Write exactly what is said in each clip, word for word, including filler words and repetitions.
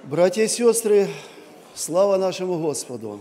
Братья и сестры, слава нашему Господу!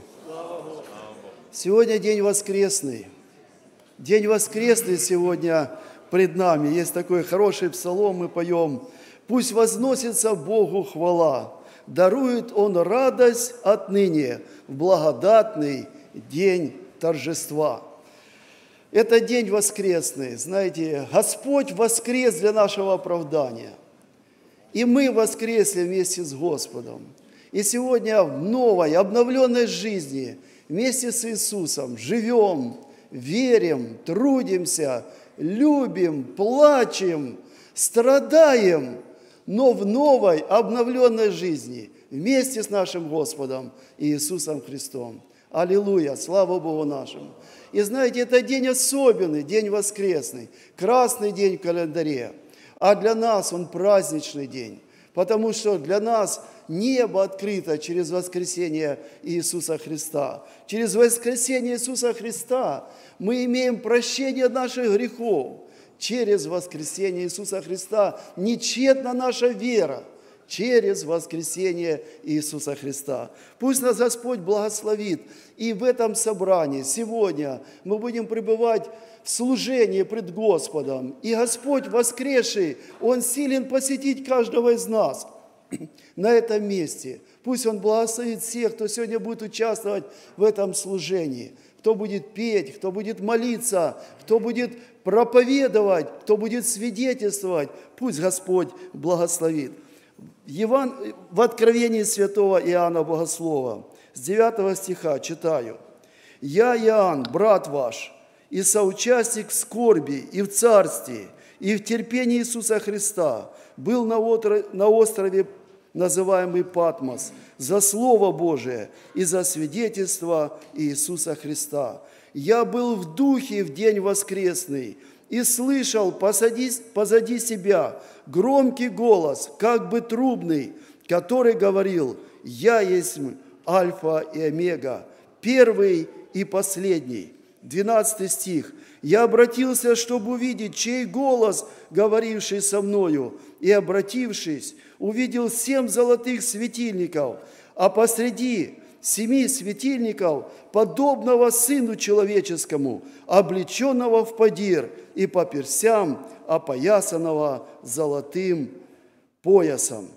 Сегодня день воскресный. День воскресный сегодня пред нами. Есть такой хороший псалом, мы поем. «Пусть возносится Богу хвала, дарует Он радость отныне в благодатный день торжества». Это день воскресный. Знаете, Господь воскрес для нашего оправдания. И мы воскресли вместе с Господом. И сегодня в новой, обновленной жизни вместе с Иисусом живем, верим, трудимся, любим, плачем, страдаем, но в новой, обновленной жизни вместе с нашим Господом Иисусом Христом. Аллилуйя! Слава Богу нашему! И знаете, это день особенный, день воскресный, красный день в календаре. А для нас он праздничный день, потому что для нас небо открыто через воскресение Иисуса Христа. Через воскресение Иисуса Христа мы имеем прощение наших грехов. Через воскресение Иисуса Христа нечетна наша вера. Через воскресение Иисуса Христа. Пусть нас Господь благословит. И в этом собрании сегодня мы будем пребывать в служении пред Господом. И Господь воскресший, Он силен посетить каждого из нас на этом месте. Пусть Он благословит всех, кто сегодня будет участвовать в этом служении. Кто будет петь, кто будет молиться, кто будет проповедовать, кто будет свидетельствовать. Пусть Господь благословит. В Откровении святого Иоанна Богослова с девятого стиха читаю. «Я, Иоанн, брат ваш, и соучастник в скорби, и в царстве, и в терпении Иисуса Христа, был на острове, называемый Патмос, за Слово Божие и за свидетельство Иисуса Христа. Я был в духе в день воскресный, и слышал позади, позади себя громкий голос, как бы трубный, который говорил: «Я есть Альфа и Омега, первый и последний». двенадцатый стих. «Я обратился, чтобы увидеть, чей голос, говоривший со мною, и, обратившись, увидел семь золотых светильников, а посреди семи светильников, подобного Сыну Человеческому, облеченного в подир и по персям, опоясанного золотым поясом.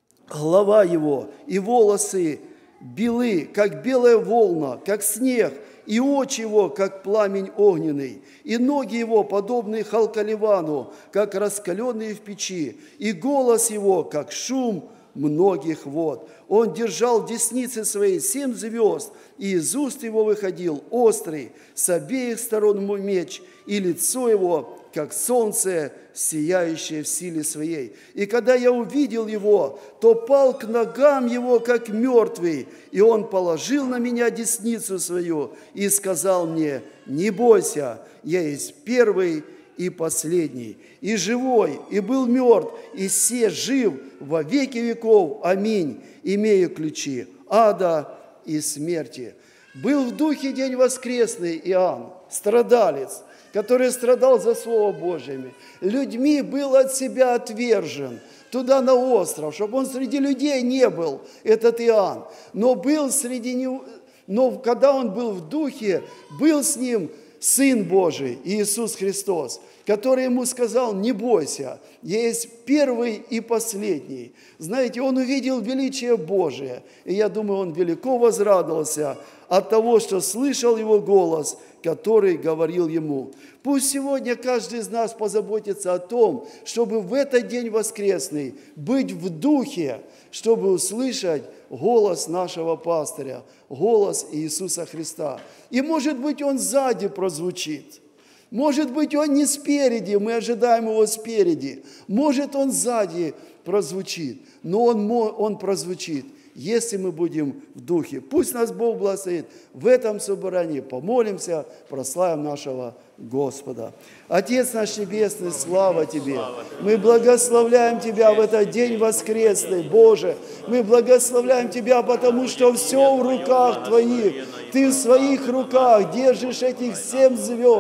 Голова его и волосы белы, как белая волна, как снег, и очи его, как пламень огненный, и ноги его, подобные халкаливану, как раскаленные в печи, и голос его, как шум многих вод. Он держал в деснице своей семь звезд, и из уст его выходил острый, с обеих сторон меч, и лицо его, как солнце, сияющее в силе своей. И когда я увидел его, то пал к ногам его, как мертвый, и он положил на меня десницу свою и сказал мне: не бойся, я есть первый и последний, и живой, и был мертв, и се жив во веки веков. Аминь. Имею ключи ада и смерти». Был в духе день воскресный Иоанн, страдалец, который страдал за Слово Божие. Людьми был от себя отвержен туда на остров, чтобы он среди людей не был, этот Иоанн. Но был среди него, но когда он был в духе, был с ним Сын Божий, Иисус Христос, который ему сказал: не бойся, я есть первый и последний. Знаете, он увидел величие Божие, и я думаю, он велико возрадовался от того, что слышал его голос, который говорил ему. Пусть сегодня каждый из нас позаботится о том, чтобы в этот день воскресный быть в духе, чтобы услышать голос нашего пастыря, голос Иисуса Христа. И, может быть, он сзади прозвучит. Может быть, он не спереди, мы ожидаем его спереди. Может, он сзади прозвучит, но он, он прозвучит, если мы будем в духе. Пусть нас Бог благословит в этом собрании. Помолимся, прославим нашего Господа. Отец наш Небесный, слава Тебе! Мы благословляем Тебя в этот день воскресный, Боже! Мы благословляем Тебя, потому что все в руках Твоих. Ты в своих руках держишь этих семь звезд.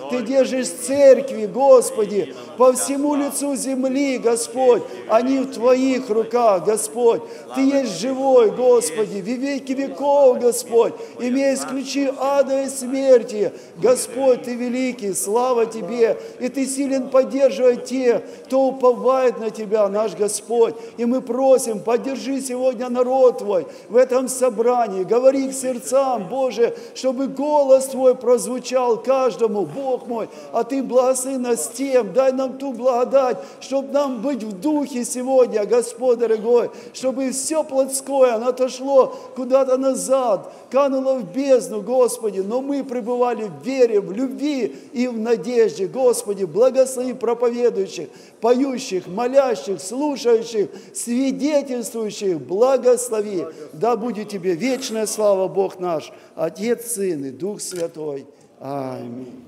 Ты держишь церкви, Господи, по всему лицу земли, Господь. Они в Твоих руках, Господь. Ты есть живой, Господи, в веки веков, Господь, имеешь ключи ада и смерти. Господь, Ты великий, слава Тебе, и Ты силен поддерживать тех, кто уповает на Тебя, наш Господь. И мы просим, поддержи сегодня народ Твой в этом собрании, говори к сердцам, Боже, чтобы голос Твой прозвучал каждому, Бог мой, а Ты благослови нас тем, дай нам ту благодать, чтобы нам быть в духе сегодня, Господь дорогой, чтобы все плотское, оно отошло куда-то назад, кануло в бездну, Господи, но мы пребывали в вере, в любви и в надежде, Господи, благослови проповедующих, поющих, молящих, слушающих, свидетельствующих, благослови. Да будет Тебе вечная слава, Бог наш, Отец, Сын и Дух Святой. Аминь.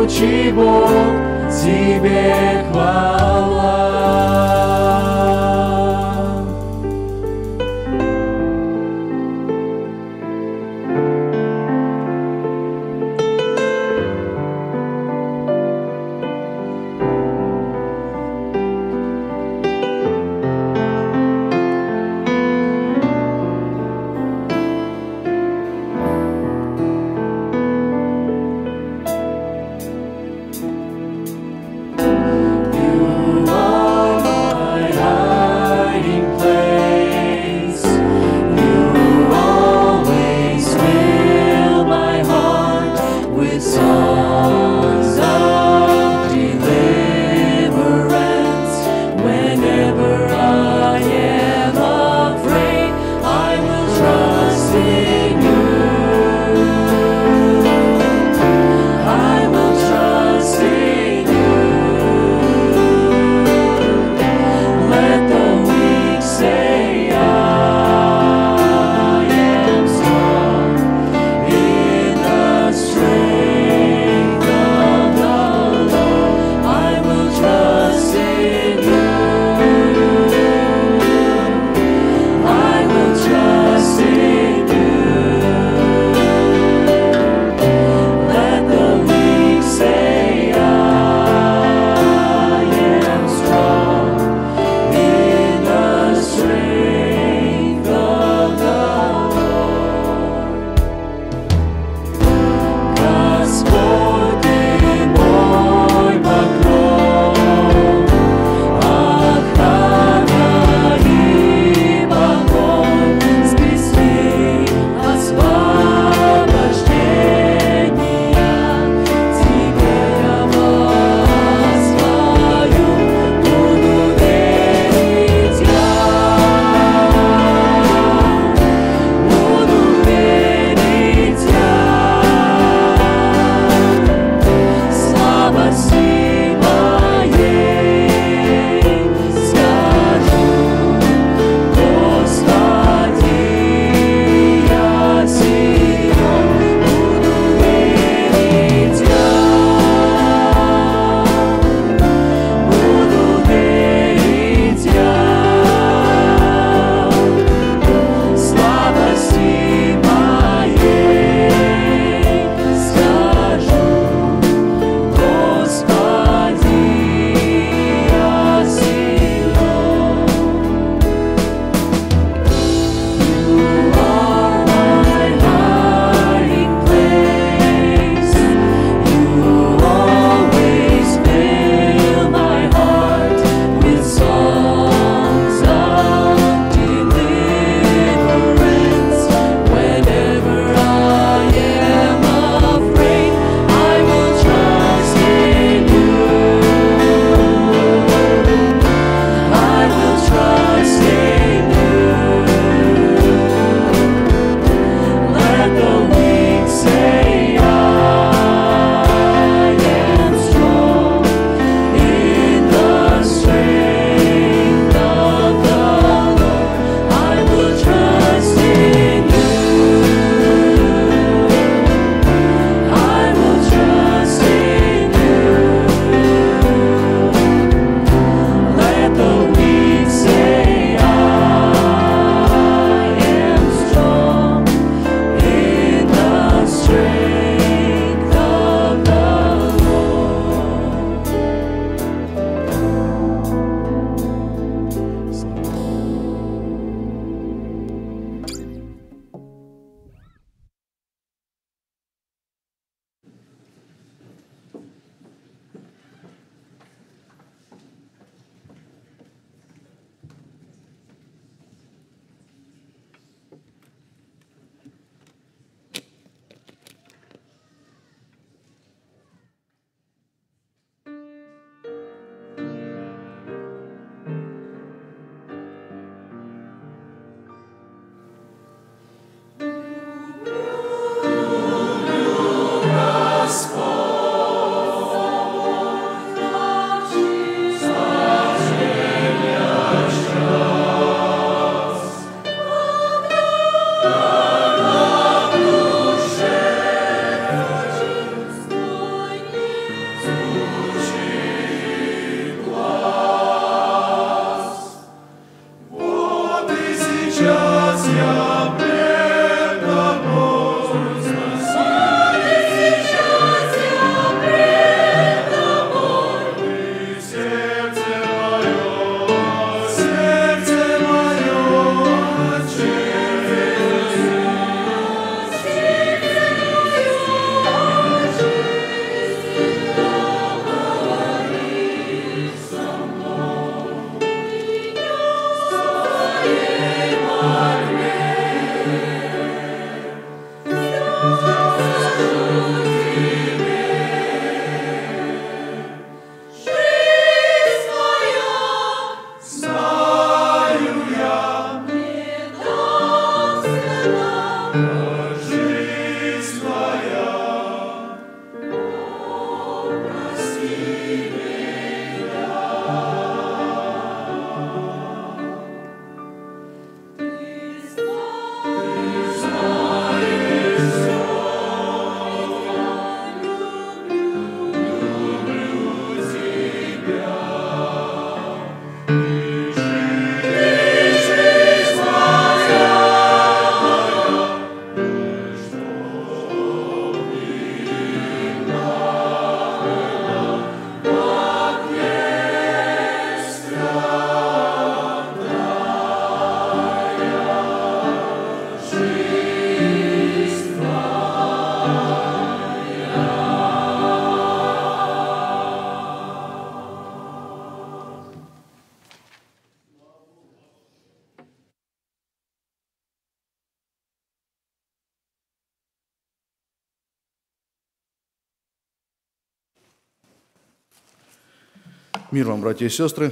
могучий Бог, Тебе хвала. You Мир вам, братья и сестры.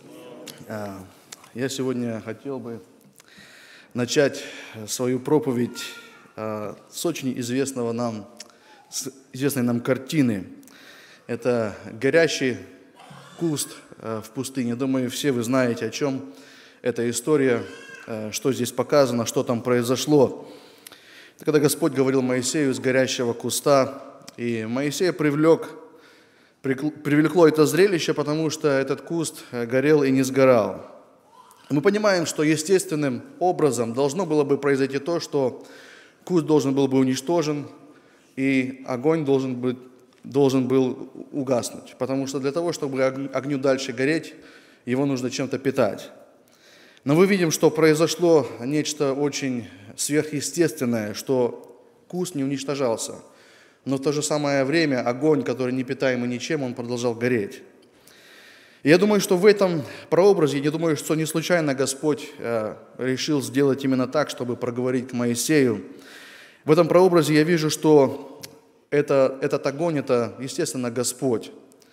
Я сегодня хотел бы начать свою проповедь с очень известного нам, с известной нам картины. Это горящий куст в пустыне. Думаю, все вы знаете, о чем эта история, что здесь показано, что там произошло. Это когда Господь говорил Моисею из горящего куста, и Моисея привлек Привлекло это зрелище, потому что этот куст горел и не сгорал. Мы понимаем, что естественным образом должно было бы произойти то, что куст должен был бы уничтожен, и огонь должен, быть, должен был угаснуть. Потому что для того, чтобы огню дальше гореть, его нужно чем-то питать. Но мы видим, что произошло нечто очень сверхъестественное, что куст не уничтожался. Но в то же самое время огонь, который не питаемый ничем, он продолжал гореть. И я думаю, что в этом прообразе, я думаю, что не случайно Господь э, решил сделать именно так, чтобы проговорить к Моисею. В этом прообразе я вижу, что это, этот огонь – это, естественно, Господь,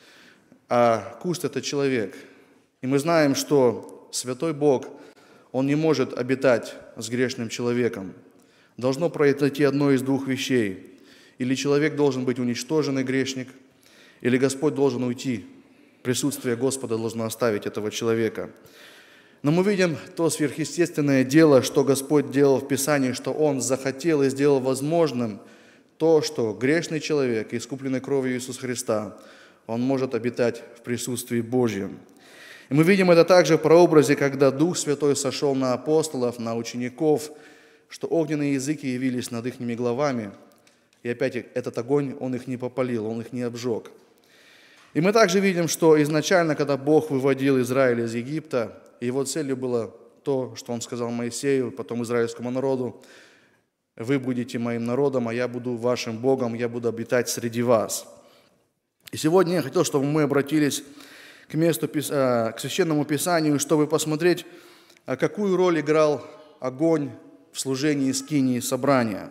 а куст – это человек. И мы знаем, что Святой Бог, Он не может обитать с грешным человеком. Должно произойти одно из двух вещей. Или человек должен быть уничтоженный грешник, или Господь должен уйти. Присутствие Господа должно оставить этого человека. Но мы видим то сверхъестественное дело, что Господь делал в Писании, что Он захотел и сделал возможным то, что грешный человек, искупленный кровью Иисуса Христа, он может обитать в присутствии Божьем. И мы видим это также в прообразе, когда Дух Святой сошел на апостолов, на учеников, что огненные языки явились над их головами. И опять этот огонь, он их не попалил, он их не обжег. И мы также видим, что изначально, когда Бог выводил Израиль из Египта, его целью было то, что Он сказал Моисею, потом израильскому народу: «Вы будете моим народом, а я буду вашим Богом, я буду обитать среди вас». И сегодня я хотел, чтобы мы обратились к месту, к Священному Писанию, чтобы посмотреть, какую роль играл огонь в служении скинии собрания.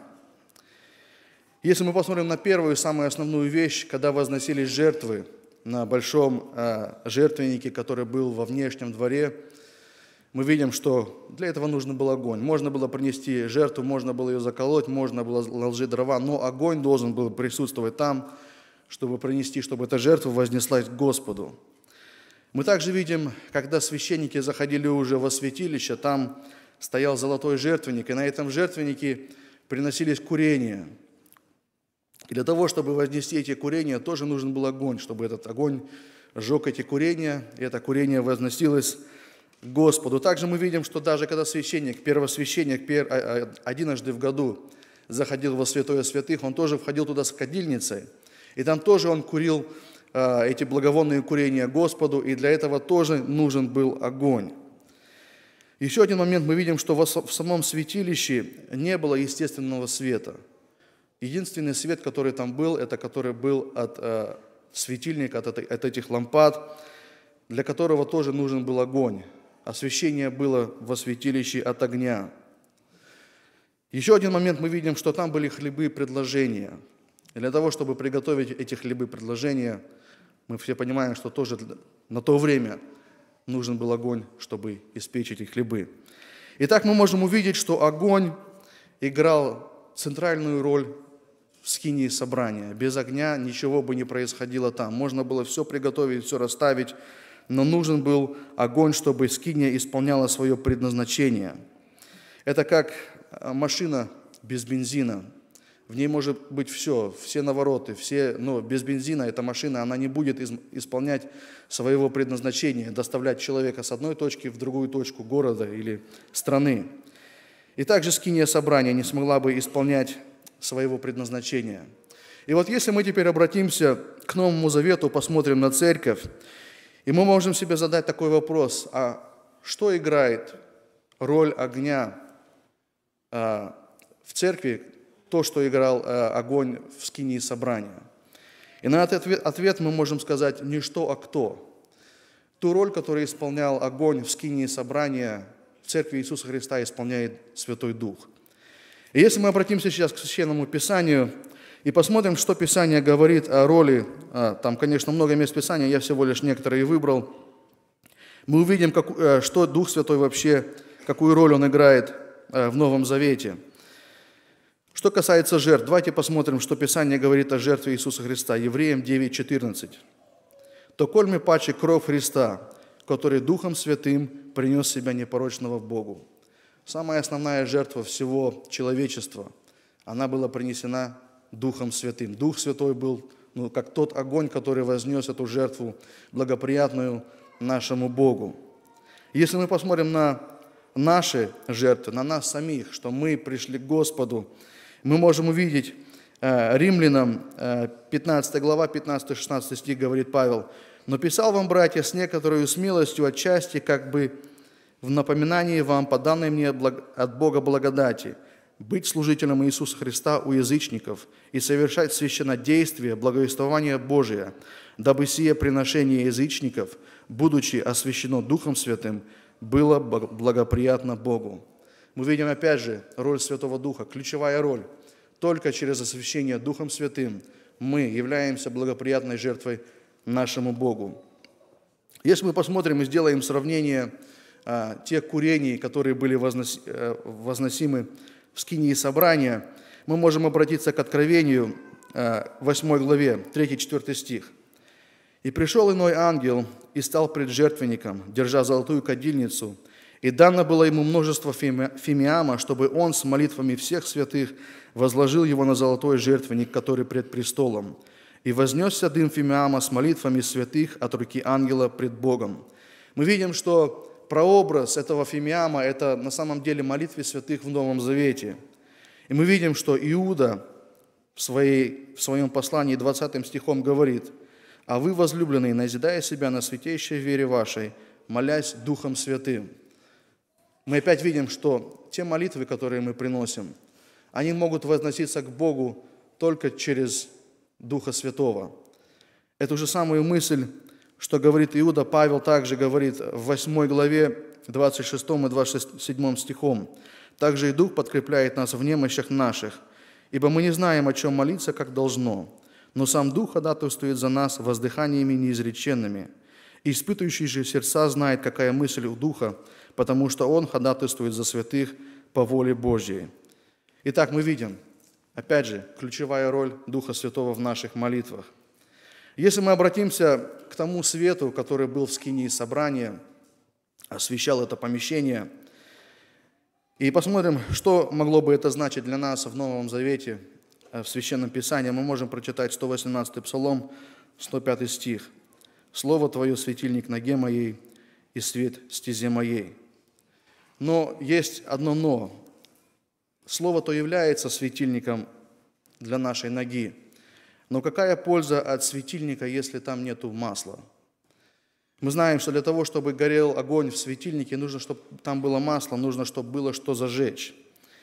Если мы посмотрим на первую, самую основную вещь, когда возносились жертвы на большом э, жертвеннике, который был во внешнем дворе, мы видим, что для этого нужен был огонь. Можно было принести жертву, можно было ее заколоть, можно было наложить дрова, но огонь должен был присутствовать там, чтобы принести, чтобы эта жертва вознеслась к Господу. Мы также видим, когда священники заходили уже во святилище, там стоял золотой жертвенник, и на этом жертвеннике приносились курения. И для того, чтобы вознести эти курения, тоже нужен был огонь, чтобы этот огонь сжег эти курения, и это курение возносилось к Господу. Также мы видим, что даже когда священник, первосвященник одиннажды в году заходил во святое святых, он тоже входил туда с кадильницей, и там тоже он курил эти благовонные курения Господу, и для этого тоже нужен был огонь. Еще один момент, мы видим, что в самом святилище не было естественного света. Единственный свет, который там был, это который был от э, светильника, от, этой, от этих лампад, для которого тоже нужен был огонь. Освещение было во святилище от огня. Еще один момент мы видим, что там были хлебы предложения. И для того, чтобы приготовить эти хлебы предложения, мы все понимаем, что тоже на то время нужен был огонь, чтобы испечь эти хлебы. Итак, мы можем увидеть, что огонь играл центральную роль в скинии собрания. Без огня ничего бы не происходило там. Можно было все приготовить, все расставить, но нужен был огонь, чтобы скиния исполняла свое предназначение. Это как машина без бензина. В ней может быть все, все навороты, все, но без бензина эта машина, она не будет исполнять своего предназначения, доставлять человека с одной точки в другую точку города или страны. И также скиния собрания не смогла бы исполнять своего предназначения. И вот если мы теперь обратимся к Новому Завету, посмотрим на церковь, и мы можем себе задать такой вопрос: а что играет роль огня а, в церкви, то, что играл а, огонь в скинии собрания? И на этот ответ, ответ мы можем сказать не что, а кто. Ту роль, которую исполнял огонь в скинии собрания, в церкви Иисуса Христа исполняет Святой Дух. И если мы обратимся сейчас к Священному Писанию и посмотрим, что Писание говорит о роли, там, конечно, много мест Писания, я всего лишь некоторые выбрал, мы увидим, как, что Дух Святой вообще, какую роль Он играет в Новом Завете. Что касается жертв, давайте посмотрим, что Писание говорит о жертве Иисуса Христа. Евреям девять четырнадцать. «То коль мы паче кровь Христа, который Духом Святым принес себя непорочного в Богу». Самая основная жертва всего человечества, она была принесена Духом Святым. Дух Святой был, ну, как тот огонь, который вознес эту жертву благоприятную нашему Богу. Если мы посмотрим на наши жертвы, на нас самих, что мы пришли к Господу, мы можем увидеть, э, Римлянам, э, пятнадцатая глава, пятнадцатый-шестнадцатый стих говорит Павел: «Но писал вам, братья, с некоторой смелостью отчасти, как бы в напоминании вам, по данной мне от Бога благодати, быть служителем Иисуса Христа у язычников и совершать священнодействие, благовествование Божие, дабы сие приношение язычников, будучи освящено Духом Святым, было благоприятно Богу». Мы видим опять же роль Святого Духа, ключевая роль. Только через освящение Духом Святым мы являемся благоприятной жертвой нашему Богу. Если мы посмотрим и сделаем сравнение а, тех курений, которые были возноси, а, возносимы в скинии собрания, мы можем обратиться к Откровению, а, восьмой главе, третий-четвёртый стих. «И пришел иной ангел и стал пред жертвенником, держа золотую кадильницу, и дано было ему множество фимиама, чтобы он с молитвами всех святых возложил его на золотой жертвенник, который пред престолом. И вознесся дым фимиама с молитвами святых от руки ангела пред Богом». Мы видим, что прообраз этого фимиама – это на самом деле молитвы святых в Новом Завете. И мы видим, что Иуда в, своей, в своем послании двадцатым стихом говорит: «А вы, возлюбленные, назидая себя на святейшей вере вашей, молясь Духом Святым». Мы опять видим, что те молитвы, которые мы приносим, они могут возноситься к Богу только через Духа Святого. Эту же самую мысль, что говорит Иуда, Павел также говорит в восьмой главе, двадцать шестом и двадцать седьмом стихом. «Также и Дух подкрепляет нас в немощах наших, ибо мы не знаем, о чем молиться, как должно, но сам Дух ходатайствует за нас воздыханиями неизреченными. И испытывающий же сердца знает, какая мысль у Духа, потому что Он ходатайствует за святых по воле Божьей». Итак, мы видим, опять же, ключевая роль Духа Святого в наших молитвах. Если мы обратимся к тому свету, который был в скинии собрания, освещал это помещение, и посмотрим, что могло бы это значить для нас в Новом Завете, в Священном Писании, мы можем прочитать сто восемнадцатый Псалом, сто пятый стих. «Слово Твое, светильник ноге моей, и свет стезе моей». Но есть одно «но». Слово то является светильником для нашей ноги. Но какая польза от светильника, если там нету масла? Мы знаем, что для того, чтобы горел огонь в светильнике, нужно, чтобы там было масло, нужно, чтобы было что зажечь.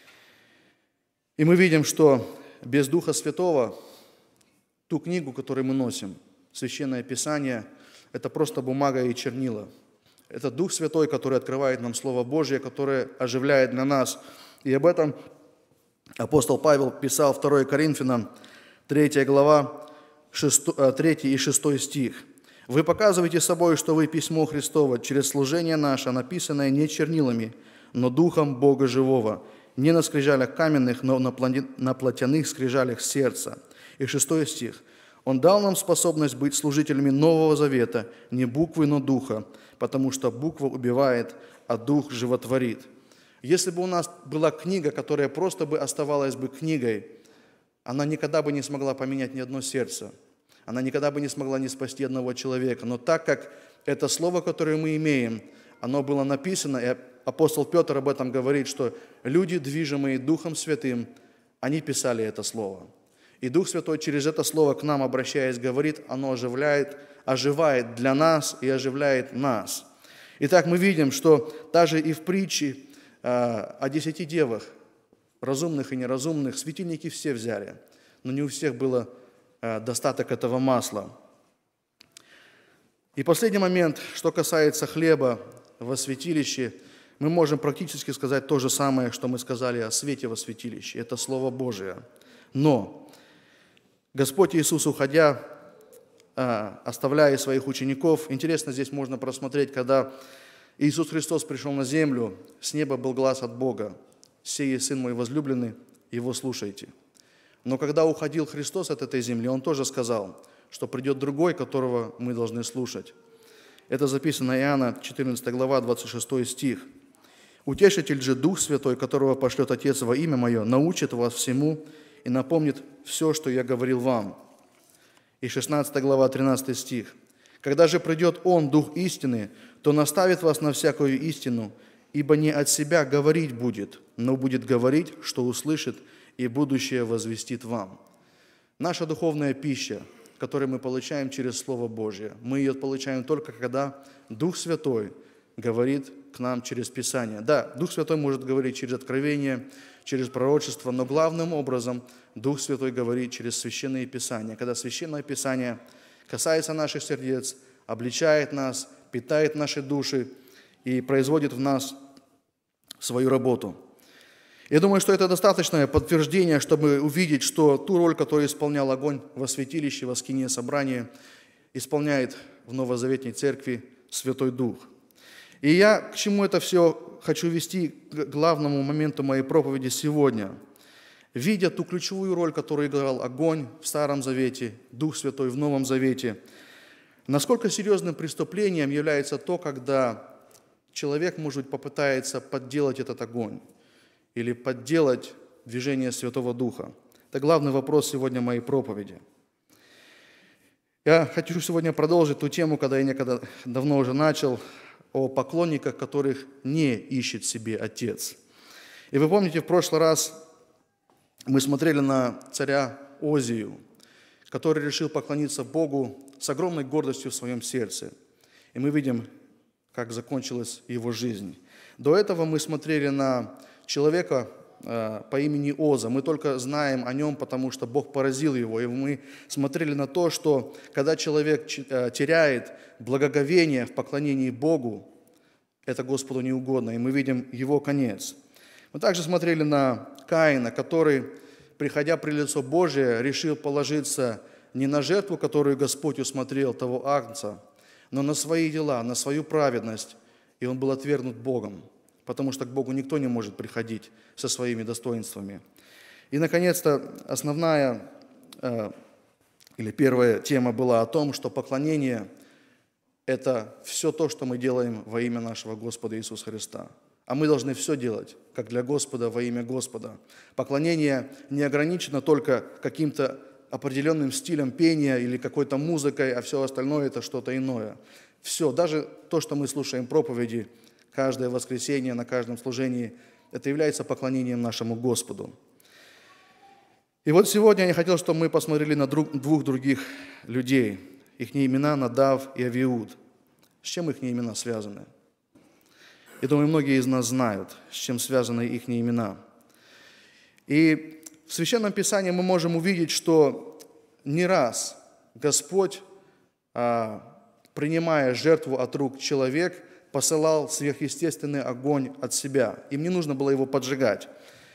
И мы видим, что без Духа Святого ту книгу, которую мы носим, Священное Писание, это просто бумага и чернила. Это Дух Святой, который открывает нам Слово Божье, которое оживляет для нас. И об этом Апостол Павел писал второе Коринфянам, третья глава, третий и шестой стих. «Вы показываете собой, что вы письмо Христово, через служение наше, написанное не чернилами, но Духом Бога живого, не на скрижалях каменных, но на плотяных скрижалях сердца». И шестой стих. «Он дал нам способность быть служителями Нового Завета, не буквы, но Духа, потому что буква убивает, а Дух животворит». Если бы у нас была книга, которая просто бы оставалась бы книгой, она никогда бы не смогла поменять ни одно сердце. Она никогда бы не смогла не спасти одного человека. Но так как это слово, которое мы имеем, оно было написано, и апостол Петр об этом говорит, что люди, движимые Духом Святым, они писали это слово. И Дух Святой через это слово к нам, обращаясь, говорит, оно оживляет, оживает для нас и оживляет нас. Итак, мы видим, что даже и в притче о десяти девах, разумных и неразумных, светильники все взяли, но не у всех было достаток этого масла. И последний момент, что касается хлеба во святилище, мы можем практически сказать то же самое, что мы сказали о свете во святилище. Это Слово Божие. Но Господь Иисус, уходя, оставляя своих учеников, интересно, здесь можно просмотреть, когда Иисус Христос пришел на землю, с неба был глас от Бога: «Сей есть Сын мой возлюбленный, Его слушайте». Но когда уходил Христос от этой земли, Он тоже сказал, что придет другой, которого мы должны слушать. Это записано Иоанна, четырнадцатая глава, двадцать шестой стих. «Утешитель же Дух Святой, которого пошлет Отец во имя Мое, научит вас всему и напомнит все, что я говорил вам». И шестнадцатая глава, тринадцатый стих. «Когда же придет Он, Дух истины, то наставит вас на всякую истину, ибо не от себя говорить будет, но будет говорить, что услышит, и будущее возвестит вам». Наша духовная пища, которую мы получаем через Слово Божье, мы ее получаем только когда Дух Святой говорит к нам через Писание. Да, Дух Святой может говорить через откровение, через пророчество, но главным образом Дух Святой говорит через Священное Писание. Когда Священное Писание касается наших сердец, обличает нас, питает наши души и производит в нас свою работу. Я думаю, что это достаточное подтверждение, чтобы увидеть, что ту роль, которую исполнял огонь во святилище, во скинии собрания, исполняет в Новозаветней Церкви Святой Дух. И я к чему это все хочу вести, к главному моменту моей проповеди сегодня. Видя ту ключевую роль, которую играл огонь в Старом Завете, Дух Святой в Новом Завете, насколько серьезным преступлением является то, когда человек, может быть, попытается подделать этот огонь или подделать движение Святого Духа. Это главный вопрос сегодня моей проповеди. Я хочу сегодня продолжить ту тему, когда я некогда давно уже начал, о поклонниках, которых не ищет себе Отец. И вы помните, в прошлый раз мы смотрели на царя Озию, который решил поклониться Богу с огромной гордостью в своем сердце. И мы видим, как закончилась его жизнь. До этого мы смотрели на человека э, по имени Оза. Мы только знаем о нем, потому что Бог поразил его. И мы смотрели на то, что когда человек э, теряет благоговение в поклонении Богу, это Господу не угодно, и мы видим его конец. Мы также смотрели на Каина, который, приходя при лицо Божие, решил положиться не на жертву, которую Господь усмотрел, того агнца, но на свои дела, на свою праведность, и он был отвергнут Богом, потому что к Богу никто не может приходить со своими достоинствами. И, наконец-то, основная э, или первая тема была о том, что поклонение – это все то, что мы делаем во имя нашего Господа Иисуса Христа. А мы должны все делать, как для Господа, во имя Господа. Поклонение не ограничено только каким-то определенным стилем пения или какой-то музыкой, а все остальное – это что-то иное. Все, даже то, что мы слушаем проповеди каждое воскресенье, на каждом служении, это является поклонением нашему Господу. И вот сегодня я хотел, чтобы мы посмотрели на друг, двух других людей. Их имена Надав и Авиуд. С чем их имена связаны? Я думаю, многие из нас знают, с чем связаны их имена. И в Священном Писании мы можем увидеть, что не раз Господь, принимая жертву от рук человека, посылал сверхъестественный огонь от себя. Им не нужно было его поджигать.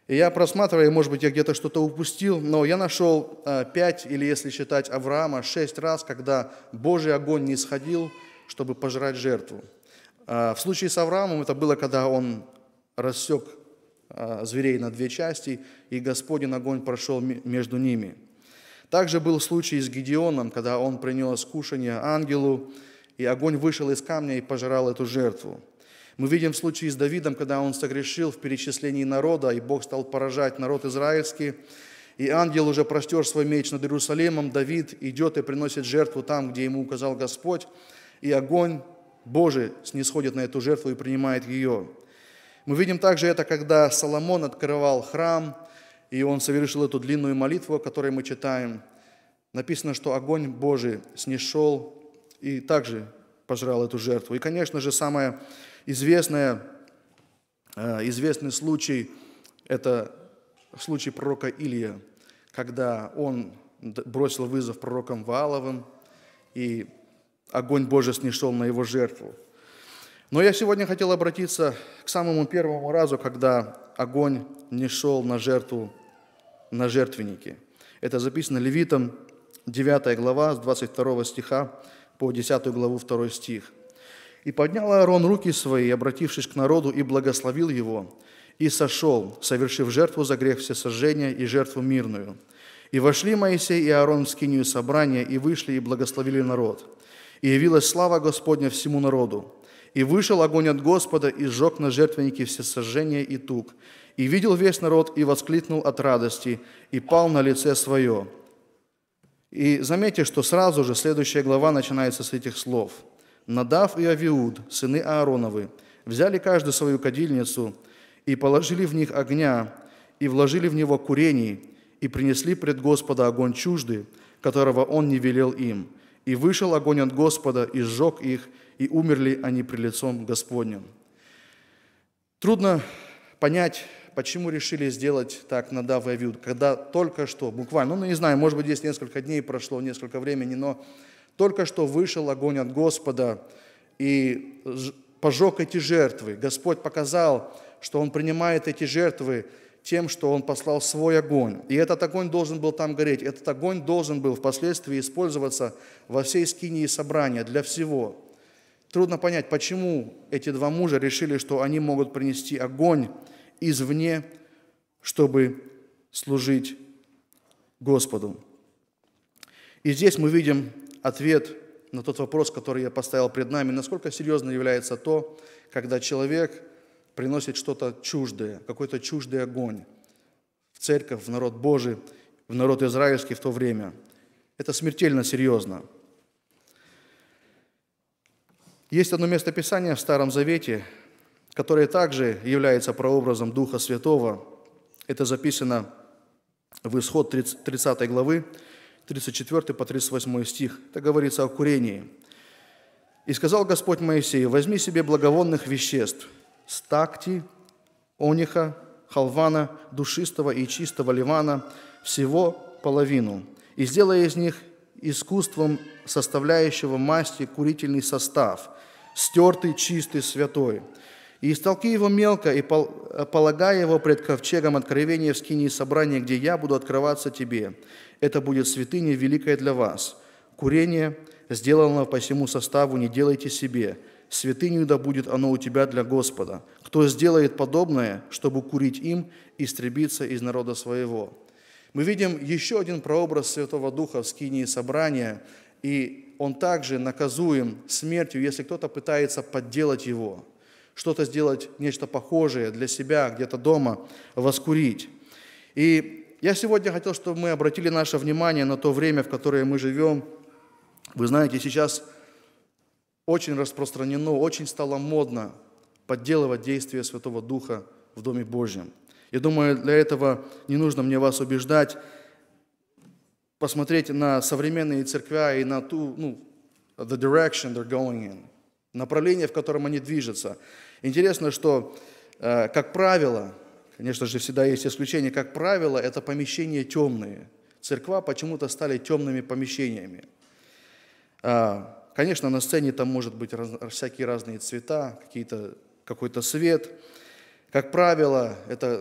И я просматривая, может быть, я где-то что-то упустил, но я нашел пять, или если считать Авраама, шесть раз, когда Божий огонь не сходил, чтобы пожрать жертву. В случае с Авраамом это было, когда он рассек зверей на две части, и Господень огонь прошел между ними. Также был случай с Гедеоном, когда он принес кушанье ангелу, и огонь вышел из камня и пожрал эту жертву. Мы видим в случае с Давидом, когда он согрешил в перечислении народа, и Бог стал поражать народ израильский, и ангел уже простер свой меч над Иерусалимом, Давид идет и приносит жертву там, где ему указал Господь, и огонь Божий снисходит на эту жертву и принимает ее. Мы видим также это, когда Соломон открывал храм, и он совершил эту длинную молитву, о которой мы читаем. Написано, что огонь Божий снишел и также пожрал эту жертву. И, конечно же, самый известный, известный случай – это случай пророка Илия, когда он бросил вызов пророкам Вааловым, и огонь Божий снишел на его жертву. Но я сегодня хотел обратиться к самому первому разу, когда огонь не шел на жертву, на жертвенники. Это записано Левитам, девятая глава, с двадцать второго стиха по десятую главу, второй стих. «И поднял Аарон руки свои, обратившись к народу, и благословил его, и сошел, совершив жертву за грех всесожжения и жертву мирную. И вошли Моисей и Аарон в скинию собрания, и вышли, и благословили народ. И явилась слава Господня всему народу. И вышел огонь от Господа, и сжег на жертвеннике всесожжения и тук. И видел весь народ, и воскликнул от радости, и пал на лице свое». И заметьте, что сразу же следующая глава начинается с этих слов. «Надав и Авиуд, сыны Аароновы, взяли каждую свою кадильницу, и положили в них огня, и вложили в него курений, и принесли пред Господа огонь чуждый, которого он не велел им. И вышел огонь от Господа, и сжег их, и умерли они пред лицом Господним». Трудно понять, почему решили сделать так Надав и Авиуд, когда только что, буквально, ну, не знаю, может быть, здесь несколько дней прошло, несколько времени, но только что вышел огонь от Господа и пожег эти жертвы. Господь показал, что Он принимает эти жертвы тем, что Он послал свой огонь. И этот огонь должен был там гореть. Этот огонь должен был впоследствии использоваться во всей скинии собрания для всего. Трудно понять, почему эти два мужа решили, что они могут принести огонь извне, чтобы служить Господу. И здесь мы видим ответ на тот вопрос, который я поставил пред нами, насколько серьезно является то, когда человек приносит что-то чуждое, какой-то чуждый огонь в церковь, в народ Божий, в народ израильский в то время. Это смертельно серьезно. Есть одно местописание в Старом Завете, которое также является прообразом Духа Святого. Это записано в Исход тридцатой главы, тридцать четвёртый по тридцать восьмой стих. Это говорится о курении. «И сказал Господь Моисею: возьми себе благовонных веществ, стакти, ониха, халвана, душистого и чистого ливана, всего половину, и сделай из них искусством составляющего масти курительный состав, стертый, чистый, святой. И истолки его мелко, и полагай его пред ковчегом откровения в скинии собрания, где я буду открываться тебе. Это будет святыня великая для вас. Курение, сделанного по всему составу, не делайте себе. Святынью да будет оно у тебя для Господа. Кто сделает подобное, чтобы курить им, истребиться из народа своего». Мы видим еще один прообраз Святого Духа в скинии собрания, и он также наказуем смертью, если кто-то пытается подделать его, что-то сделать, нечто похожее для себя, где-то дома, воскурить. И я сегодня хотел, чтобы мы обратили наше внимание на то время, в которое мы живем. Вы знаете, сейчас очень распространено, очень стало модно подделывать действия Святого Духа в Доме Божьем. Я думаю, для этого не нужно мне вас убеждать. Посмотреть на современные церкви и на ту, ну, the direction they're going in, направление, в котором они движутся. Интересно, что, э, как правило, конечно же, всегда есть исключения, как правило, это помещения темные. Церква почему-то стали темными помещениями. Э, конечно, на сцене там может быть раз, всякие разные цвета, какие-то, какой-то свет. Как правило, это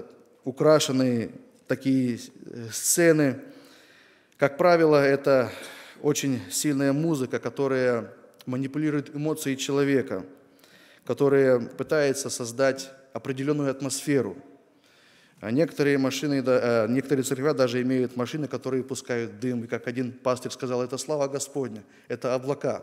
украшенные такие сцены. Как правило, это очень сильная музыка, которая манипулирует эмоции человека, которая пытается создать определенную атмосферу. А некоторые машины, некоторые церкви даже имеют машины, которые пускают дым. И как один пастырь сказал, это слава Господня, это облака.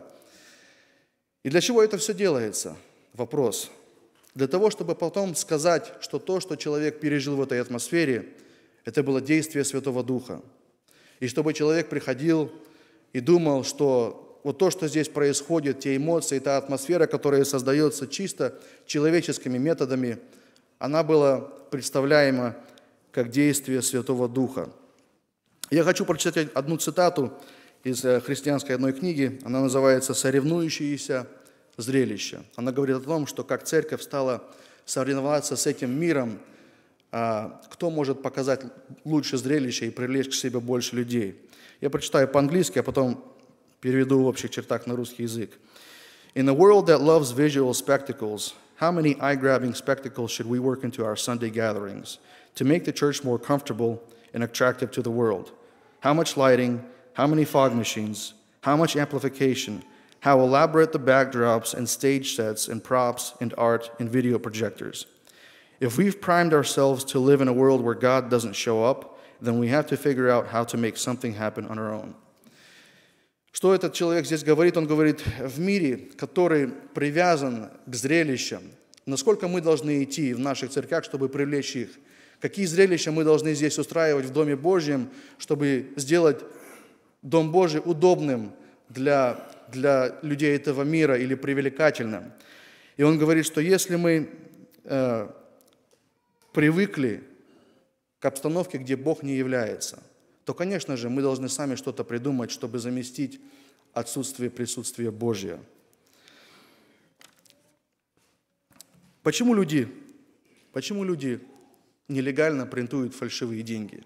И для чего это все делается? Вопрос. Для того, чтобы потом сказать, что то, что человек пережил в этой атмосфере, это было действие Святого Духа. И чтобы человек приходил и думал, что вот то, что здесь происходит, те эмоции, та атмосфера, которая создается чисто человеческими методами, она была представляема как действие Святого Духа. Я хочу прочитать одну цитату из христианской одной книги. Она называется «Соревнующиеся зрелища». Она говорит о том, что как церковь стала соревноваться с этим миром, кто может показать лучше зрелище и привлечь к себе больше людей. Я прочитаю по-английски, а потом переведу в общих чертах на русский язык. In a world that loves visual spectacles, how many eye-grabbing spectacles should we work into our Sunday gatherings to make the church more comfortable and attractive to the world? How much lighting, how many fog machines, how much amplification, how elaborate the backdrops and stage sets and props and art and video projectors. If we've primed ourselves to live in a world where God doesn't show up, then we have to figure out how to make something happen on our own. Что этот человек здесь говорит? Он говорит, в мире, который привязан к зрелищам, насколько мы должны идти в наших церквях, чтобы привлечь их? Какие зрелища мы должны здесь устраивать в Доме Божьем, чтобы сделать Дом Божий удобным для, для людей этого мира или привлекательным? И он говорит, что если мы э, привыкли к обстановке, где Бог не является, то, конечно же, мы должны сами что-то придумать, чтобы заместить отсутствие присутствия Божия. Почему люди, почему люди нелегально принтуют фальшивые деньги?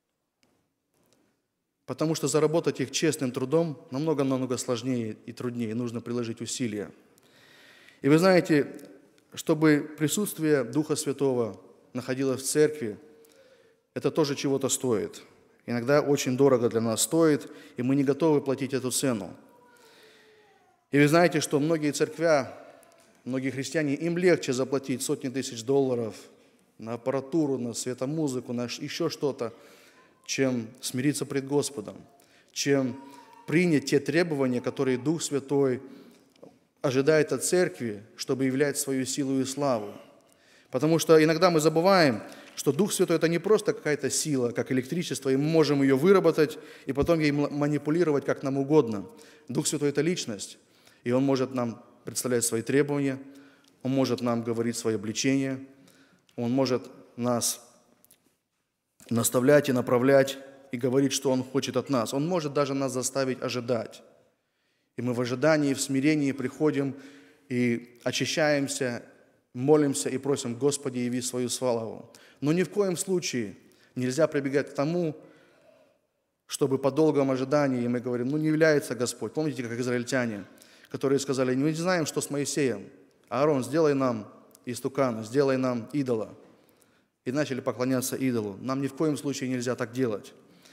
Потому что заработать их честным трудом намного-намного сложнее и труднее, нужно приложить усилия. И вы знаете, чтобы присутствие Духа Святого находилось в церкви, это тоже чего-то стоит. Иногда очень дорого для нас стоит, и мы не готовы платить эту цену. И вы знаете, что многие церквя, многие христиане, им легче заплатить сотни тысяч долларов на аппаратуру, на светомузыку, на еще что-то, чем смириться пред Господом, чем принять те требования, которые Дух Святой ожидает от церкви, чтобы являть свою силу и славу. Потому что иногда мы забываем, что Дух Святой – это не просто какая-то сила, как электричество, и мы можем ее выработать и потом ей манипулировать как нам угодно. Дух Святой – это личность, и Он может нам представлять свои требования, Он может нам говорить свои обличения, Он может нас наставлять и направлять, и говорить, что Он хочет от нас. Он может даже нас заставить ожидать. И мы в ожидании, в смирении приходим и очищаемся, молимся и просим, Господи, яви свою славу. Но ни в коем случае нельзя прибегать к тому, чтобы по долгом ожидании мы говорим, ну не является Господь. Помните, как израильтяне, которые сказали, мы не знаем, что с Моисеем. Аарон, сделай нам истукана, сделай нам идола. И начали поклоняться идолу. Нам ни в коем случае нельзя так делать.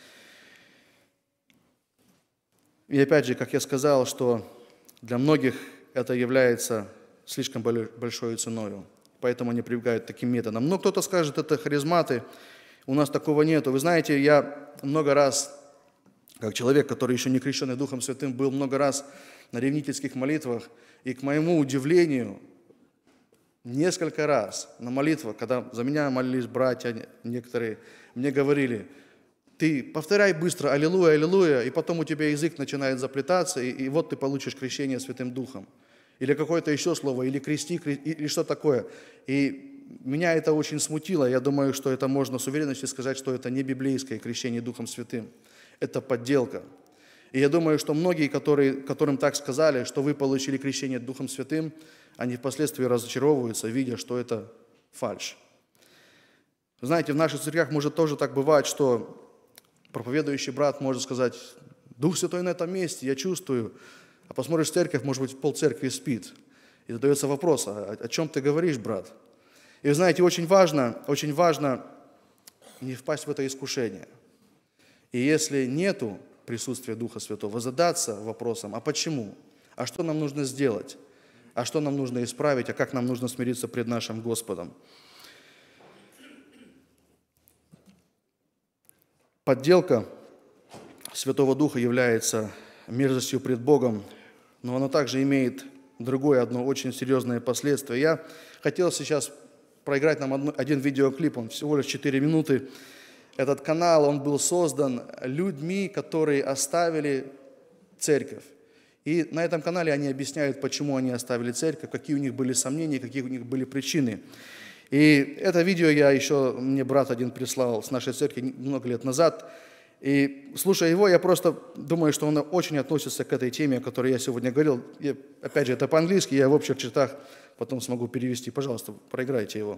И опять же, как я сказал, что для многих это является слишком большой ценою. Поэтому они прибегают к таким методам. Но кто-то скажет, это харизматы, у нас такого нету. Вы знаете, я много раз, как человек, который еще не крещенный Духом Святым, был много раз на ревнительских молитвах, и к моему удивлению, несколько раз на молитвах, когда за меня молились братья некоторые, мне говорили, ты повторяй быстро «Аллилуйя, аллилуйя», и потом у тебя язык начинает заплетаться, и, и вот ты получишь крещение Святым Духом. Или какое-то еще слово, или крести, или что такое. И меня это очень смутило. Я думаю, что это можно с уверенностью сказать, что это не библейское крещение Духом Святым. Это подделка. И я думаю, что многие, которые, которым так сказали, что вы получили крещение Духом Святым, они впоследствии разочаровываются, видя, что это фальшь. Знаете, в наших церквях может тоже так бывать, что проповедующий брат может сказать, Дух Святой на этом месте, я чувствую. А посмотришь в церковь, может быть, полцеркви спит. И задается вопрос, а о чем ты говоришь, брат? И вы знаете, очень важно, очень важно не впасть в это искушение. И если нету присутствия Духа Святого, задаться вопросом, а почему? А что нам нужно сделать? А что нам нужно исправить? А как нам нужно смириться пред нашим Господом? Подделка Святого Духа является мерзостью пред Богом, но она также имеет другое одно очень серьезное последствие. Я хотел сейчас проиграть нам одно, один видеоклип, он всего лишь четыре минуты. Этот канал, он был создан людьми, которые оставили церковь. И на этом канале они объясняют, почему они оставили церковь, какие у них были сомнения, какие у них были причины. И это видео я еще, мне брат один прислал с нашей церкви много лет назад. И слушая его, я просто думаю, что он очень относится к этой теме, о которой я сегодня говорил. И, опять же, это по-английски, я в общих чертах потом смогу перевести. Пожалуйста, проиграйте его.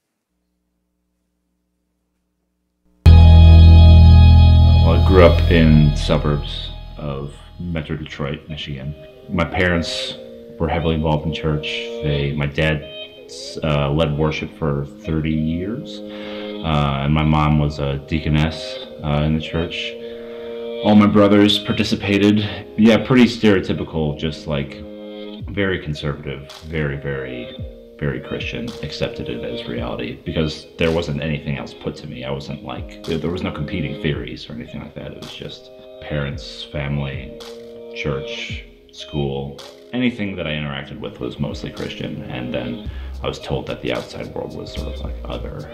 Well, I grew up in suburbs of Metro Detroit, Michigan. My parents were heavily involved in church. They, my dad uh, led worship for thirty years, uh, and my mom was a deaconess uh, in the church. All my brothers participated. Yeah, pretty stereotypical, just like very conservative, very, very, very Christian, accepted it as reality because there wasn't anything else put to me. I wasn't like, there was no competing theories or anything like that. It was just parents, family, church, school, anything that I interacted with was mostly Christian. And then I was told that the outside world was sort of like other.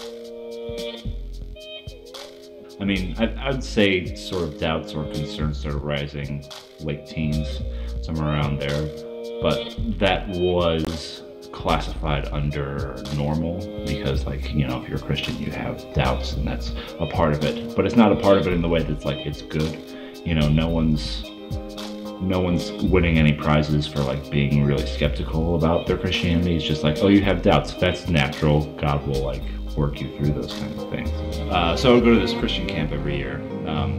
I mean, I would say sort of doubts or concerns started rising late teens, somewhere around there. But that was classified under normal because, like, you know, if you're a Christian, you have doubts and that's a part of it. But it's not a part of it in the way that's like, it's good. You know, no one's no one's winning any prizes for like being really skeptical about their Christianity. It's just like, oh, you have doubts. That's natural. God will like work you through those kind of things. Uh, so I would go to this Christian camp every year. Um,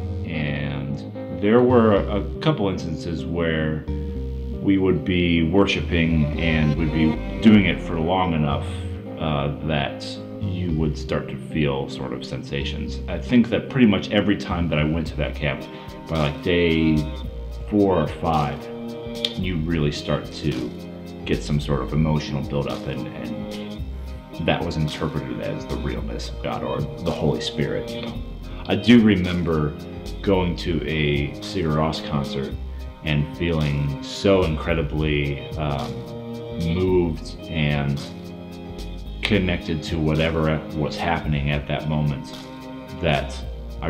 and there were a, a couple instances where we would be worshiping and we'd be doing it for long enough uh, that you would start to feel sort of sensations. I think that pretty much every time that I went to that camp, by like day four or five, you really start to get some sort of emotional buildup, and, and that was interpreted as the realness of God or the Holy Spirit, you know. I do remember going to a Sigur Rós concert and feeling so incredibly um, moved and connected to whatever was happening at that moment that I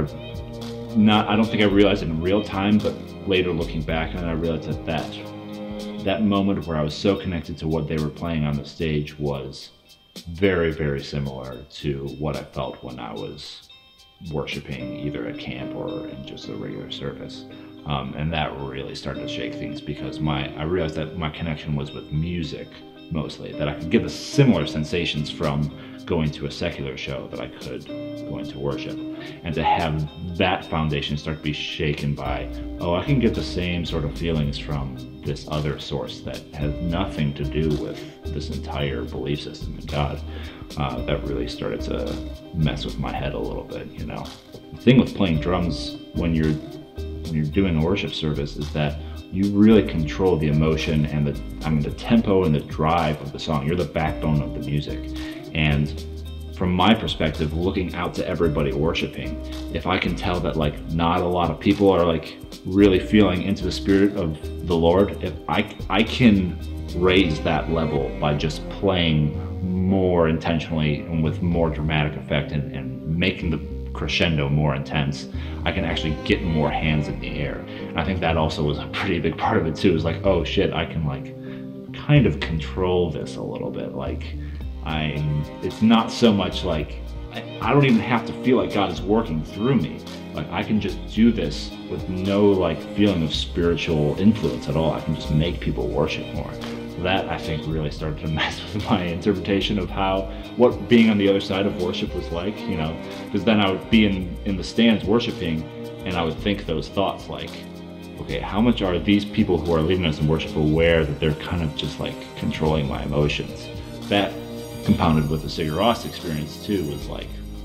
not I don't think I realized it in real time, but later looking back and I realized that that that moment where I was so connected to what they were playing on the stage was very, very similar to what I felt when I was worshiping either at camp or in just a regular service. Um, and that really started to shake things because my I realized that my connection was with music mostly, that I could get the similar sensations from going to a secular show that I could going to worship. And to have that foundation start to be shaken by, oh, I can get the same sort of feelings from this other source that has nothing to do with this entire belief system in God. Uh, that really started to mess with my head a little bit, you know. The thing with playing drums when you're when you're doing a worship service is that you really control the emotion and the I mean the tempo and the drive of the song. You're the backbone of the music. And from my perspective, looking out to everybody worshiping, if I can tell that like not a lot of people are like really feeling into the spirit of the Lord, if I I can raise that level by just playing more intentionally and with more dramatic effect and, and making the crescendo more intense, I can actually get more hands in the air. And I think that also was a pretty big part of it too. It's like, oh shit, I can like kind of control this a little bit. Like I'm, it's not so much like, I, I don't even have to feel like God is working through me. Like I can just do this with no like feeling of spiritual influence at all. I can just make people worship more. That I think really started to mess with my interpretation of how, what being on the other side of worship was like, you know, because then I would be in, in the stands worshiping and I would think those thoughts like, okay, how much are these people who are leading us in worship aware that they're kind of just like controlling my emotions? That compounded with the Sigur Rós experience too was like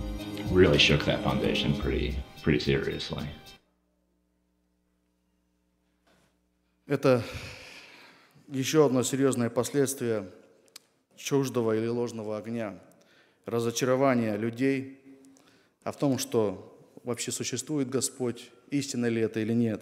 really shook that foundation pretty, pretty seriously. Это еще одно серьезное последствие чуждого или ложного огня, разочарования людей, а в том, что вообще существует Господь, истинно ли это или нет.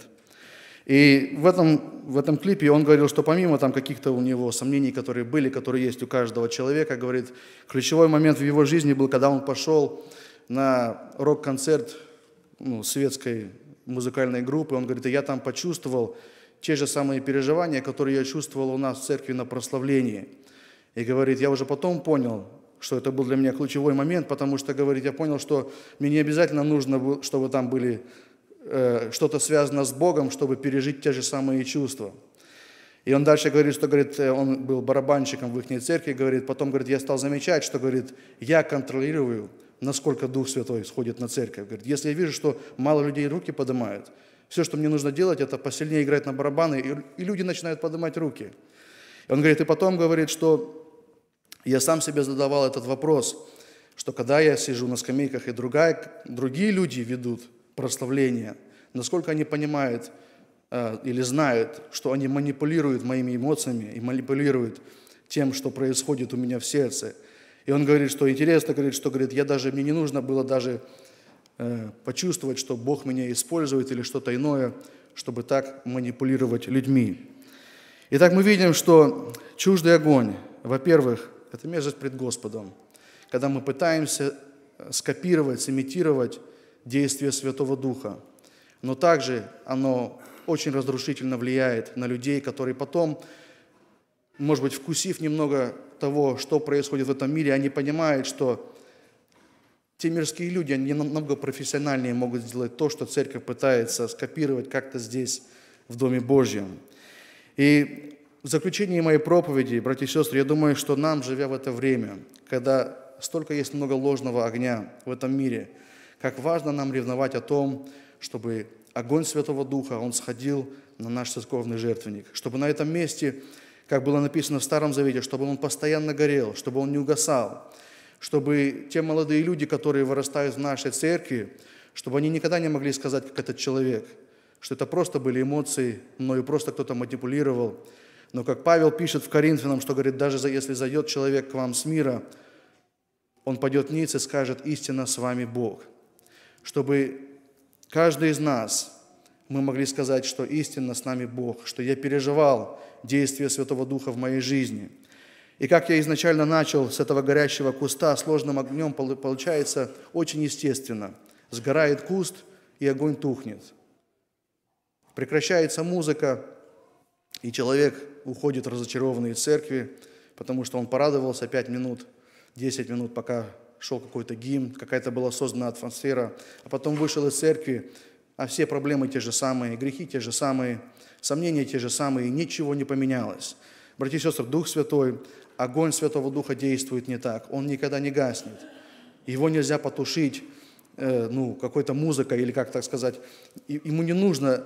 И в этом, в этом клипе он говорил, что помимо там каких-то у него сомнений, которые были, которые есть у каждого человека, говорит, ключевой момент в его жизни был, когда он пошел на рок-концерт ну, светской музыкальной группы. Он говорит, и я там почувствовал те же самые переживания, которые я чувствовал у нас в церкви на прославлении. И говорит, я уже потом понял, что это был для меня ключевой момент, потому что, говорит, я понял, что мне не обязательно нужно было, чтобы там были э, что-то связано с Богом, чтобы пережить те же самые чувства. И он дальше говорит, что, говорит, он был барабанщиком в их церкви, говорит, потом, говорит, я стал замечать, что, говорит, я контролирую, насколько Дух Святой сходит на церковь. Говорит, если я вижу, что мало людей руки поднимают, все, что мне нужно делать, это посильнее играть на барабаны, и, и люди начинают поднимать руки. И он говорит, и потом говорит, что я сам себе задавал этот вопрос, что когда я сижу на скамейках, и другая, другие люди ведут прославление, насколько они понимают э, или знают, что они манипулируют моими эмоциями и манипулируют тем, что происходит у меня в сердце. И он говорит, что интересно, говорит, что говорит, я даже, мне не нужно было даже э, почувствовать, что Бог меня использует или что-то иное, чтобы так манипулировать людьми. Итак, мы видим, что чуждый огонь, во-первых, это мерзость пред Господом, когда мы пытаемся скопировать, сымитировать действие Святого Духа. Но также оно очень разрушительно влияет на людей, которые потом, может быть, вкусив немного того, что происходит в этом мире, они понимают, что те мирские люди, они намного профессиональнее могут сделать то, что церковь пытается скопировать как-то здесь, в Доме Божьем. И в заключении моей проповеди, братья и сестры, я думаю, что нам, живя в это время, когда столько есть много ложного огня в этом мире, как важно нам ревновать о том, чтобы огонь Святого Духа, он сходил на наш церковный жертвенник, чтобы на этом месте, как было написано в Старом Завете, чтобы он постоянно горел, чтобы он не угасал, чтобы те молодые люди, которые вырастают в нашей церкви, чтобы они никогда не могли сказать, как этот человек, что это просто были эмоции, мною просто кто-то манипулировал. Но как Павел пишет в Коринфянам, что говорит, даже если зайдет человек к вам с мира, он пойдет ниц и скажет, истинно с вами Бог. Чтобы каждый из нас, мы могли сказать, что истинно с нами Бог, что я переживал действие Святого Духа в моей жизни. И как я изначально начал с этого горящего куста, сложным огнем получается очень естественно. Сгорает куст, и огонь тухнет. Прекращается музыка, и человек уходит разочарованный из церкви, потому что он порадовался пять минут, десять минут, пока шел какой-то гимн, какая-то была создана атмосфера, а потом вышел из церкви, а все проблемы те же самые, грехи те же самые, сомнения те же самые, ничего не поменялось. Братья и сестры, Дух Святой, огонь Святого Духа действует не так, он никогда не гаснет. Его нельзя потушить э, ну, какой-то музыкой или, как так сказать, ему не нужно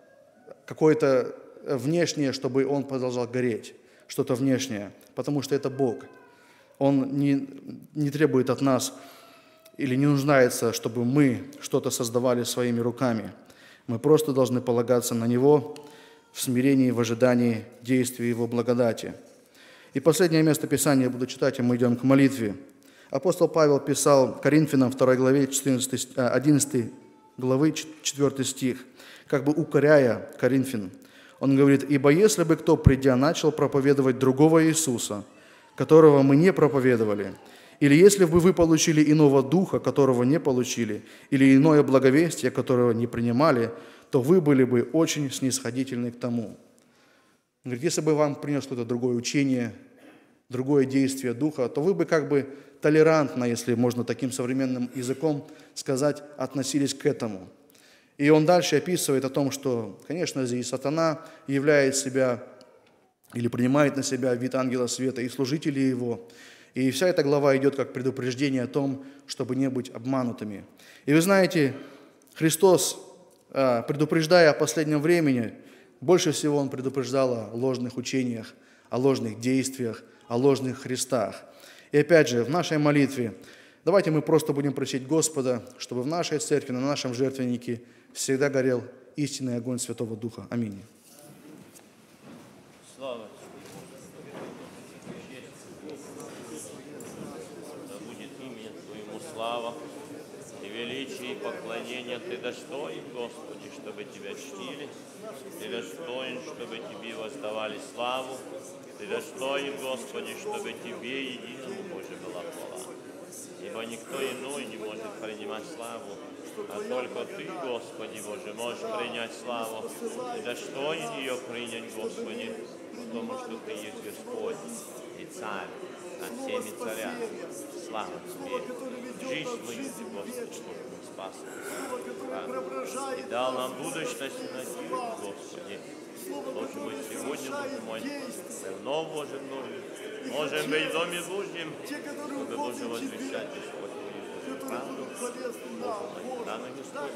какое-то внешнее, чтобы он продолжал гореть, что-то внешнее, потому что это Бог. Он не, не требует от нас или не нуждается, чтобы мы что-то создавали своими руками. Мы просто должны полагаться на Него в смирении, в ожидании действия Его благодати. И последнее место Писания я буду читать, и мы идем к молитве. Апостол Павел писал Коринфянам второй главе одиннадцатой главы четвёртый стих, как бы укоряя Коринфян. Он говорит, «Ибо если бы кто, придя, начал проповедовать другого Иисуса, которого мы не проповедовали, или если бы вы получили иного духа, которого не получили, или иное благовестие, которого не принимали, то вы были бы очень снисходительны к тому». Он говорит, если бы вам принес какое-то другое учение, другое действие духа, то вы бы как бы толерантно, если можно таким современным языком сказать, относились к этому. И он дальше описывает о том, что, конечно, здесь сатана являет себя или принимает на себя вид ангела света и служители его. И вся эта глава идет как предупреждение о том, чтобы не быть обманутыми. И вы знаете, Христос, предупреждая о последнем времени, больше всего Он предупреждал о ложных учениях, о ложных действиях, о ложных Христах. И опять же, в нашей молитве Давайте мы просто будем просить Господа, чтобы в нашей церкви, на нашем жертвеннике всегда горел истинный огонь Святого Духа. Аминь. Слава да будет имя Твоему слава и величие, и поклонение. Ты достоин, Господи, чтобы Тебя чтили. Ты достоин, чтобы Тебе воздавали славу. Ты достоин, Господи, чтобы Тебе единому, Боже, была хвала. Ибо никто иной не может принимать славу, а только Ты, Господи Боже, можешь принять славу. Ты достоин ее принять, Господи, потому что Ты есть Господь и Царь над всеми царями. Слава Тебе. Жизнь мою Ты, Господи, чтобы мы спас нас. И дал нам будущность на Тебе, Господи. Может быть, сегодня, Боже мой, давно, Боже мой, можем быть в Доме Божьем, чтобы, Боже, возвещать Господь Твою правду. Боже мой, да, на Господь,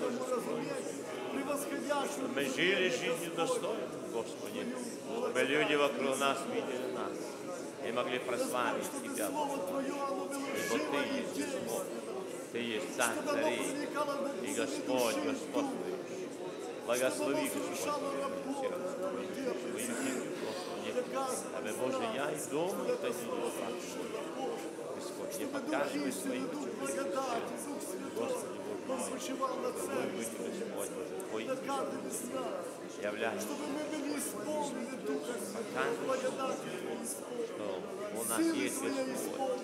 чтобы мы жили жизнью достойной, Господи, чтобы люди вокруг нас видели нас и могли прославить Тебя, Боже мой. Ибо Ты есть Господь, Ты есть Царь царей и Господь, господствующий. Благослови, Господь, твое сердце, твою жизнь, Господи, дабы, Боже, я и дома это не практику. Господь, не показывай своим чудесным сердцем. Господи, Боже мой, чтобы мы были, Господь, Боже, Твои являемся. Показывай, что у нас есть Господь.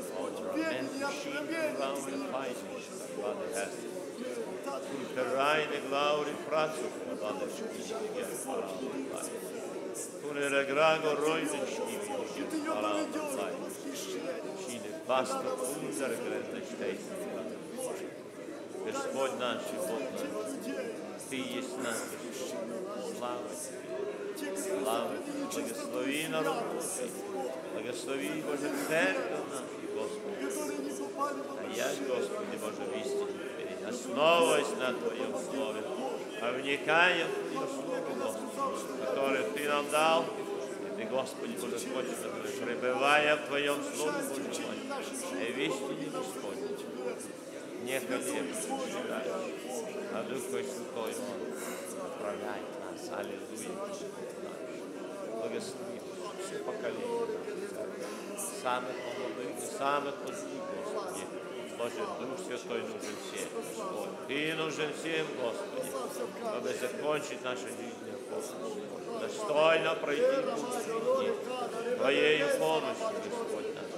Reine glauri pracu, Vater, Schmiede, Parallel. Pure regrago roide Schmiede, Parallel. Schine basta untergrende Steine. Господь наш и Бог наш, Ты есть наш. Слава Тебе. Слава Тебе. Благослови народ Божий. Благослови, Боже, церковь нашу, Господи. А я, Господи, Боже, в истине. Основываясь на Твоем Слове, а вникая в Твое Слово, Господи, которое Ты нам дал, и Ты, Господи, Боже, хочешь, пребывая в Твоем Слове, Боже мой, и в истине, Господи, не колеблемся, а Дух Твой Святой, Он направляет нас, аллилуйя, благослови все поколения, самых молодых и самых поздних, Господи. Боже, Дух Святой нужен всем, Господь. Ты нужен всем, Господи, чтобы закончить нашу жизнь апостольством. Достойно пройти путь Твоею помощью, Господь наш.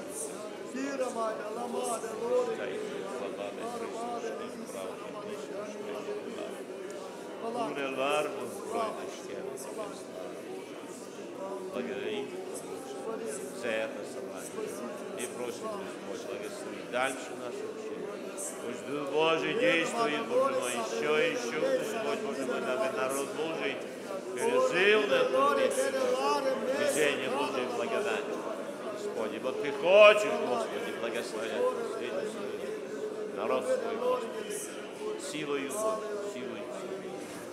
Благодарим за это собрание. И просим, Господь, благослови дальше наше учение. Пусть Дух Божий действует, Боже мой, еще и еще, Господь, Боже мой, дабы народ Божий пережил на этом месте движение Божьей благодати. Господи, ибо Ты хочешь, Господи, благословлять последний свой народ свой, Господи, силой и любовью, силой и силой.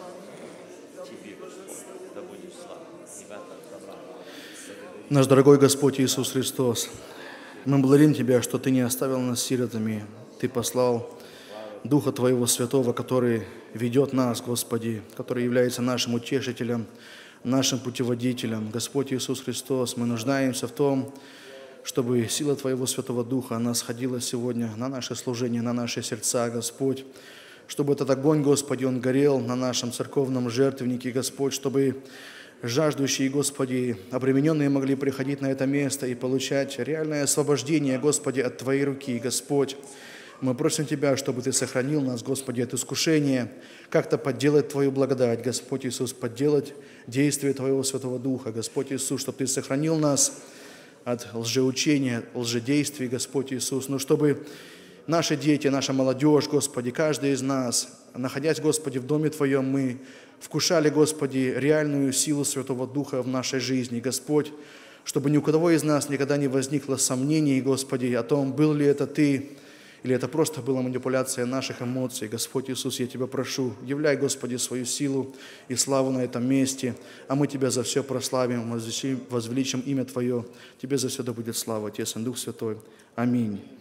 Тебе, Господь, да будет слава. И в этом собрании. Наш дорогой Господь Иисус Христос, мы благодарим Тебя, что Ты не оставил нас сиротами. Ты послал Духа Твоего Святого, который ведет нас, Господи, который является нашим утешителем, нашим путеводителем. Господь Иисус Христос, мы нуждаемся в том, чтобы сила Твоего Святого Духа, она сходила сегодня на наше служение, на наши сердца, Господь, чтобы этот огонь, Господи, он горел на нашем церковном жертвеннике, Господь, чтобы жаждущие, Господи, обремененные могли приходить на это место и получать реальное освобождение, Господи, от Твоей руки, Господь. Мы просим Тебя, чтобы Ты сохранил нас, Господи, от искушения, как-то подделать Твою благодать, Господь Иисус, подделать действие Твоего Святого Духа, Господь Иисус, чтобы Ты сохранил нас от лжеучения, лжедействий, Господь Иисус, но чтобы наши дети, наша молодежь, Господи, каждый из нас, находясь, Господи, в Доме Твоем, мы вкушали, Господи, реальную силу Святого Духа в нашей жизни, Господь, чтобы ни у кого из нас никогда не возникло сомнений, Господи, о том, был ли это Ты, или это просто была манипуляция наших эмоций. Господь Иисус, я Тебя прошу, являй, Господи, свою силу и славу на этом месте, а мы Тебя за все прославим, возвеличим имя Твое. Тебе за все да будет слава, Отец и Дух Святой. Аминь.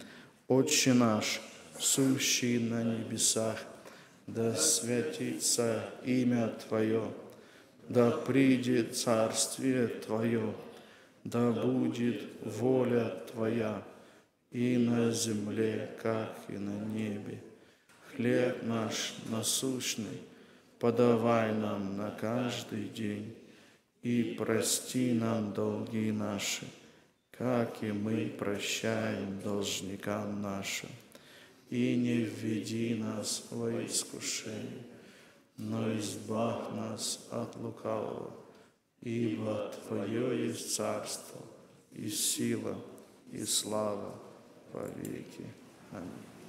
Отче наш, сущий на небесах, да святится имя Твое, да придет царствие Твое, да будет воля Твоя и на земле, как и на небе. Хлеб наш насущный подавай нам на каждый день, и прости нам долги наши, как и мы прощаем должникам нашим. И не введи нас во искушение, но избавь нас от лукавого, ибо Твое есть царство, и сила, и слава во веки. Аминь.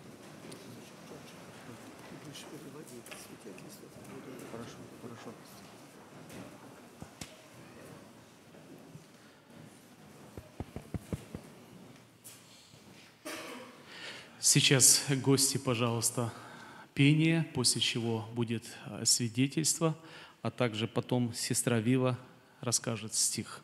Хорошо, хорошо. Сейчас, гости, пожалуйста, пение, после чего будет свидетельство, а также потом сестра Вива расскажет стих.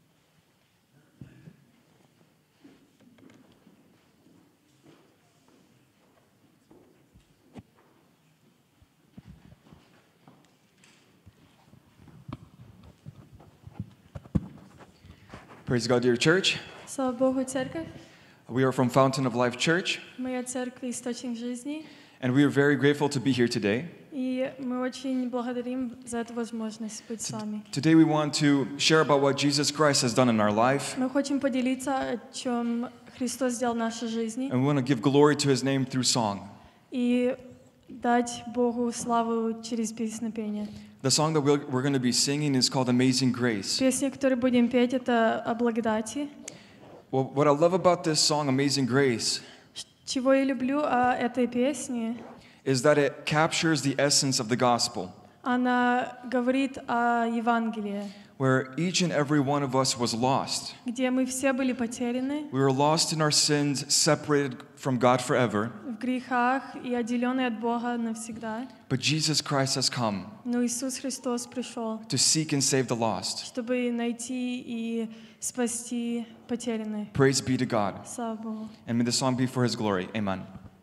Praise God, dear church. Слава Богу, церковь. We are from Fountain of Life Church, Мы от церкви «Источник жизни», and we are very grateful to be here today. и мы очень благодарим за эту возможность быть с вами. Today we want to share about what Jesus Christ has done in our life, Мы хотим поделиться, о чем Христос сделал в нашей жизни, and we want to give glory to His name through song. и дать Богу славу через песнопение. The song that we're, we're going to be singing is called Amazing Grace. Песня, которую будем петь, это о благодати. Well, what I love about this song, Amazing Grace, Чего я люблю о этой песне, is that it captures the essence of the gospel, она говорит о Евангелии, where each and every one of us was lost. где мы все были потеряны We were lost in our sins, separated from God forever, в грехах и отделены от Бога навсегда. but Jesus Christ has come Но Иисус Христос пришел, to seek and save the lost. чтобы найти и спасти потерянных. Praise be to God. Слава Богу. And may the song be for His glory. Amen.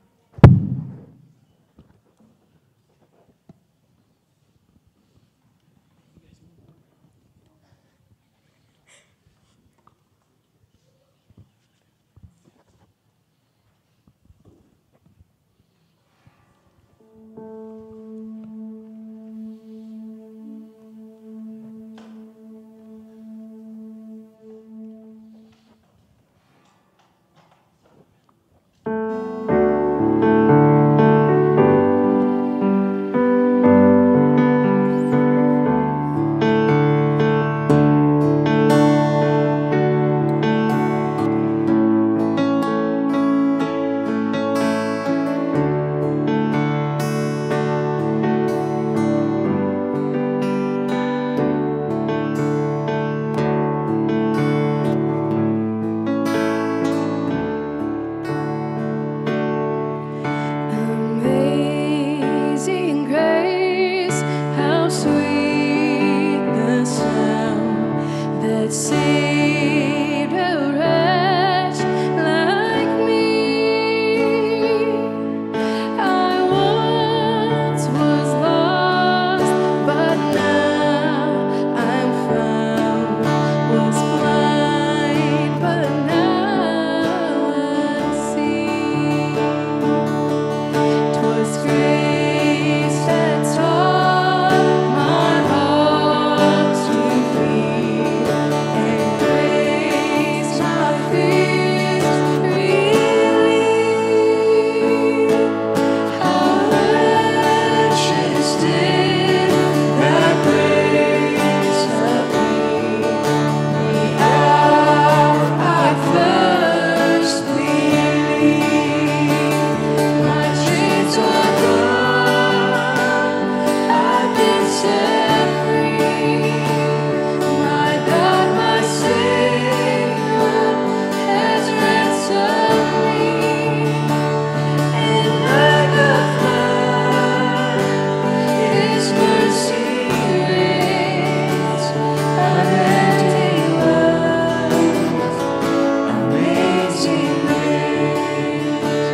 Amazing grace, how sweet the sound that saved a wretch like me. I once was lost, but now I'm found. Was blind, but now I see. 'Twas grace that taught my heart to beat, and grace my fears relieved. How precious did that grace appear the hour I first believed. My chains are gone, I've been set free. My God, my Savior, has ransomed me. And like a flood, His mercy reigns, unending love, amazing grace.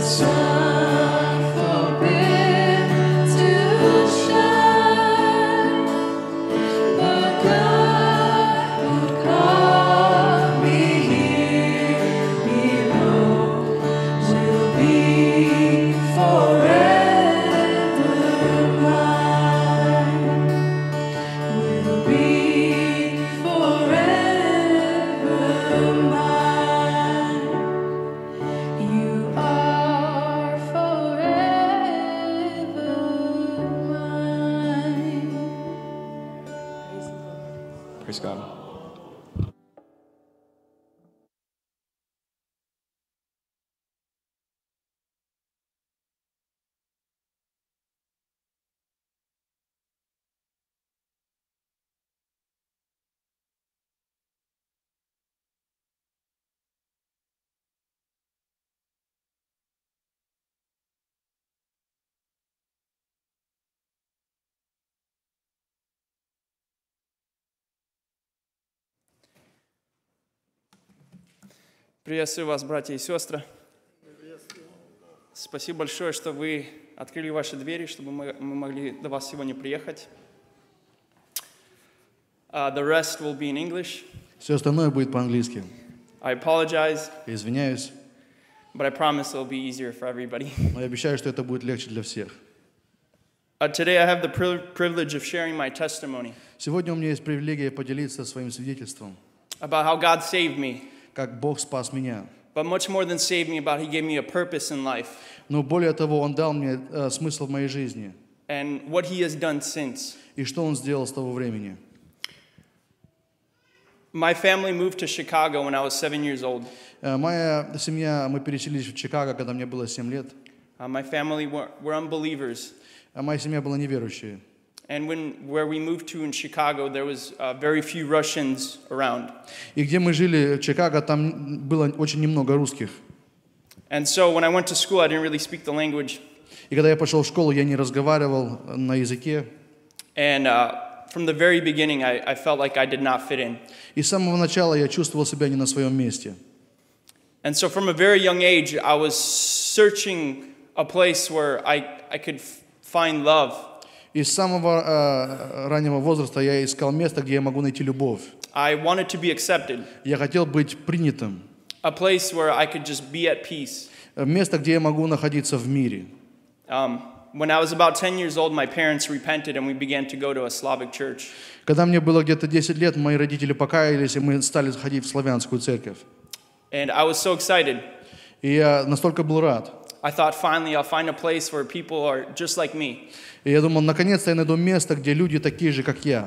sun forbid to shine, but God would call me here below, will be forever mine, will be forever mine. You are forever mine. Praise God. Приветствую вас, братья и сестры. Спасибо большое, что вы открыли ваши двери, чтобы мы, мы могли до вас сегодня приехать. Uh, the rest will be in English. Все остальное будет по-английски. I apologize, Извиняюсь, but I promise it'll be easier for everybody. но я обещаю, что это будет легче для всех. Uh, today I have the pri- privilege of sharing my testimony Сегодня у меня есть привилегия поделиться своим свидетельством, about how God saved me, как Бог спас меня. but much more than saved me, about He gave me a purpose in life Но более того, Он дал мне э, смысл в моей жизни and what He has done since. и что Он сделал с того времени. My family moved to Chicago when I was seven years old. Э, Моя семья, мы переселились в Чикаго, когда мне было семь лет. Uh, my family were, were unbelievers. А моя семья была неверующей. And when where we moved to in Chicago, there was uh, very few Russians around. И где мы жили, в Чикаго, там было очень немного русских. And so when I went to school, I didn't really speak the language. И когда я пошел в школу, я не разговаривал на языке. And uh, from the very beginning, I, I felt like I did not fit in. И с самого начала я чувствовал себя не на своем месте. And so from a very young age, I was searching a place where I, I could f- find love. И с самого э, раннего возраста я искал место, где я могу найти любовь. I wanted to be accepted. Я хотел быть принятым. A place where I could just be at peace. Место, где я могу находиться в мире. Um, when I was about ten years old, my parents repented and we began to go to a Slavic church. Когда мне было где-то десять лет, мои родители покаялись, и мы стали ходить в славянскую церковь. And I was so excited. И я настолько был рад. I thought finally I'll find a place where people are just like me. И я думал, наконец-то я найду место, где люди такие же, как я.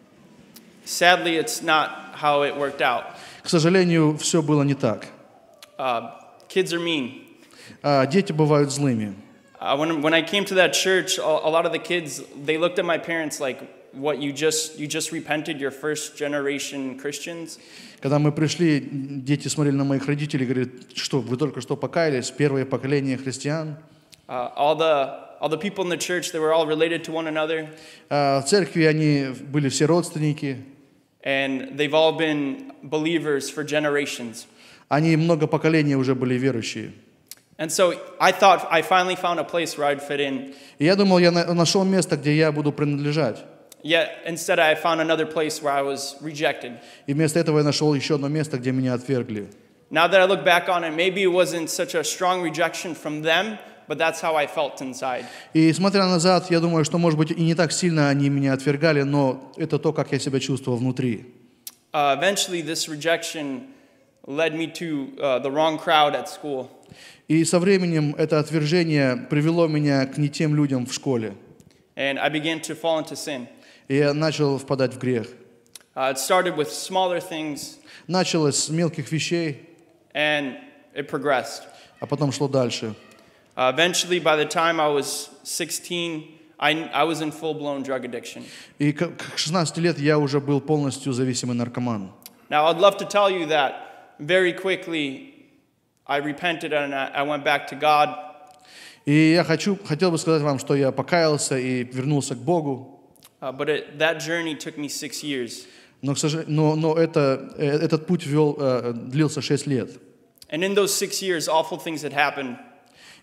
Sadly, it's not how it worked out. К сожалению, все было не так. Uh, kids are mean. А, дети бывают злыми. Uh, when, when I came to that church, a, a lot of the kids, they looked at my parents like, what, you just, you just repented, you're first generation Christians? Когда мы пришли, дети смотрели на моих родителей и говорят, что вы только что покаялись, первое поколение христиан. Uh, all the all the people in the church, they were all related to one another. А в церкви они были все родственники. And they've all been believers for generations. Они много поколений уже были верующие. And so I thought I finally found a place where I'd fit in. И я думал, я нашел место, где я буду принадлежать. Yet instead I found another place where I was rejected. И вместо этого я нашел еще одно место, где меня отвергли. Now that I look back on it, maybe it wasn't such a strong rejection from them, but that's how I felt inside. И смотря назад, я думаю, что, может быть, и не так сильно они меня отвергали, но это то, как я себя чувствовал внутри. Uh, eventually, this rejection led me to uh, the wrong crowd at school. И со временем это отвержение привело меня к не тем людям в школе. And I began to fall into sin. И я начал впадать в грех. Uh, it started with smaller things, Началось с мелких вещей, and it progressed. а потом шло дальше. Uh, eventually, by the time I was sixteen, I, I was in full-blown drug addiction. И к к шестнадцати лет я уже был полностью зависимый наркоман. Now, I'd love to tell you that very quickly I repented and I, I went back to God. И я хочу, хотел бы сказать вам, что я покаялся и вернулся к Богу. Uh, but it, that journey took me six years. Но, к сожалению, но, но это, э, этот путь вел, э, длился шесть лет. And in those six years, awful things had happened.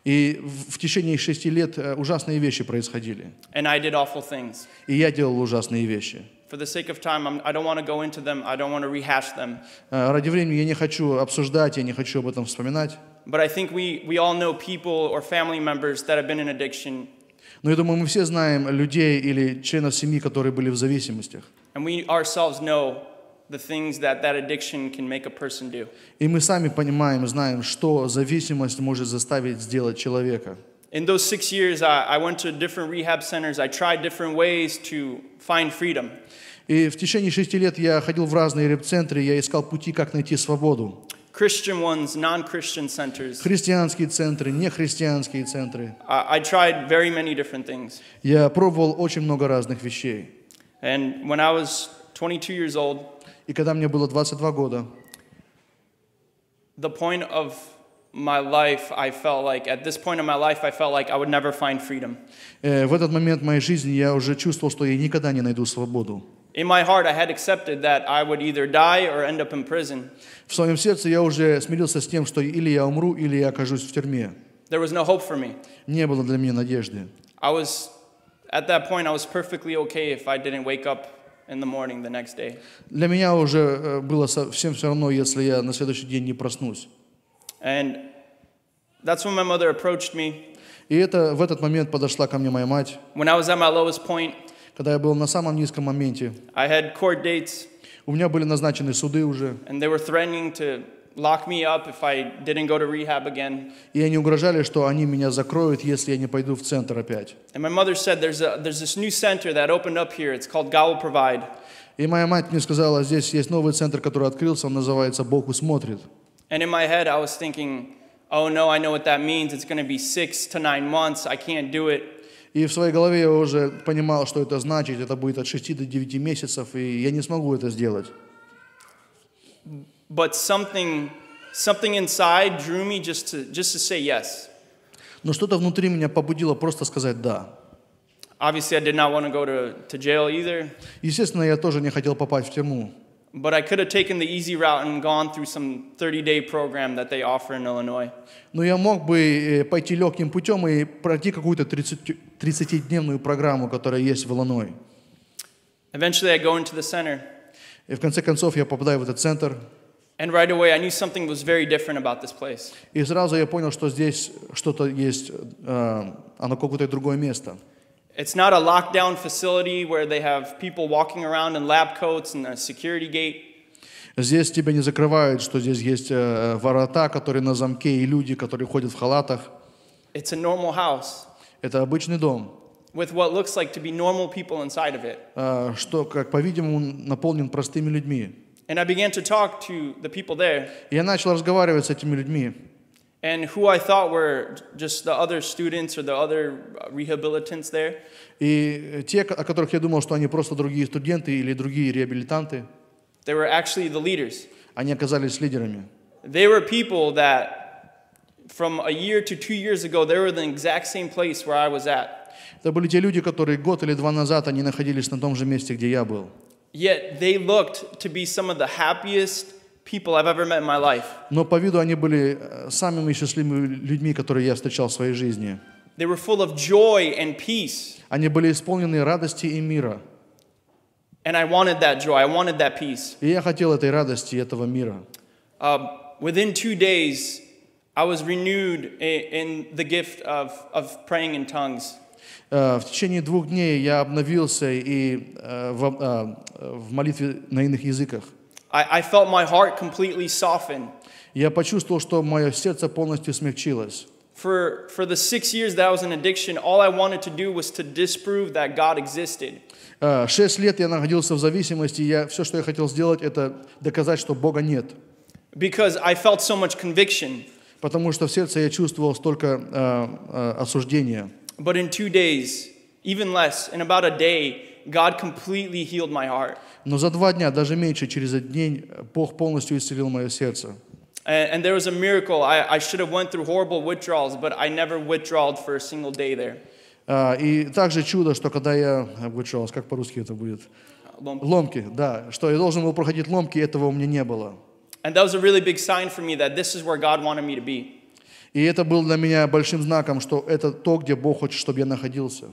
И в в течение шести лет э, ужасные вещи происходили. And I did awful things. И я делал ужасные вещи. For the sake of time, I'm, I don't want to go into them. I don't want to rehash them. Э, Ради времени я не хочу обсуждать, я не хочу об этом вспоминать. But I think we, we all know people or family members that have been in addiction. Но я думаю, мы все знаем людей или членов семьи, которые были в зависимостях. And we ourselves know the things that that addiction can make a person do. И мы сами понимаем, знаем, что зависимость может заставить сделать человека. In those six years, I, I went to different rehab centers. I tried different ways to find freedom. И в течение шести лет я ходил в разные реп-центры, я искал пути, как найти свободу. Christian ones, non-Christian centers. Христианские центры, нехристианские центры. I, I tried very many different things. Я пробовал очень много разных вещей. And when I was twenty-two years old, И когда мне было двадцать два года, the point of my life, I felt like, at this point in my life, I felt like I would never find freedom. э, в этот момент моей жизни я уже чувствовал, что я никогда не найду свободу. In my heart, I had accepted that I would either die or end up in prison. В своем сердце я уже смирился с тем, что или я умру, или я окажусь в тюрьме. There was no hope for me. Не было для меня надежды. I was, at that point, I was perfectly okay if I didn't wake up in the morning the next day. Для меня уже э, было совсем все равно, если я на следующий день не проснусь. And that's when my mother approached me. И это, в этот момент подошла ко мне моя мать. When I was at my lowest point, Когда я был на самом низком моменте, I had court dates, у меня были назначены суды уже, and they were threatening to lock me up if I didn't go to rehab again. и они угрожали, что они меня закроют, если я не пойду в центр опять. And my mother said, there's, a, there's this new center that opened up here. It's called God Will Provide. И моя мать мне сказала, здесь есть новый центр, который открылся, он называется «Бог усмотрит». And in my head, I was thinking, oh no, I know what that means. It's going to be six to nine months. I can't do it. И в своей голове я уже понимал, что это значит, это будет от шести до девяти месяцев, и я не смогу это сделать. But something, something inside drew me just to, just to say yes. Но что-то внутри меня побудило просто сказать «да». Obviously, I did not want to go to, to jail either. Естественно, я тоже не хотел попасть в тюрьму. But I could have taken the easy route and gone through some thirty-day program that they offer in Illinois. Но я мог бы пойти легким путем и пройти какую-то тридцатидневную программу, которая есть в Иллинойсе. Eventually, I go into the center. И в конце концов я попадаю в этот центр. And right away, I knew something was very different about this place. И сразу я понял, что здесь что-то есть, э, оно какое-то другое место. It's not a lockdown facility where they have people walking around in lab coats and a security gate. Здесь тебя не закрывают, что здесь есть э, ворота, которые на замке, и люди, которые ходят в халатах. It's a normal house Это обычный дом, with what looks like to be normal people inside of it. э, что, как по-видимому, наполнен простыми людьми. And I began to talk to the people there. И я начал разговаривать с этими людьми. And who I thought were just the other students or the other rehabilitants there. И те, о которых я думал, что они просто другие студенты или другие реабилитанты, They were actually the leaders. они оказались лидерами. They were people that from a year to two years ago, they were in the exact same place where I was at. Это были те люди, которые год или два назад они находились на том же месте, где я был. Yet they looked to be some of the happiest people I've ever met in my life. Но по виду они были самыми счастливыми людьми, которые я встречал в своей жизни. They were full of joy and peace. Они были исполнены радости и мира. And I wanted that joy. I wanted that peace. И я хотел этой радости, этого мира. Uh, within two days, I was renewed in, in the gift of, of praying in tongues. Uh, в течение двух дней я обновился и uh, в, uh, в молитве на иных языках. I, I felt my heart completely soften. Я почувствовал, что мое сердце полностью смягчилось. For, for the six years that I was in addiction, all I wanted to do was to disprove that God existed. Uh, шесть лет я находился в зависимости, и я, все, что я хотел сделать, это доказать, что Бога нет. Because I felt so much conviction. Потому что в сердце я чувствовал столько uh, uh, осуждения. But in two days, even less, in about a day, God completely healed my heart. Но за два дня, даже меньше, через один день, Бог полностью исцелил мое сердце. And, and there was a miracle. I, I should have went through horrible withdrawals, but I never withdrawed for a single day there. Uh, и также чудо, что когда я withdrawals, как по-русски это будет? Ломки. Ломки, да. Что я должен был проходить ломки, этого у меня не было. And that was a really big sign for me that this is where God wanted me to be. И это было для меня большим знаком, что это то, где Бог хочет, чтобы я находился.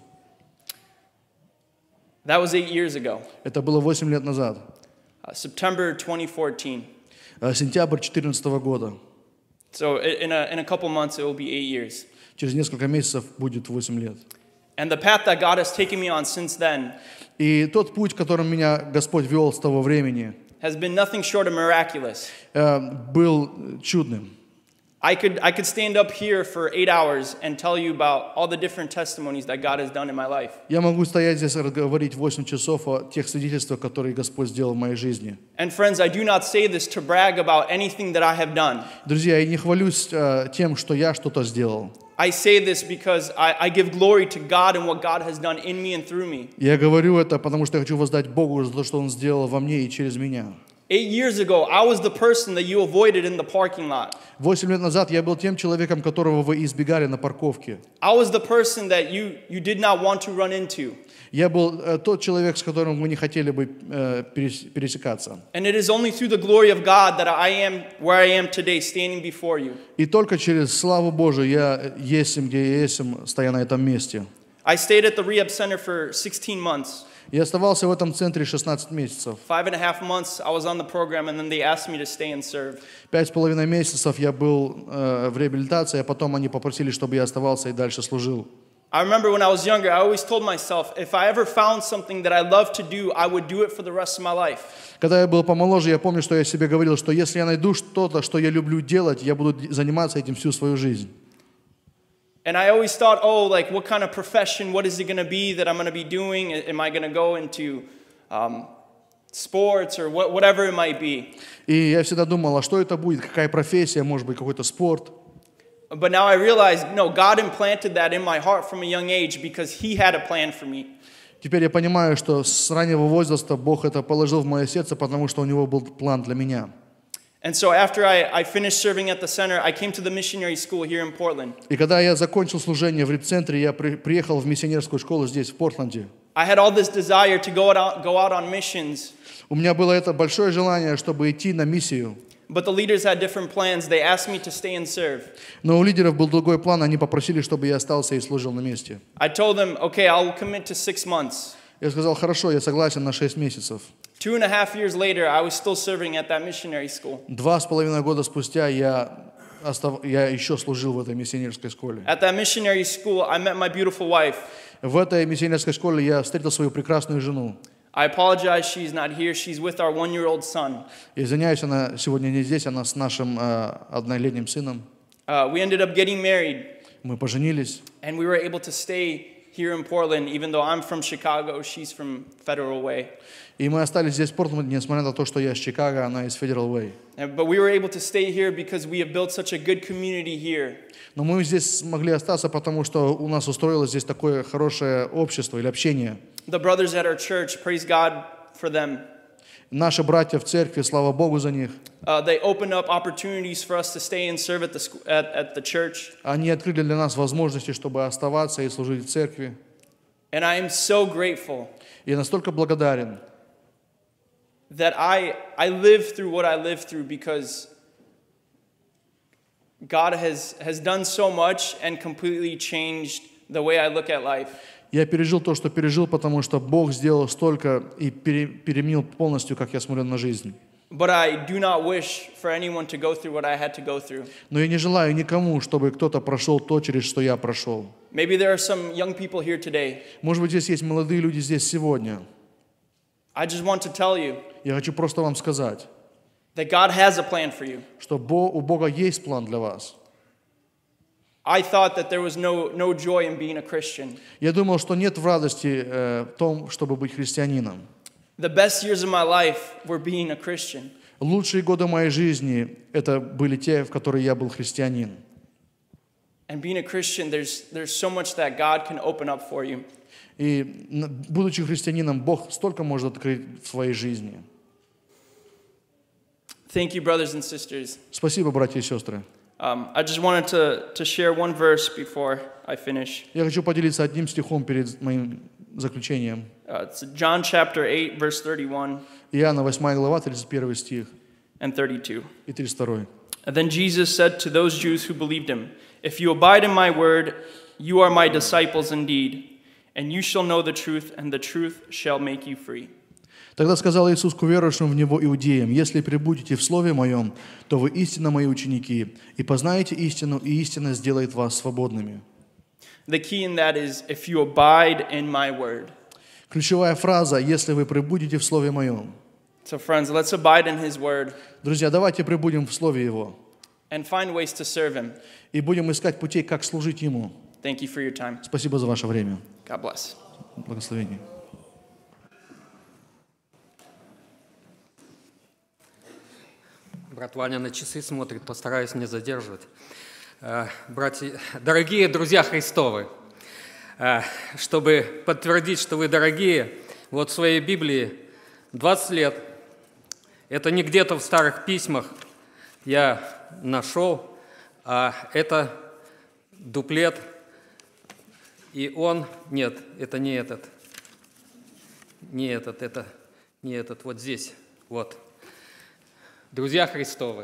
That was eight years ago, Это было восемь лет назад, uh, September twenty fourteen. э, сентябрь две тысячи четырнадцатого года. So i- in a, in a couple months, it will be eight years. Через несколько месяцев будет восемь лет. And the path that God has taken me on since then И тот путь, которым меня Господь вел с того времени, has been nothing short of miraculous. э, был чудным. I could, I could stand up here for eight hours and tell you about all the different testimonies that God has done in my life. Я могу стоять здесь и говорить восемь часов о тех свидетельствах, которые Господь сделал в моей жизни. And friends, I do not say this to brag about anything that I have done. Друзья, я не хвалюсь э, тем, что я что-то сделал. I say this because I, I give glory to God and what God has done in me and through me. Я говорю это, потому что я хочу воздать Богу за то, что Он сделал во мне и через меня. Eight years ago, I was the person that you avoided in the parking lot. Восемь лет назад я был тем человеком, которого вы избегали на парковке. I was the person that you, you did not want to run into. Я был э, тот человек, с которым вы не хотели бы э, перес- пересекаться. And it is only through the glory of God that I am where I am today, standing before you. И только через славу Божию я есть, где я есть, стоя на этом месте. I stayed at the rehab center for sixteen months. Я оставался в этом центре шестнадцать месяцев. Five and a half months I was on the program, and then they asked me to stay and serve. Пять с половиной месяцев я был э, в реабилитации, а потом они попросили, чтобы я оставался и дальше служил. I remember when I was younger, I always told myself, if I ever found something that I love to do, I would do it for the rest of my life. Когда я был помоложе, я помню, что я себе говорил, что если я найду что-то, что я люблю делать, я буду заниматься этим всю свою жизнь. And I always thought, oh, like, what kind of profession, what is it going to be that I'm going to be doing? Am I going to go into um, sports or what, whatever it might be? И я всегда думал, а что это будет, какая профессия, может быть, какой-то спорт. But now I realize, no, God implanted that in my heart from a young age because He had a plan for me. Теперь я понимаю, что с раннего возраста Бог это положил в мое сердце, потому что у Него был план для меня. And so after I, I finished serving at the center, I came to the missionary school here in Portland. И когда я закончил служение в репцентре, я при, приехал в миссионерскую школу здесь, в Портленде. I had all this desire to go out, go out on missions. У меня было это большое желание, чтобы идти на миссию. But the leaders had different plans. They asked me to stay and serve. Но у лидеров был другой план, они попросили, чтобы я остался и служил на месте. I told them, okay, I'll commit to six months. Я сказал, хорошо, я согласен на шесть месяцев. Two and a half years later, I was still serving at that missionary school. Два с половиной года спустя я, остав... я еще служил в этой миссионерской школе. At that missionary school, I met my beautiful wife. В этой миссионерской школе я встретил свою прекрасную жену. I apologize, she's not here. She's with our one-year-old son. Извиняюсь, она сегодня не здесь, она с нашим э, однолетним сыном. Uh, we ended up getting married, Мы поженились. and we were able to stay here in Portland, even though I'm from Chicago, she's from Federal Way. И мы остались здесь в Портленде, несмотря на то, что я из Чикаго, она из Federal Way. And- But we were able to stay here because we have built such a good community here. Но мы здесь смогли остаться, потому что у нас устроилось здесь такое хорошее общество или общение. The brothers at our church, praise God for them. Наши братья в церкви, слава Богу за них, Uh, they opened up opportunities for us to stay and serve at the, sc- at, at the church. они открыли для нас возможности, чтобы оставаться и служить в церкви. And I am so grateful И я настолько благодарен, that I, I live through what I live through because God has, has done so much and completely changed the way I look at life. я пережил то, что пережил, потому что Бог сделал столько и пере- переменил полностью, как я смотрю на жизнь. But I do not wish for anyone to go through what I had to go through. Но я не желаю никому, чтобы кто-то прошел то, через что я прошел. Maybe there are some young people here today. Может быть, здесь есть молодые люди здесь сегодня. I just want to tell you Я хочу просто вам сказать, that God has a plan for you. что Бо- у Бога есть план для вас. I thought that there was no, no joy in being a Christian. Я думал, что нет в радости э, в том, чтобы быть христианином. The best years of my life were being a Christian. Лучшие годы моей жизни – это были те, в которые я был христианин. And being a Christian, there's, there's so much that God can open up for you. И, н- будучи христианином, Бог столько может открыть в своей жизни. Thank you, brothers and sisters. Спасибо, братья и сестры. Um, I just wanted to, to share one verse before I finish. Я хочу поделиться одним стихом перед моим заключением. Uh, it's John chapter eight, verse thirty-one Иоанна восьмая глава, тридцать первый стих and thirty-two. и тридцать второй. And then Jesus said to those Jews who believed him, If you abide in my word, you are my disciples indeed, and you shall know the truth, and the truth shall make you free. Тогда сказал Иисус к уверовавшим в Него иудеям: «Если пребудете в Слове Моем, то вы истинно Мои ученики, и познаете истину, и истина сделает вас свободными». The key in that is, if you abide in my word. Ключевая фраза: «Если вы пребудете в Слове Моем». So friends, let's abide in his word. Друзья, давайте пребудем в Слове Его. And find ways to serve him. И будем искать путей, как служить Ему. Thank you for your time. Спасибо за ваше время. God bless. Благословение. Брат Ваня на часы смотрит, постараюсь не задерживать. Братья, дорогие друзья Христовы, чтобы подтвердить, что вы дорогие, вот в своей Библии двадцать лет, это не где-то в старых письмах я нашел, а это дуплет, и он, нет, это не этот, не этот, это не этот, вот здесь, вот. Друзья Христовы.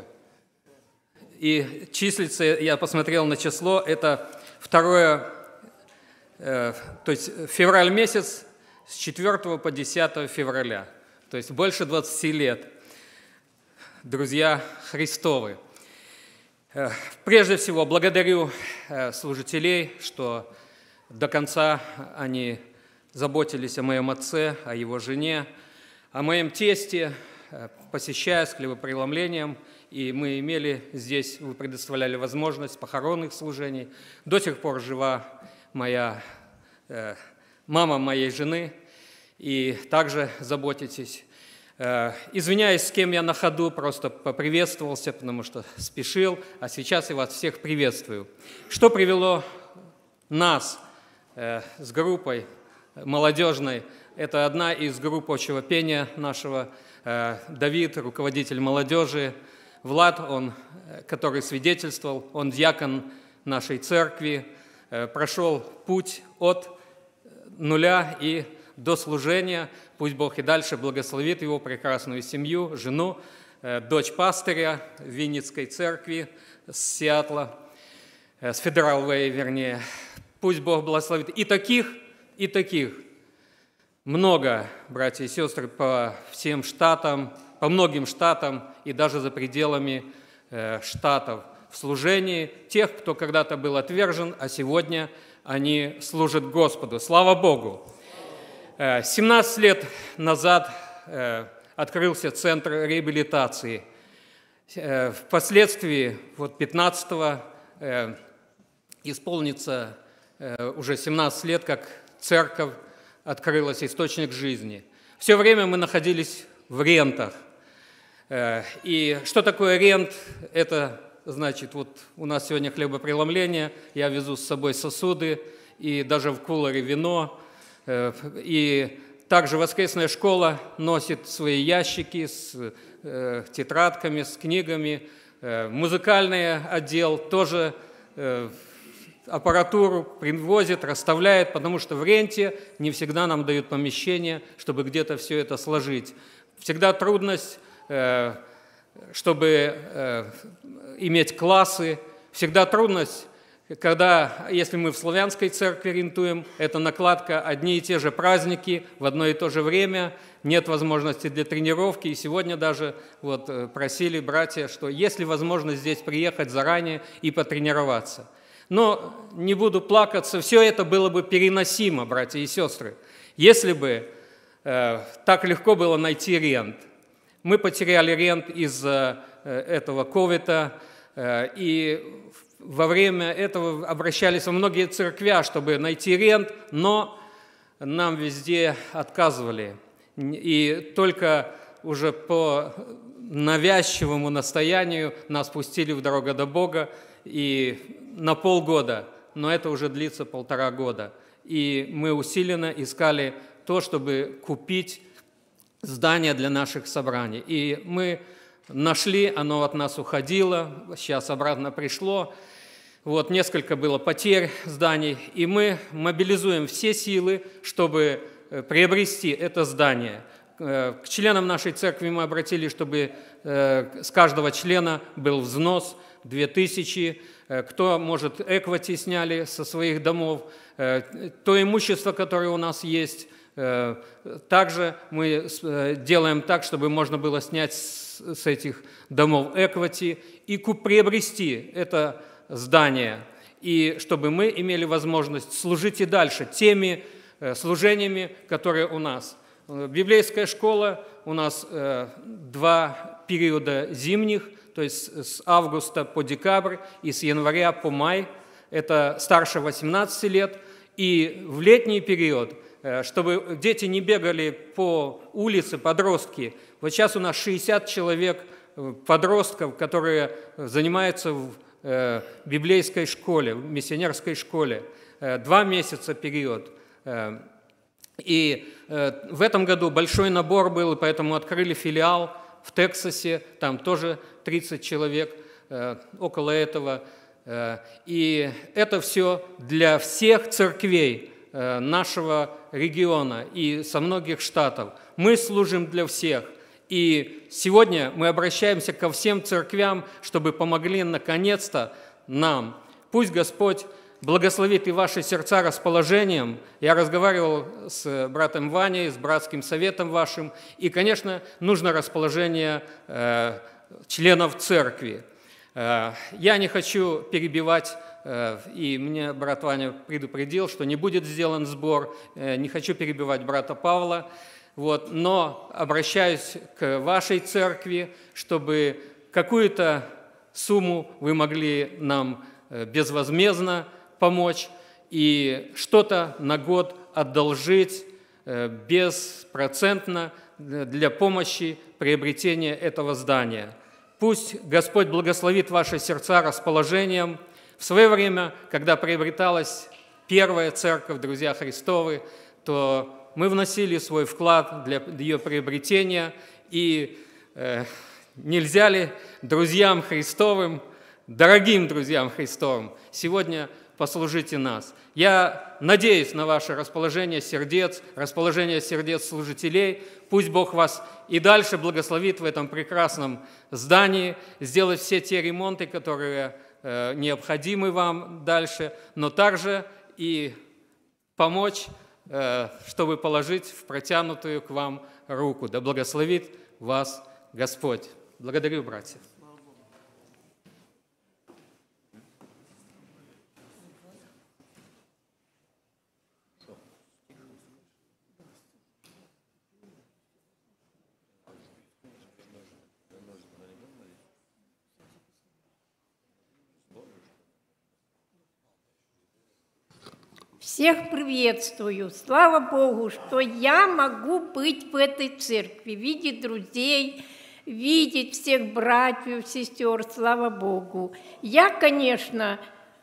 И числится, я посмотрел на число, это второе, э, то есть февраль месяц с четвёртого по десятое февраля, то есть больше двадцати лет. Друзья Христовы. Э, прежде всего, благодарю э, служителей, что до конца они заботились о моем отце, о его жене, о моем тесте, посещая с хлебопреломлением, и мы имели здесь, вы предоставляли возможность похоронных служений. До сих пор жива моя э, мама моей жены, и также заботитесь. Э, извиняюсь, с кем я на ходу, просто поприветствовался, потому что спешил, а сейчас я вас всех приветствую. Что привело нас э, с группой молодежной? Это одна из групп общего пения нашего. Давид, руководитель молодежи, Влад, он, который свидетельствовал, он диакон нашей церкви, прошел путь от нуля и до служения. Пусть Бог и дальше благословит его прекрасную семью, жену, дочь пастыря Винницкой церкви с Сиэтла, с Федерал-Вэй, вернее. Пусть Бог благословит и таких, и таких. Много, братья и сестры, по всем штатам, по многим штатам и даже за пределами э, штатов в служении тех, кто когда-то был отвержен, а сегодня они служат Господу. Слава Богу! Э, семнадцать лет назад э, открылся центр реабилитации. Э, впоследствии, вот пятнадцатого э, исполнится э, уже семнадцать лет, как церковь открылась, источник жизни. Все время мы находились в рентах. И что такое рент? Это значит, вот у нас сегодня хлебопреломление, я везу с собой сосуды, и даже в кулере вино. И также воскресная школа носит свои ящики с тетрадками, с книгами. Музыкальный отдел тоже аппаратуру привозит, расставляет, потому что в ренте не всегда нам дают помещение, чтобы где-то все это сложить. Всегда трудность, чтобы иметь классы, всегда трудность, когда, если мы в славянской церкви рентуем, это накладка, одни и те же праздники в одно и то же время, нет возможности для тренировки, и сегодня даже вот просили братья, что есть ли возможность здесь приехать заранее и потренироваться. Но не буду плакаться, все это было бы переносимо, братья и сестры, если бы э, так легко было найти рент. Мы потеряли рент из-за э, этого ковида, э, и во время этого обращались во многие церквя, чтобы найти рент, но нам везде отказывали. И только уже по навязчивому настоянию нас пустили в дорогу до Бога, и на полгода, но это уже длится полтора года. И мы усиленно искали то, чтобы купить здание для наших собраний. И мы нашли, оно от нас уходило, сейчас обратно пришло. Вот несколько было потерь зданий, и мы мобилизуем все силы, чтобы приобрести это здание. К членам нашей церкви мы обратились, чтобы с каждого члена был взнос две тысячи, кто, может, эквати сняли со своих домов, то имущество, которое у нас есть. Также мы делаем так, чтобы можно было снять с этих домов эквати и приобрести это здание, и чтобы мы имели возможность служить и дальше теми служениями, которые у нас. Библейская школа у нас два периода зимних, то есть с августа по декабрь и с января по май, это старше восемнадцати лет, и в летний период, чтобы дети не бегали по улице, подростки. Вот сейчас у нас шестьдесят человек подростков, которые занимаются в библейской школе, в миссионерской школе. Два месяца период. И в этом году большой набор был, и поэтому открыли филиал в Тексасе, там тоже тридцать человек, около этого. И это все для всех церквей нашего региона и со многих штатов. Мы служим для всех. И сегодня мы обращаемся ко всем церквям, чтобы помогли наконец-то нам. Пусть Господь благословит и ваши сердца расположением. Я разговаривал с братом Ваней, с братским советом вашим. И, конечно, нужно расположение э, членов церкви. Э, я не хочу перебивать, э, и мне брат Ваня предупредил, что не будет сделан сбор. Э, не хочу перебивать брата Павла. Вот, но обращаюсь к вашей церкви, чтобы какую-то сумму вы могли нам безвозмездно помочь и что-то на год одолжить беспроцентно для помощи приобретения этого здания. Пусть Господь благословит ваши сердца расположением. В свое время, когда приобреталась первая церковь, друзья Христовы, то мы вносили свой вклад для ее приобретения, и э, нельзя ли друзьям Христовым, дорогим друзьям Христовым, сегодня послужите нас. Я надеюсь на ваше расположение сердец, расположение сердец служителей. Пусть Бог вас и дальше благословит в этом прекрасном здании, сделать все те ремонты, которые э, необходимы вам дальше, но также и помочь, чтобы положить в протянутую к вам руку. Да благословит вас Господь. Благодарю, братья. Всех приветствую. Слава Богу, что я могу быть в этой церкви, видеть друзей, видеть всех братьев, сестер. Слава Богу. Я, конечно,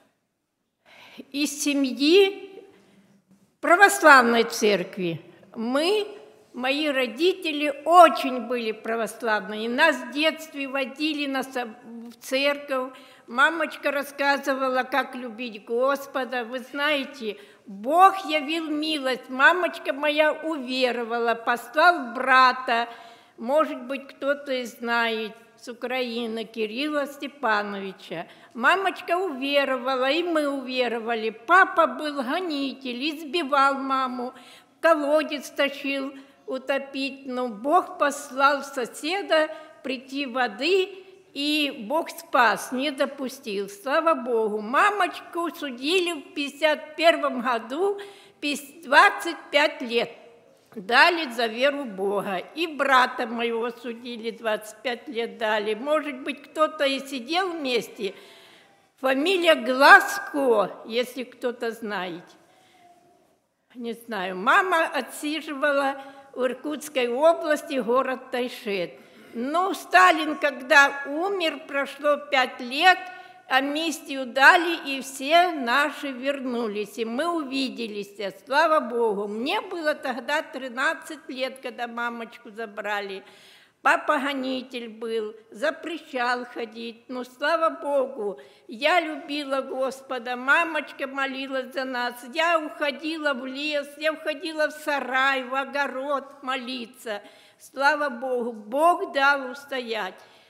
из семьи православной церкви. Мы, мои родители, очень были православные. Нас в детстве водили на в церковь. Мамочка рассказывала, как любить Господа. Вы знаете, Бог явил милость. Мамочка моя уверовала, послал брата. Может быть, кто-то знает, с Украины, Кирилла Степановича. Мамочка уверовала, и мы уверовали. Папа был гонитель, избивал маму, колодец тащил утопить. Но Бог послал соседа прийти воды, и Бог спас, не допустил. Слава Богу. Мамочку судили в пятьдесят первом году двадцать пять лет. Дали за веру Бога. И брата моего судили, двадцать пять лет дали. Может быть, кто-то и сидел вместе. Фамилия Глазко, если кто-то знает. Не знаю. Мама отсиживала в Иркутской области, город Тайшет. Но Сталин, когда умер, прошло пять лет, амнистию дали, и все наши вернулись, и мы увиделись, слава Богу. Мне было тогда тринадцать лет, когда мамочку забрали. Папа гонитель был, запрещал ходить, но слава Богу, я любила Господа, мамочка молилась за нас, я уходила в лес, я уходила в сарай, в огород молиться. Слава Богу, Бог дал устоять.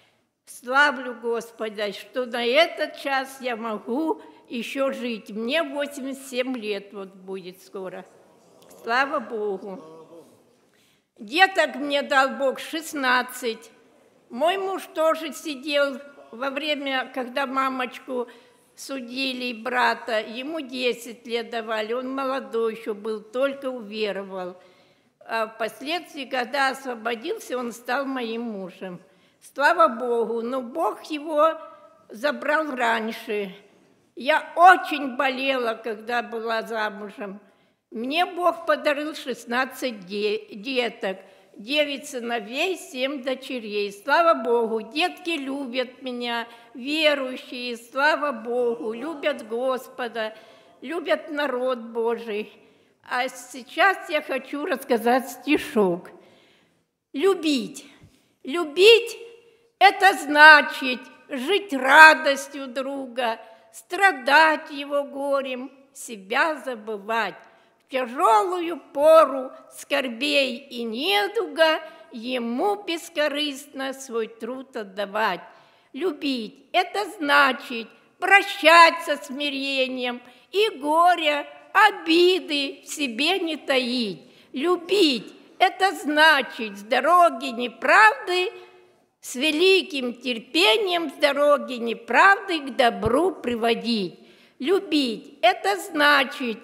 Славлю Господа, что на этот час я могу еще жить. Мне восемьдесят семь лет вот будет скоро. Слава Богу. Деток мне дал Бог шестнадцать. Мой муж тоже сидел во время, когда мамочку судили и брата. Ему десять лет давали, он молодой еще был, только уверовал. А впоследствии, когда освободился, он стал моим мужем. Слава Богу, но Бог его забрал раньше. Я очень болела, когда была замужем. Мне Бог подарил шестнадцать деток, девять сыновей, семь дочерей. Слава Богу, детки любят меня, верующие, слава Богу, любят Господа, любят народ Божий. А сейчас я хочу рассказать стишок. Любить. Любить – это значит жить радостью друга, страдать его горем, себя забывать. В тяжелую пору скорбей и недуга ему бескорыстно свой труд отдавать. Любить – это значит прощать со смирением и горя, обиды в себе не таить. Любить – это значит с дороги неправды, с великим терпением с дороги неправды к добру приводить. Любить – это значит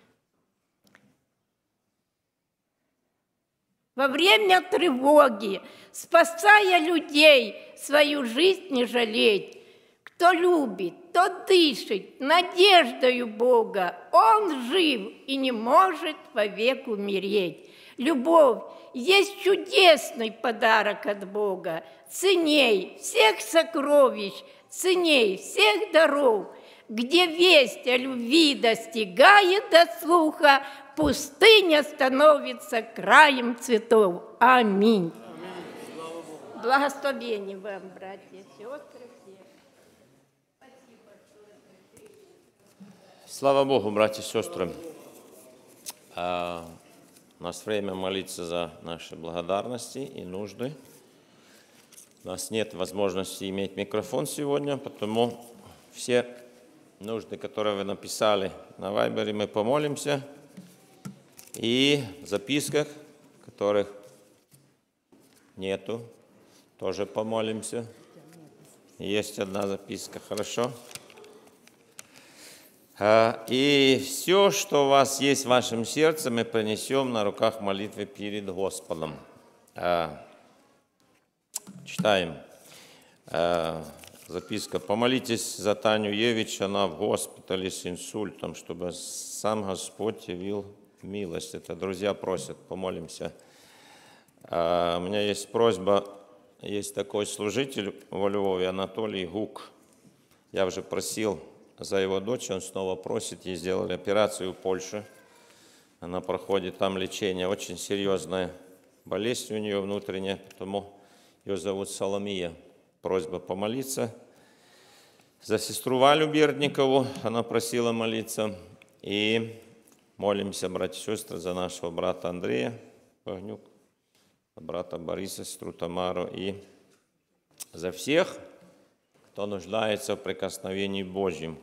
во время тревоги, спасая людей, свою жизнь не жалеть. Кто любит, тот дышит надеждою Бога, он жив и не может вовек умереть. Любовь есть чудесный подарок от Бога, ценней всех сокровищ, ценней всех даров, где весть о любви достигает до слуха, пустыня становится краем цветов. Аминь. Благословение вам, братья и сестры. Слава Богу, братья и сестры. А, у нас время молиться за наши благодарности и нужды. У нас нет возможности иметь микрофон сегодня, потому все нужды, которые вы написали на Вайбере, мы помолимся. И в записках, которых нету, тоже помолимся. Есть одна записка, хорошо? И все, что у вас есть в вашем сердце, мы принесем на руках молитвы перед Господом. Читаем. Записка. Помолитесь за Таню Евич, она в госпитале с инсультом, чтобы сам Господь явил милость. Это друзья просят, помолимся. У меня есть просьба, есть такой служитель во Львове, Анатолий Гук. Я уже просил за его дочь, он снова просит, ей сделали операцию в Польше. Она проходит там лечение, очень серьезная болезнь у нее внутренняя, потому ее зовут Соломия. Просьба помолиться. За сестру Валю Бердникову она просила молиться. И молимся, братья и сестры, за нашего брата Андрея Погнюк, брата Бориса, сестру Тамару и за всех, кто нуждается в прикосновении Божьем.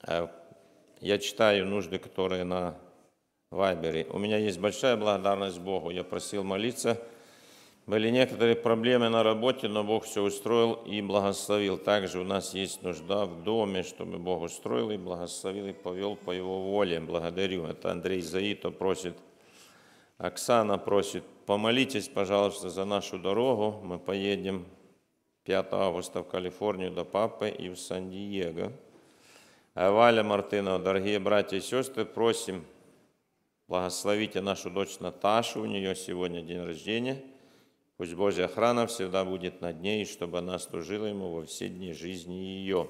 Я читаю нужды, которые на Вайбере. У меня есть большая благодарность Богу. Я просил молиться. Были некоторые проблемы на работе, но Бог все устроил и благословил. Также у нас есть нужда в доме, чтобы Бог устроил и благословил, и повел по Его воле. Благодарю. Это Андрей Заито просит. Оксана просит, помолитесь, пожалуйста, за нашу дорогу. Мы поедем пятого августа в Калифорнию до папы и в Сан-Диего. А Валя Мартынова, дорогие братья и сестры, просим, благословите нашу дочь Наташу, у нее сегодня день рождения. Пусть Божья охрана всегда будет над ней, чтобы она служила Ему во все дни жизни ее.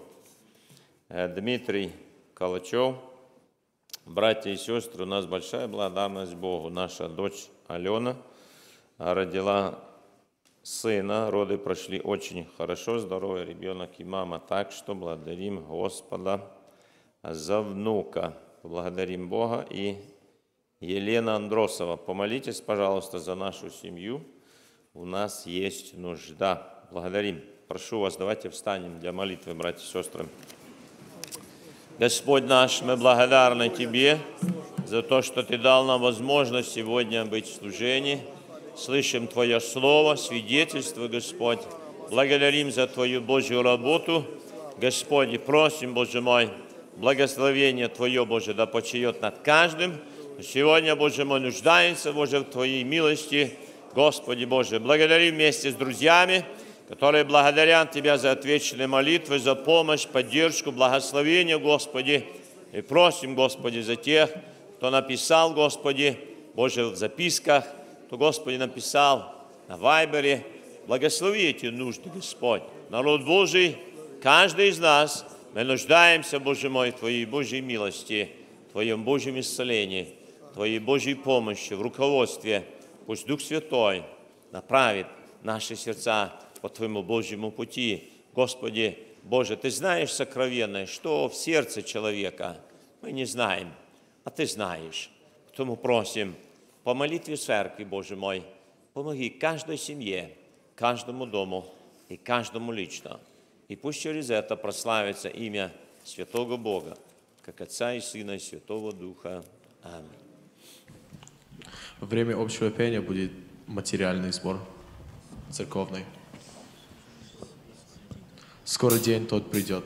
Дмитрий Калачев, братья и сестры, у нас большая благодарность Богу. Наша дочь Алена родила сына, роды прошли очень хорошо, здоровый ребенок и мама, так что благодарим Господа за внука. Благодарим Бога. И Елена Андросова, помолитесь, пожалуйста, за нашу семью. У нас есть нужда. Благодарим. Прошу вас, давайте встанем для молитвы, братья и сестры. Господь наш, мы благодарны Тебе за то, что Ты дал нам возможность сегодня быть в служении. Слышим Твое Слово, свидетельство, Господь. Благодарим за Твою Божью работу. Господи, просим, Боже мой, благословение Твое, Боже, да почиет над каждым. Сегодня, Боже мой, нуждаемся, Боже, в Твоей милости. Господи, Боже, благодарим вместе с друзьями, которые благодарят Тебя за отвеченные молитвы, за помощь, поддержку, благословение, Господи. И просим, Господи, за тех, кто написал, Господи, Боже, в записках, кто, Господи, написал на Вайбере. Благослови эти нужды, Господь. Народ Божий, каждый из нас, мы нуждаемся, Боже мой, в Твоей Божьей милости, в Твоем Божьем исцелении, в Твоей Божьей помощи, в руководстве. Пусть Дух Святой направит наши сердца по Твоему Божьему пути. Господи, Боже, Ты знаешь сокровенное, что в сердце человека. Мы не знаем, а Ты знаешь. Потому просим, по молитве церкви, Боже мой, помоги каждой семье, каждому дому и каждому лично. И пусть через это прославится имя Святого Бога, как Отца и Сына и Святого Духа. Аминь. Во время общего пения будет материальный сбор церковный. Скоро день тот придет.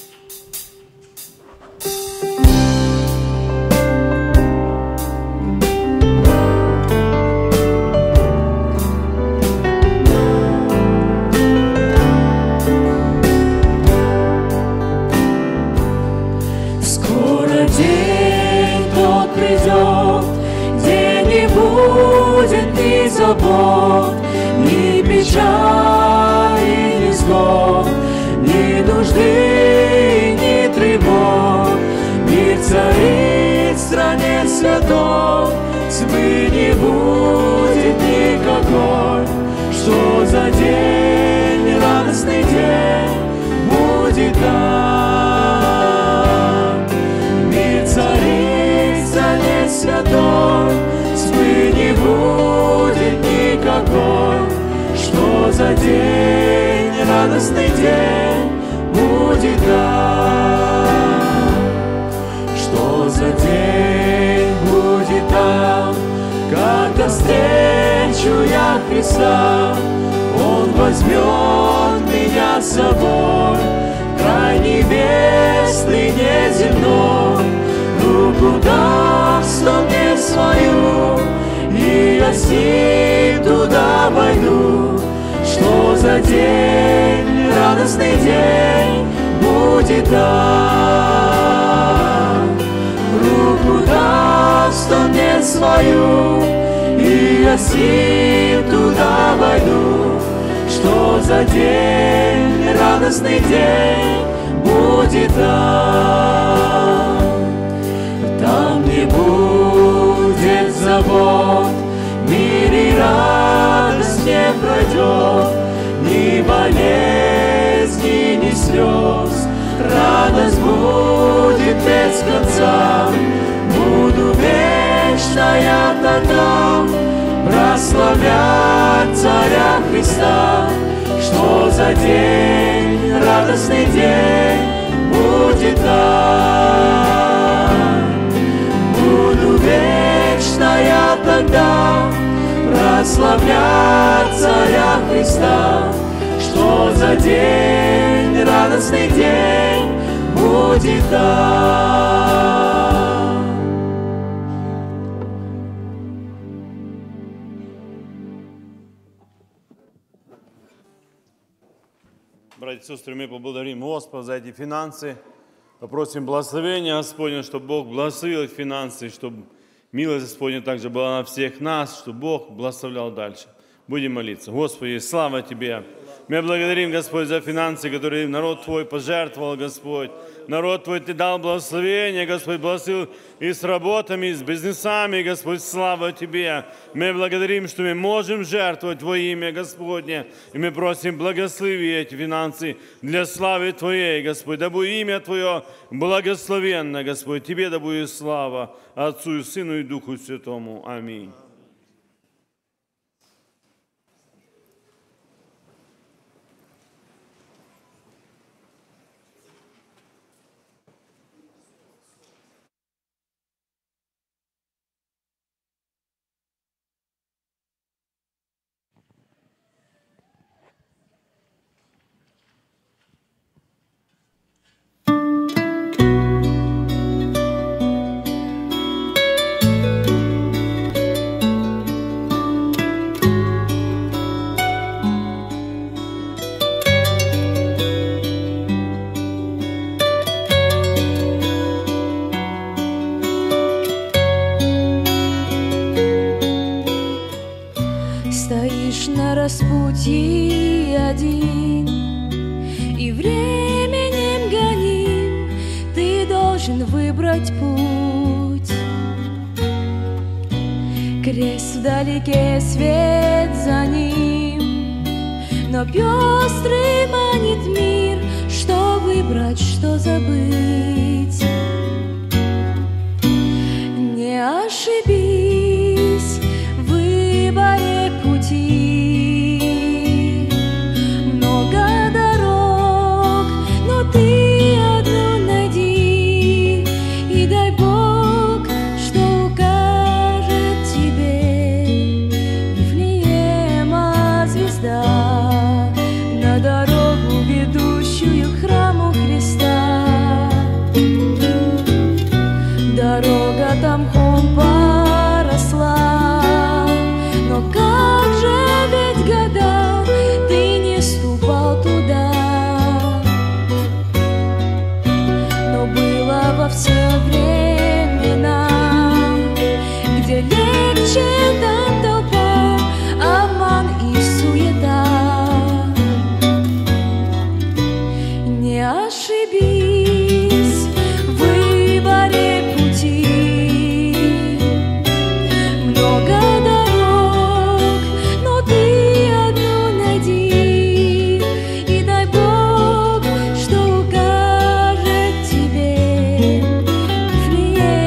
Скоро день тот придет, где не будет ни забот, ни печали, ни зло, ни нужды, ни тревог. Мир царит в стране святой, тьмы не будет никакой. Что за день, радостный день будет так. Мир царит в стране святой, тьмы не будет никакой. Что за день, радостный день будет там. Что за день будет там, когда встречу я Христа. Он возьмет меня с собой, край небесный, неземной. Руку даст он мне свою, и я с ним туда войду. Что за день, радостный день будет там. Руку даст он мне свою, и я с ним туда войду. Что за день, радостный день будет там. Там не будет забот, в мире радость не пройдет, ни болезни, ни слез. Радость будет без конца, буду вечно я там, прославлять Царя Христа. Что за день, радостный день будет там. Буду вечно я тогда прославлять Царя Христа. Что за день, радостный день будет там. Братья и сестры, мы поблагодарим Господа за эти финансы. Попросим благословения Господня, чтобы Бог благословил эти финансы, чтобы милость Господня также была на всех нас, чтобы Бог благословлял дальше. Будем молиться. Господи, слава Тебе! Мы благодарим, Господь, за финансы, которые народ Твой пожертвовал, Господь. Народ Твой Ты дал благословение, Господь, благословил и с работами, и с бизнесами, Господь, слава Тебе. Мы благодарим, что мы можем жертвовать во имя Господне. И мы просим, благослови эти финансы для славы Твоей, Господь. Да будет имя Твое благословенно, Господь. Тебе да будет слава Отцу и Сыну и Духу Святому. Аминь. распутье один, и временем гоним, ты должен выбрать путь. Крест вдалеке, свет за ним, но пестрый манит мир, что выбрать, что забыть. Не ошибись в выборе пути. Много дорог, но ты одну найди, и дай Бог, что укажет тебе Вифлеема звезда на дорогу, ведущую к храму Христа. Дорога там мхом поросла, но как же ведь года ты не ступал туда. Но было во все времена, где легче там толпа, обман и суета. Не ошибись в выборе пути. Много дорог, но ты одну найди, и дай Бог, что укажет тебе Вифлеема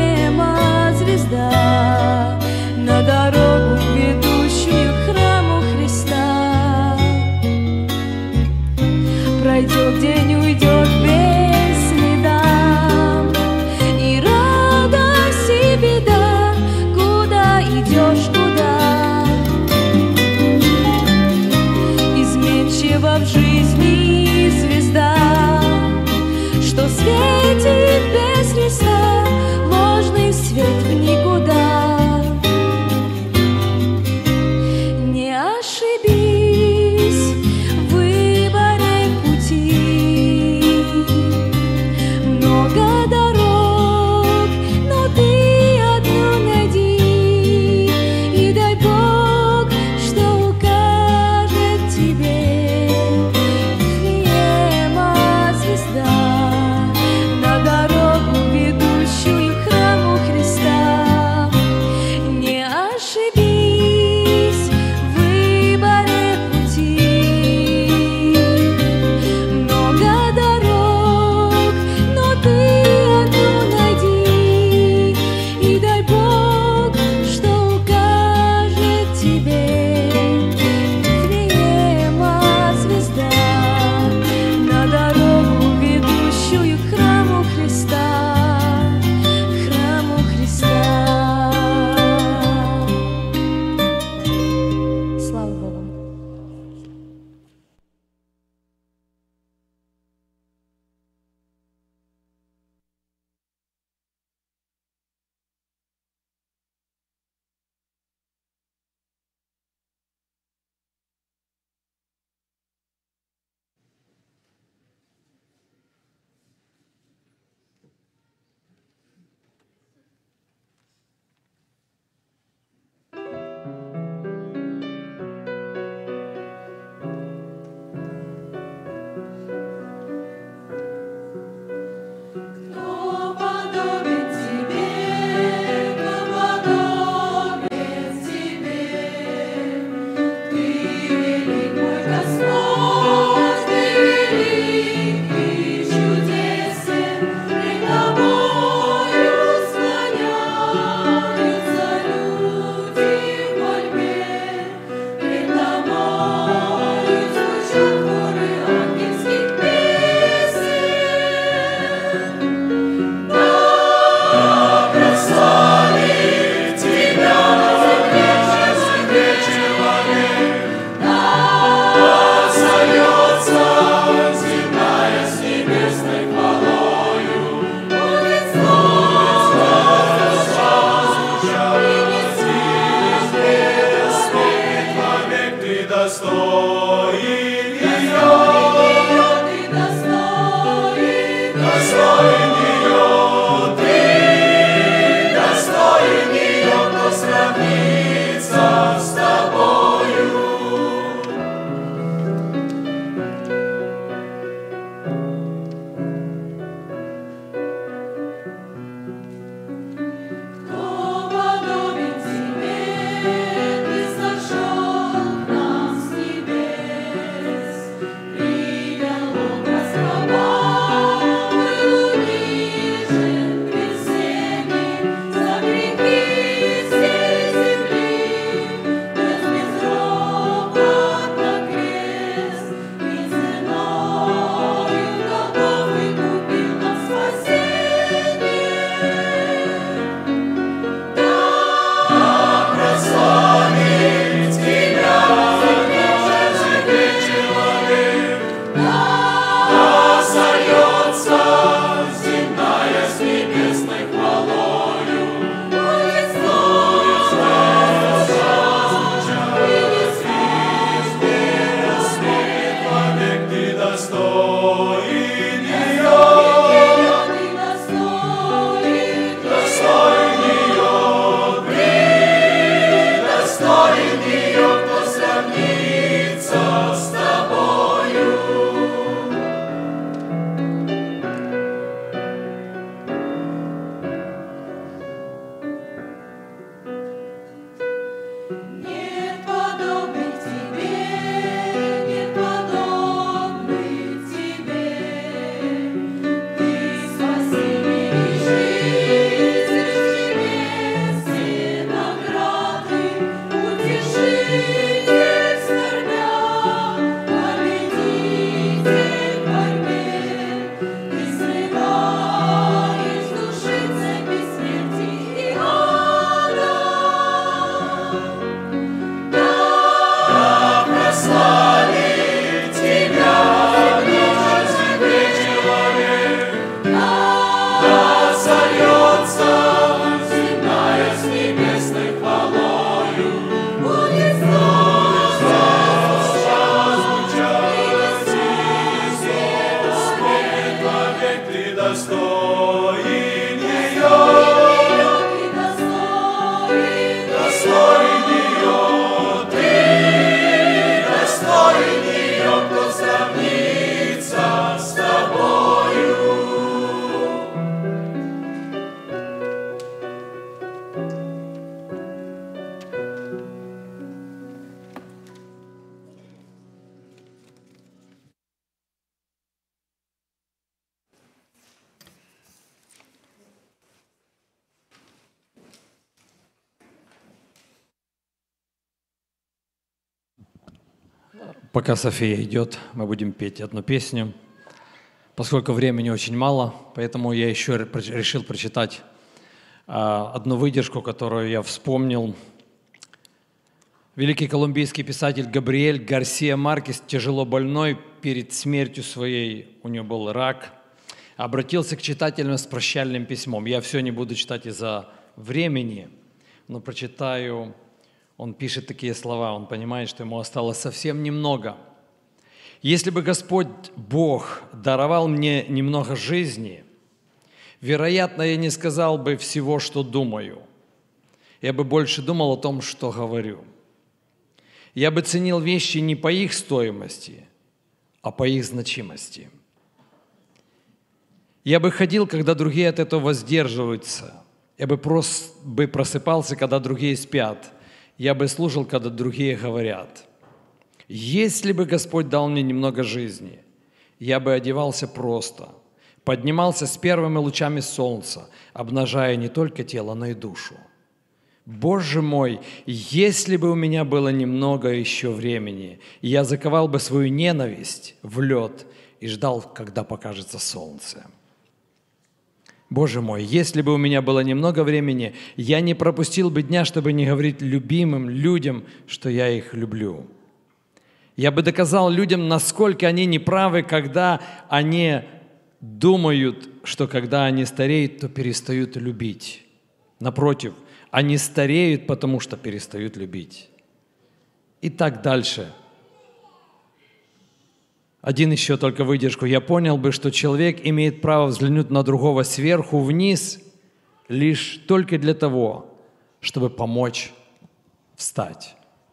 Пока София идет, мы будем петь одну песню. Поскольку времени очень мало, поэтому я еще решил прочитать одну выдержку, которую я вспомнил. Великий колумбийский писатель Габриэль Гарсия Маркес, тяжело больной, перед смертью своей, у него был рак, обратился к читателям с прощальным письмом. Я все не буду читать из-за времени, но прочитаю. Он пишет такие слова, он понимает, что ему осталось совсем немного. «Если бы Господь Бог даровал мне немного жизни, вероятно, я не сказал бы всего, что думаю. Я бы больше думал о том, что говорю. Я бы ценил вещи не по их стоимости, а по их значимости. Я бы ходил, когда другие от этого воздерживаются. Я бы просто бы просыпался, когда другие спят. Я бы слушал, когда другие говорят. Если бы Господь дал мне немного жизни, я бы одевался просто, поднимался с первыми лучами солнца, обнажая не только тело, но и душу. Боже мой, если бы у меня было немного еще времени, я заковал бы свою ненависть в лед и ждал, когда покажется солнце. Боже мой, если бы у меня было немного времени, я не пропустил бы дня, чтобы не говорить любимым людям, что я их люблю. Я бы доказал людям, насколько они неправы, когда они думают, что когда они стареют, то перестают любить. Напротив, они стареют, потому что перестают любить. И так дальше. Один еще только выдержку. Я понял бы, что человек имеет право взглянуть на другого сверху вниз лишь только для того, чтобы помочь встать.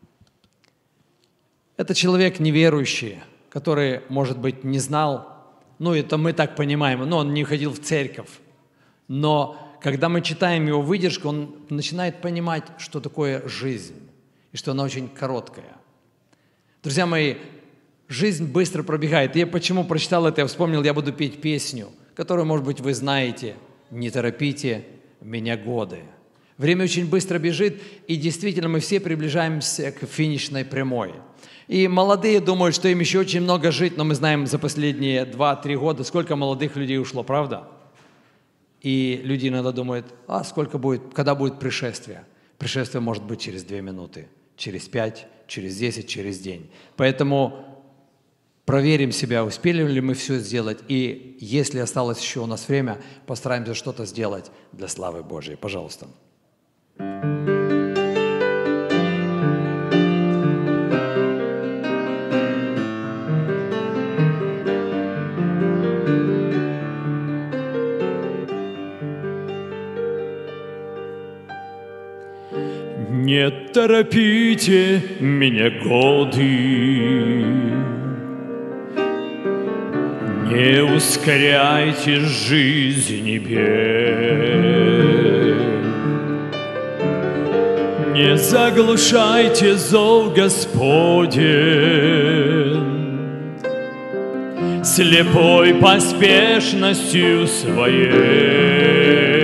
Это человек неверующий, который, может быть, не знал, ну это мы так понимаем, но он не ходил в церковь. Но когда мы читаем его выдержку, он начинает понимать, что такое жизнь, и что она очень короткая. Друзья мои, жизнь быстро пробегает. Я почему прочитал это, я вспомнил, я буду петь песню, которую, может быть, вы знаете. «Не торопите меня годы». Время очень быстро бежит, и действительно мы все приближаемся к финишной прямой. И молодые думают, что им еще очень много жить, но мы знаем за последние два-три года, сколько молодых людей ушло, правда? И люди иногда думают, а сколько будет, когда будет пришествие? Пришествие может быть через две минуты, через пять, через десять, через день. Поэтому проверим себя, успели ли мы все сделать, и если осталось еще у нас время, постараемся что-то сделать для славы Божьей. Пожалуйста. Не торопите меня годы, не ускоряйте жизни бег, не заглушайте зов Господень слепой поспешностью своей.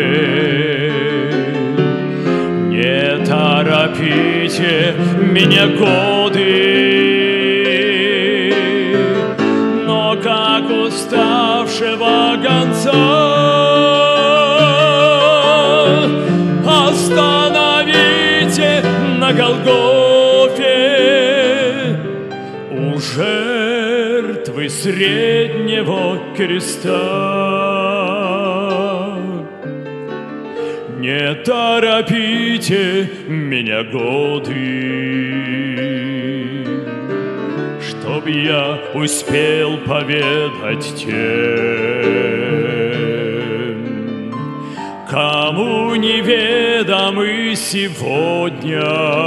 Не торопите меня годы, но как уставшего гонца остановите на Голгофе у жертвы среднего креста. Не торопите меня годы, чтоб я успел поведать тем, кому неведомы сегодня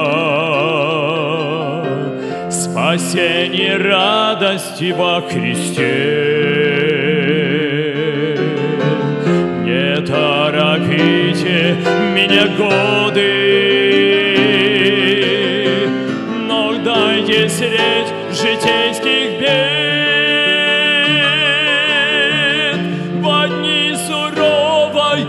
спасение, радости во Христе. Не торопите меня годы, но дайте средь житейских бед во дни суровой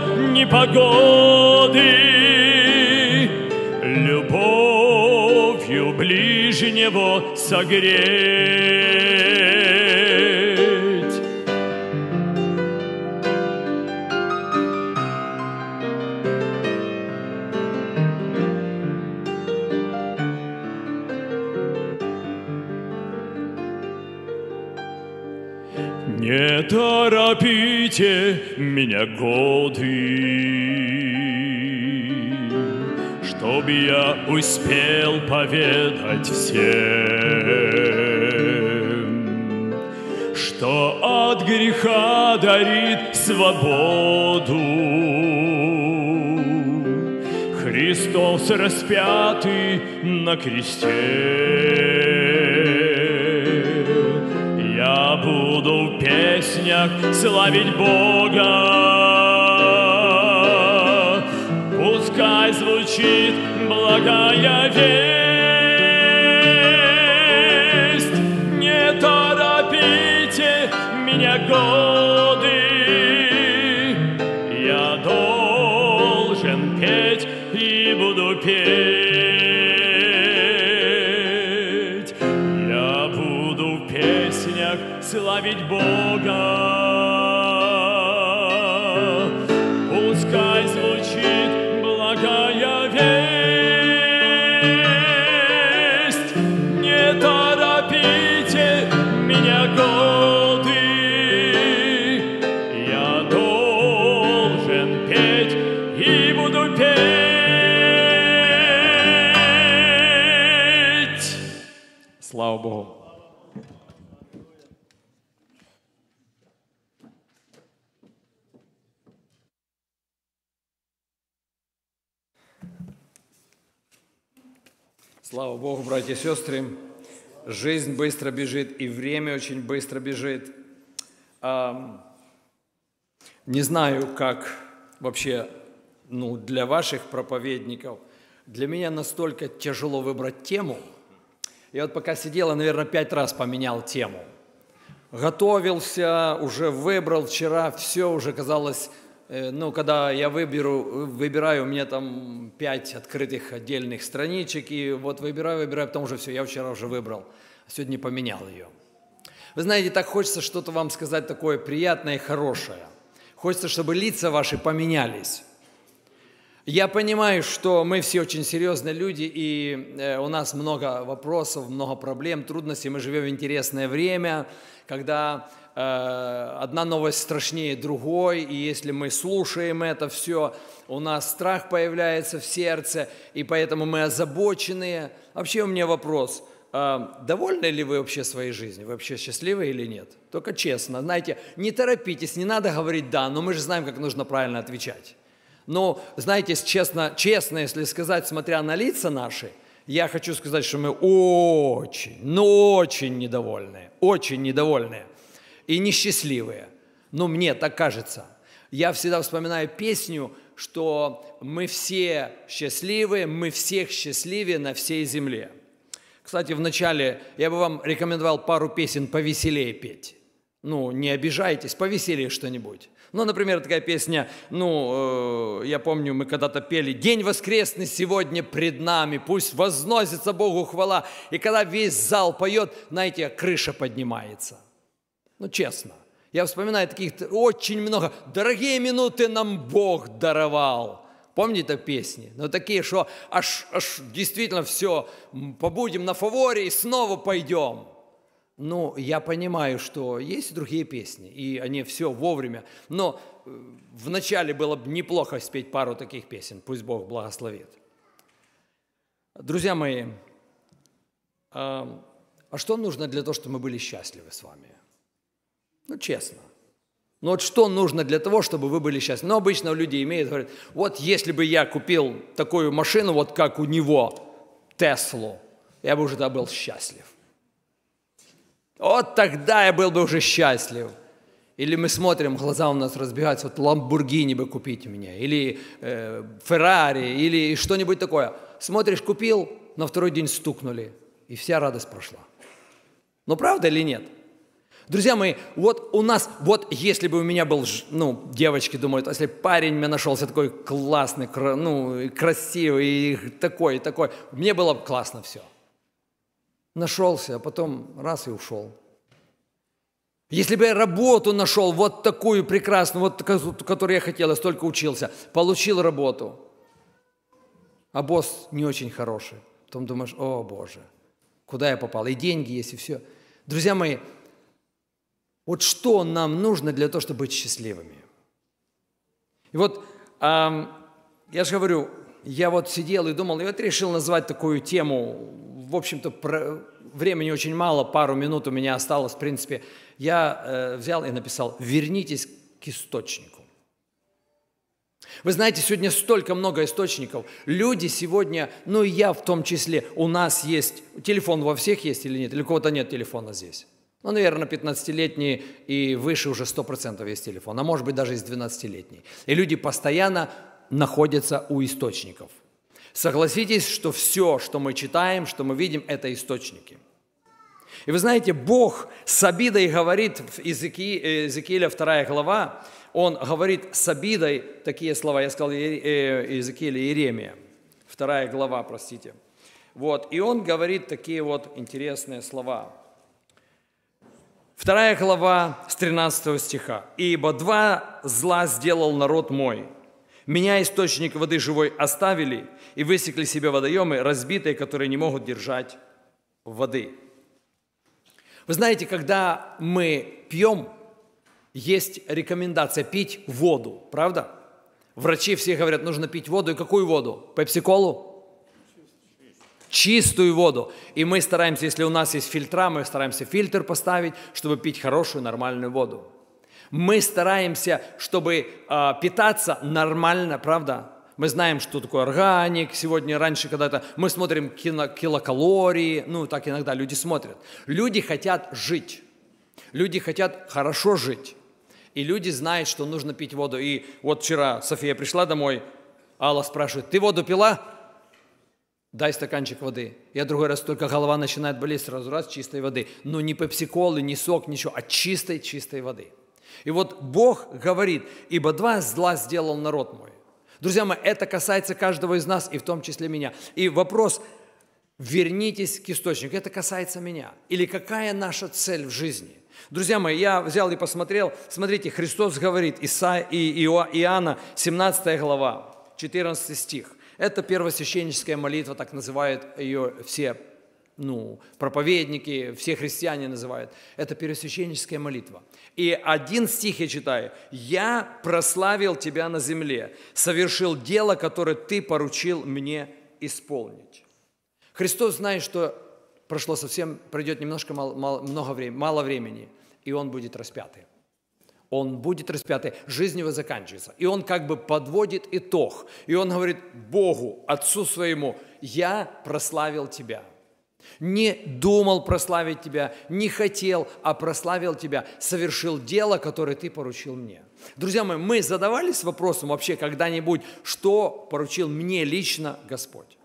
непогоды любовью ближе ближнего согреть. Не торопите меня, годы, чтоб я успел поведать всем, что от греха дарит свободу Христос, распятый на кресте. Я буду в песнях славить Бога, пускай звучит благая весть. Не торопите меня, годы, я должен петь и буду петь. Я буду в песнях славить Бога, пускай звучит благая весть. Не торопите меня, годы, я должен петь и буду петь. Слава Богу. Слава Богу, братья и сестры. Жизнь быстро бежит, и время очень быстро бежит. Не знаю, как вообще ну, для ваших проповедников. Для меня настолько тяжело выбрать тему. Я вот пока сидел, я, наверное, пять раз поменял тему. Готовился, уже выбрал вчера, все уже казалось... Ну, когда я выберу, выбираю, у меня там пять открытых отдельных страничек, и вот выбираю, выбираю, потом уже все, я вчера уже выбрал, а сегодня поменял ее. Вы знаете, так хочется что-то вам сказать такое приятное и хорошее. Хочется, чтобы лица ваши поменялись. Я понимаю, что мы все очень серьезные люди, и у нас много вопросов, много проблем, трудностей, мы живем в интересное время, когда... одна новость страшнее другой, и если мы слушаем это все, у нас страх появляется в сердце, и поэтому мы озабоченные. Вообще у меня вопрос, довольны ли вы вообще своей жизнью? Вы вообще счастливы или нет? Только честно, знаете, не торопитесь, не надо говорить «да», но мы же знаем, как нужно правильно отвечать. Но, знаете, честно, честно, если сказать, смотря на лица наши, я хочу сказать, что мы очень, ну очень недовольны, очень недовольны. И несчастливые. Но мне так кажется. Я всегда вспоминаю песню, что мы все счастливы, мы всех счастливее на всей земле. Кстати, вначале я бы вам рекомендовал пару песен повеселее петь. Ну, не обижайтесь, повеселее что-нибудь. Ну, например, такая песня, ну, э, я помню, мы когда-то пели «День воскресный сегодня пред нами, пусть возносится Богу хвала». И когда весь зал поет, знаете, крыша поднимается. Ну, честно, я вспоминаю таких очень много. Дорогие минуты нам Бог даровал. Помните песни? Ну, такие, что аж, аж действительно все, побудем на фаворе и снова пойдем. Ну, я понимаю, что есть и другие песни, и они все вовремя. Но вначале было бы неплохо спеть пару таких песен. Пусть Бог благословит. Друзья мои, а что нужно для того, чтобы мы были счастливы с вами? Ну, честно. Ну, вот что нужно для того, чтобы вы были счастливы? Ну, обычно люди имеют, говорят, вот если бы я купил такую машину, вот как у него, Теслу, я бы уже тогда был счастлив. Вот тогда я был бы уже счастлив. Или мы смотрим, глаза у нас разбегаются, вот Ламборгини бы купить мне, или э, Феррари, или что-нибудь такое. Смотришь, купил, на второй день стукнули, и вся радость прошла. Ну, правда или нет? Друзья мои, вот у нас, вот если бы у меня был, ну, девочки думают, если парень мне нашелся такой классный, ну, красивый, и такой, и такой, мне было бы классно все. нашелся, а потом раз и ушел. Если бы я работу нашел, вот такую прекрасную, вот которую я хотел, я столько учился, получил работу, а босс не очень хороший, потом думаешь, о Боже, куда я попал, и деньги есть, и все. Друзья мои, вот что нам нужно для того, чтобы быть счастливыми? И вот эм, я же говорю, я вот сидел и думал, и вот решил назвать такую тему, в общем-то, про... времени очень мало, пару минут у меня осталось, в принципе, я э, взял и написал «Вернитесь к источнику». Вы знаете, сегодня столько много источников. Люди сегодня, ну и я в том числе, у нас есть, телефон во всех есть или нет? Или у кого-то нет телефона здесь? Ну, наверное, пятнадцатилетние и выше уже сто процентов есть телефон, а может быть даже из двенадцатилетней. И люди постоянно находятся у источников. Согласитесь, что все, что мы читаем, что мы видим, это источники. И вы знаете, Бог с обидой говорит в Иезекииля вторая глава, Он говорит с обидой такие слова, я сказал Иезекииля, Иеремия, вторая глава, простите. Вот, и он говорит такие вот интересные слова. Вторая глава с тринадцатого стиха. «Ибо два зла сделал народ мой. Меня, источник воды живой, оставили и высекли себе водоемы, разбитые, которые не могут держать воды». Вы знаете, когда мы пьем, есть рекомендация пить воду, правда? Врачи все говорят, нужно пить воду. И какую воду? Пепси-колу? Чистую воду. И мы стараемся, если у нас есть фильтра, мы стараемся фильтр поставить, чтобы пить хорошую, нормальную воду. Мы стараемся, чтобы э, питаться нормально, правда? Мы знаем, что такое органик. Сегодня, раньше когда-то мы смотрим кино, килокалории. Ну, так иногда люди смотрят. Люди хотят жить. Люди хотят хорошо жить. И люди знают, что нужно пить воду. И вот вчера София пришла домой, Алла спрашивает, ты воду пила? Дай стаканчик воды. Я другой раз только голова начинает болеть, сразу раз чистой воды. Но не пепси-колы, не сок, ничего, а чистой-чистой воды. И вот Бог говорит, ибо два зла сделал народ мой. Друзья мои, это касается каждого из нас, и в том числе меня. И вопрос, вернитесь к источнику, это касается меня. Или какая наша цель в жизни? Друзья мои, я взял и посмотрел, смотрите, Христос говорит, Исаия и Иоанна, семнадцатая глава, четырнадцатый стих. Это первосвященническая молитва, так называют ее все ну, проповедники, все христиане называют. Это первосвященническая молитва. И один стих я читаю. «Я прославил Тебя на земле, совершил дело, которое Ты поручил мне исполнить». Христос знает, что прошло совсем, пройдет немножко мало, мало, много времени, мало времени, и Он будет распятый. Он будет распятый, жизнь его заканчивается. И он как бы подводит итог. И он говорит Богу, Отцу своему, «Я прославил Тебя». Не думал прославить Тебя, не хотел, а прославил Тебя, совершил дело, которое Ты поручил мне. Друзья мои, мы задавались вопросом вообще когда-нибудь, что поручил мне лично Господь?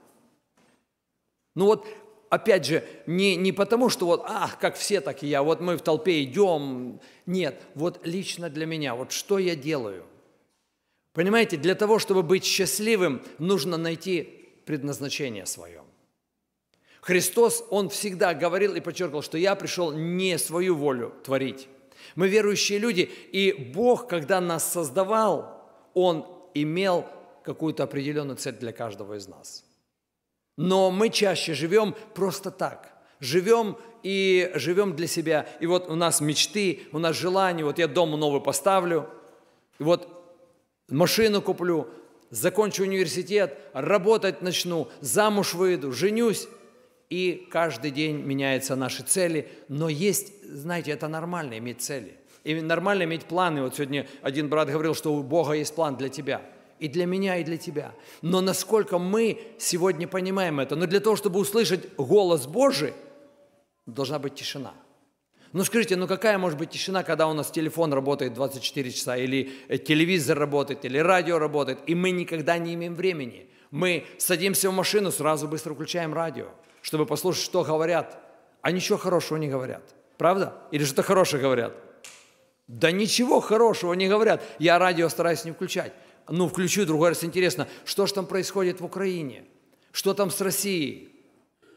Ну вот, опять же, не, не потому, что вот, ах, как все, так и я, вот мы в толпе идем. Нет, вот лично для меня, вот что я делаю? Понимаете, для того, чтобы быть счастливым, нужно найти предназначение свое. Христос, Он всегда говорил и подчеркивал, что я пришел не свою волю творить. Мы верующие люди, и Бог, когда нас создавал, Он имел какую-то определенную цель для каждого из нас. Но мы чаще живем просто так. Живем и живем для себя. И вот у нас мечты, у нас желания. Вот я дом новый поставлю, и вот машину куплю, закончу университет, работать начну, замуж выйду, женюсь. И каждый день меняются наши цели. Но есть, знаете, это нормально иметь цели. И нормально иметь планы. Вот сегодня один брат говорил, что у Бога есть план для тебя. И для меня, и для тебя. Но насколько мы сегодня понимаем это? Но для того, чтобы услышать голос Божий, должна быть тишина. Ну скажите, ну какая может быть тишина, когда у нас телефон работает двадцать четыре часа, или телевизор работает, или радио работает, и мы никогда не имеем времени. Мы садимся в машину, сразу быстро включаем радио, чтобы послушать, что говорят. А ничего хорошего не говорят. Правда? Или что-то хорошее говорят? Да ничего хорошего не говорят. Я радио стараюсь не включать. Ну, включу другой раз, интересно, что же там происходит в Украине? Что там с Россией?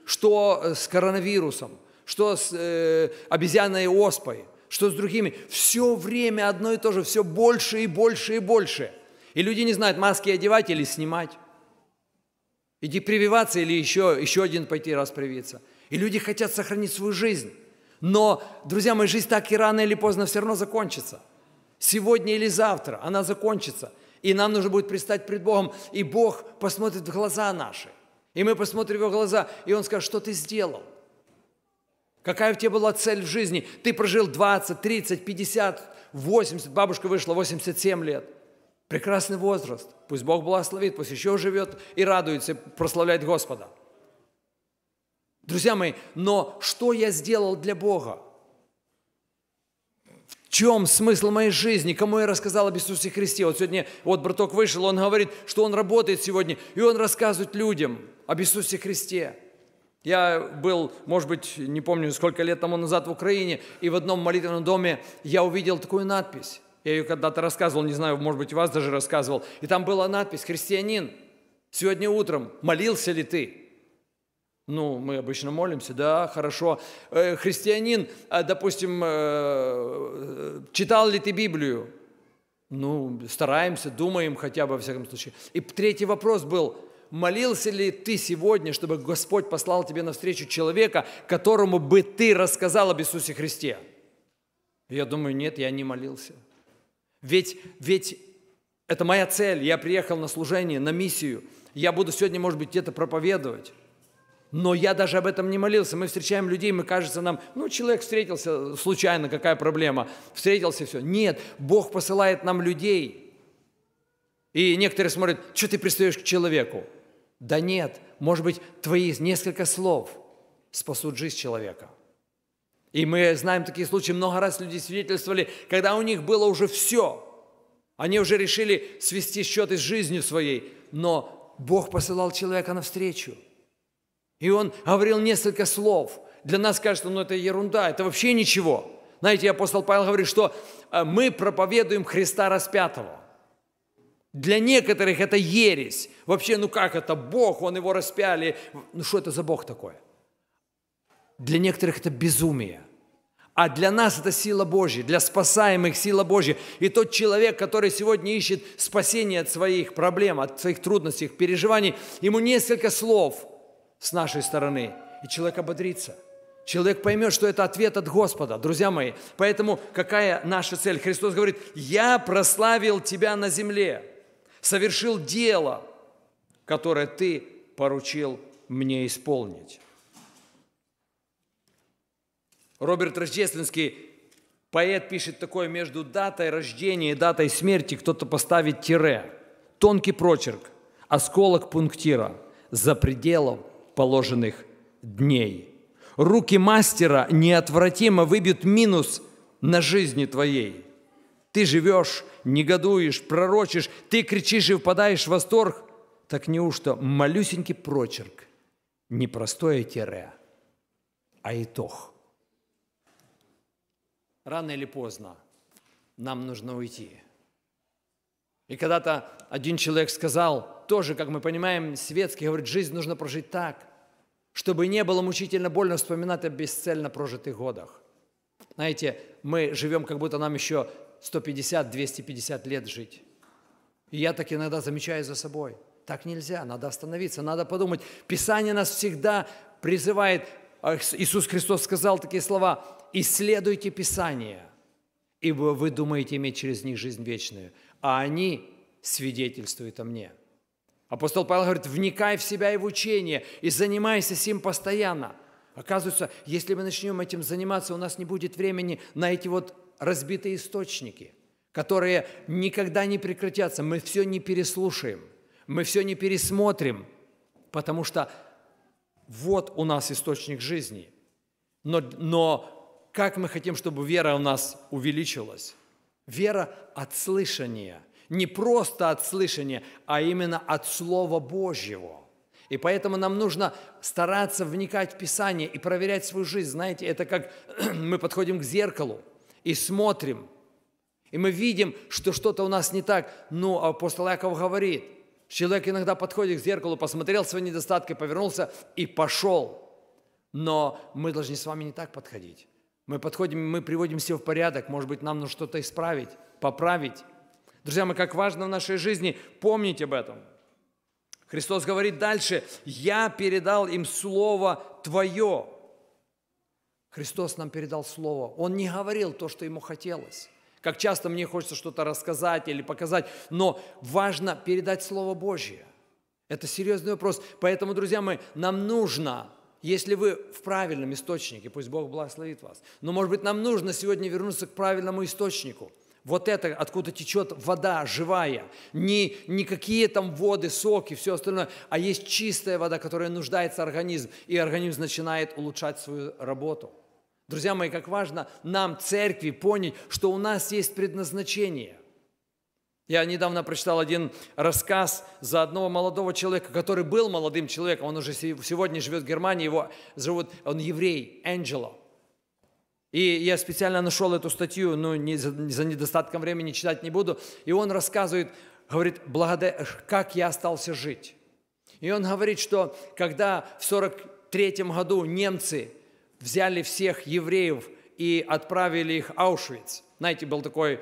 что с коронавирусом, что с э, обезьяной оспой, что с другими. Все время одно и то же, все больше и больше и больше. И люди не знают, маски одевать или снимать. Иди прививаться или еще, еще один пойти раз привиться. И люди хотят сохранить свою жизнь. Но, друзья мои, жизнь так и рано или поздно все равно закончится. Сегодня или завтра она закончится. И нам нужно будет предстать пред Богом. И Бог посмотрит в глаза наши. И мы посмотрим в Его глаза, и Он скажет, что ты сделал? Какая у тебя была цель в жизни? Ты прожил двадцать, тридцать, пятьдесят, восемьдесят. Бабушка вышла восемьдесят семь лет. Прекрасный возраст. Пусть Бог благословит, пусть еще живет и радуется, прославляет Господа. Друзья мои, но что я сделал для Бога? В чем смысл моей жизни? Кому я рассказал об Иисусе Христе? Вот сегодня, вот браток вышел, он говорит, что он работает сегодня, и он рассказывает людям об Иисусе Христе. Я был, может быть, не помню, сколько лет тому назад в Украине, и в одном молитвенном доме я увидел такую надпись. Я ее когда-то рассказывал, не знаю, может быть, вас даже рассказывал. И там была надпись: «Христианин, сегодня утром молился ли ты?» Ну, мы обычно молимся, да, хорошо. «Христианин, допустим, читал ли ты Библию?» Ну, стараемся, думаем хотя бы во всяком случае. И третий вопрос был: молился ли ты сегодня, чтобы Господь послал тебе навстречу человека, которому бы ты рассказал об Иисусе Христе? Я думаю, нет, я не молился. Ведь, ведь это моя цель. Я приехал на служение, на миссию. Я буду сегодня, может быть, где-то проповедовать. Но я даже об этом не молился. Мы встречаем людей, мы кажется нам, ну, человек встретился случайно, какая проблема? Встретился, все. Нет, Бог посылает нам людей. И некоторые смотрят, что ты пристаешь к человеку? Да нет, может быть, твои несколько слов спасут жизнь человека. И мы знаем такие случаи, много раз люди свидетельствовали, когда у них было уже все. Они уже решили свести счеты с жизнью своей, но Бог посылал человека навстречу. И он говорил несколько слов. Для нас кажется, ну это ерунда, это вообще ничего. Знаете, апостол Павел говорит, что мы проповедуем Христа распятого. Для некоторых это ересь. Вообще, ну как это? Бог, Он его распяли. Ну что это за Бог такой? Для некоторых это безумие. А для нас это сила Божья, для спасаемых сила Божья. И тот человек, который сегодня ищет спасение от своих проблем, от своих трудностей, их переживаний, ему несколько слов с нашей стороны, и человек ободрится. Человек поймет, что это ответ от Господа, друзья мои. Поэтому какая наша цель? Христос говорит: «Я прославил тебя на земле, совершил дело, которое ты поручил мне исполнить». Роберт Рождественский, поэт, пишет такое: между датой рождения и датой смерти кто-то поставит тире, тонкий прочерк, осколок пунктира за пределом положенных дней. Руки мастера неотвратимо выбьют минус на жизни твоей. Ты живешь, негодуешь, пророчишь, ты кричишь и впадаешь в восторг. Так неужто малюсенький прочерк, не простое тире, а итог? Рано или поздно нам нужно уйти. И когда-то один человек сказал, тоже, как мы понимаем, светский, говорит, жизнь нужно прожить так, чтобы не было мучительно больно вспоминать о бесцельно прожитых годах. Знаете, мы живем, как будто нам еще сто пятьдесят - двести пятьдесят лет жить. И я так иногда замечаю за собой. Так нельзя, надо остановиться, надо подумать. Писание нас всегда призывает. Иисус Христос сказал такие слова: «Исследуйте Писание, ибо вы думаете иметь через них жизнь вечную, а они свидетельствуют о мне». Апостол Павел говорит: вникай в себя и в учение, и занимайся сим постоянно. Оказывается, если мы начнем этим заниматься, у нас не будет времени на эти вот разбитые источники, которые никогда не прекратятся. Мы все не переслушаем, мы все не пересмотрим, потому что вот у нас источник жизни. Но, но как мы хотим, чтобы вера у нас увеличилась? Вера от слышания. Не просто от слышания, а именно от Слова Божьего. И поэтому нам нужно стараться вникать в Писание и проверять свою жизнь. Знаете, это как мы подходим к зеркалу и смотрим. И мы видим, что что-то у нас не так. Ну, апостол Иаков говорит, человек иногда подходит к зеркалу, посмотрел свои недостатки, повернулся и пошел. Но мы должны с вами не так подходить. Мы подходим, мы приводим все в порядок. Может быть, нам нужно что-то исправить, поправить. Друзья мои, как важно в нашей жизни помнить об этом. Христос говорит дальше: «Я передал им Слово Твое». Христос нам передал Слово. Он не говорил то, что Ему хотелось. Как часто мне хочется что-то рассказать или показать, но важно передать Слово Божье. Это серьезный вопрос. Поэтому, друзья мои, нам нужно, если вы в правильном источнике, пусть Бог благословит вас, но, может быть, нам нужно сегодня вернуться к правильному источнику. Вот это, откуда течет вода живая. Не, не какие там воды, соки, все остальное, а есть чистая вода, которая нуждается организм, и организм начинает улучшать свою работу. Друзья мои, как важно нам, церкви, понять, что у нас есть предназначение. Я недавно прочитал один рассказ за одного молодого человека, который был молодым человеком, он уже сегодня живет в Германии, его зовут, он еврей, Энджело. И я специально нашел эту статью, но не за, за недостатком времени читать не буду. И он рассказывает, говорит, благодаря, как я остался жить. И он говорит, что когда в сорок третьем году немцы взяли всех евреев и отправили их в Аушвиц, знаете, был такой э,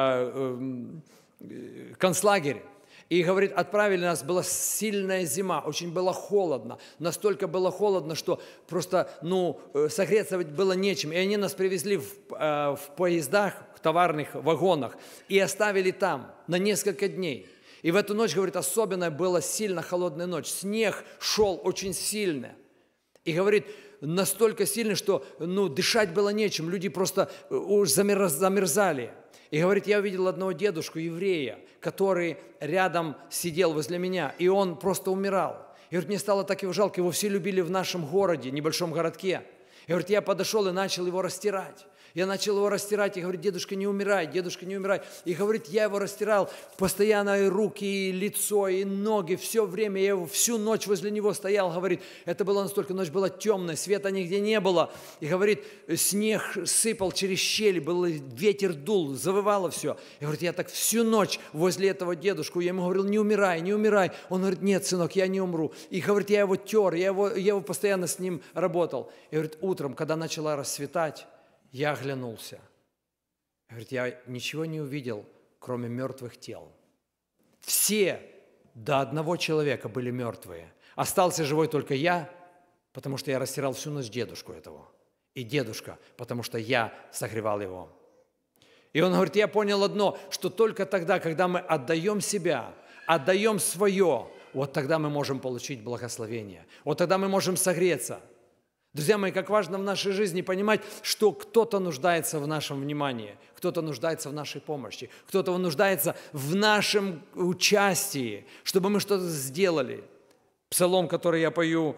э, концлагерь, и, говорит, отправили нас, была сильная зима, очень было холодно. Настолько было холодно, что просто, ну, согреться было нечем. И они нас привезли в, э, в поездах, в товарных вагонах и оставили там на несколько дней. И в эту ночь, говорит, особенно была сильно холодная ночь. Снег шел очень сильно. И, говорит, настолько сильно, что, ну, дышать было нечем. Люди просто замерзали. И, говорит, я увидел одного дедушку, еврея, который рядом сидел возле меня, и он просто умирал. И, говорит, мне стало так его жалко, его все любили в нашем городе, небольшом городке. И, говорит, я подошел и начал его растирать. Я начал его растирать, и говорит, дедушка, не умирай, дедушка, не умирай. И, говорит, я его растирал постоянно, и руки, и лицо, и ноги, все время. Я его, всю ночь возле него стоял, говорит, это было настолько, ночь была темная, света нигде не было. И, говорит, снег сыпал через щели, был ветер дул, завывало все. И, говорит, я так всю ночь возле этого дедушку, я ему говорил, не умирай, не умирай. Он говорит, нет, сынок, я не умру. И, говорит, я его тер, я его, я его постоянно с ним работал. И, говорит, утром, когда начало рассветать, я оглянулся. Говорит, я ничего не увидел, кроме мертвых тел. Все до одного человека были мертвые. Остался живой только я, потому что я растирал всю ночь дедушку этого. И дедушка, потому что я согревал его. И он говорит, я понял одно, что только тогда, когда мы отдаем себя, отдаем свое, вот тогда мы можем получить благословение. Вот тогда мы можем согреться. Друзья мои, как важно в нашей жизни понимать, что кто-то нуждается в нашем внимании, кто-то нуждается в нашей помощи, кто-то нуждается в нашем участии, чтобы мы что-то сделали. Псалом, который я пою,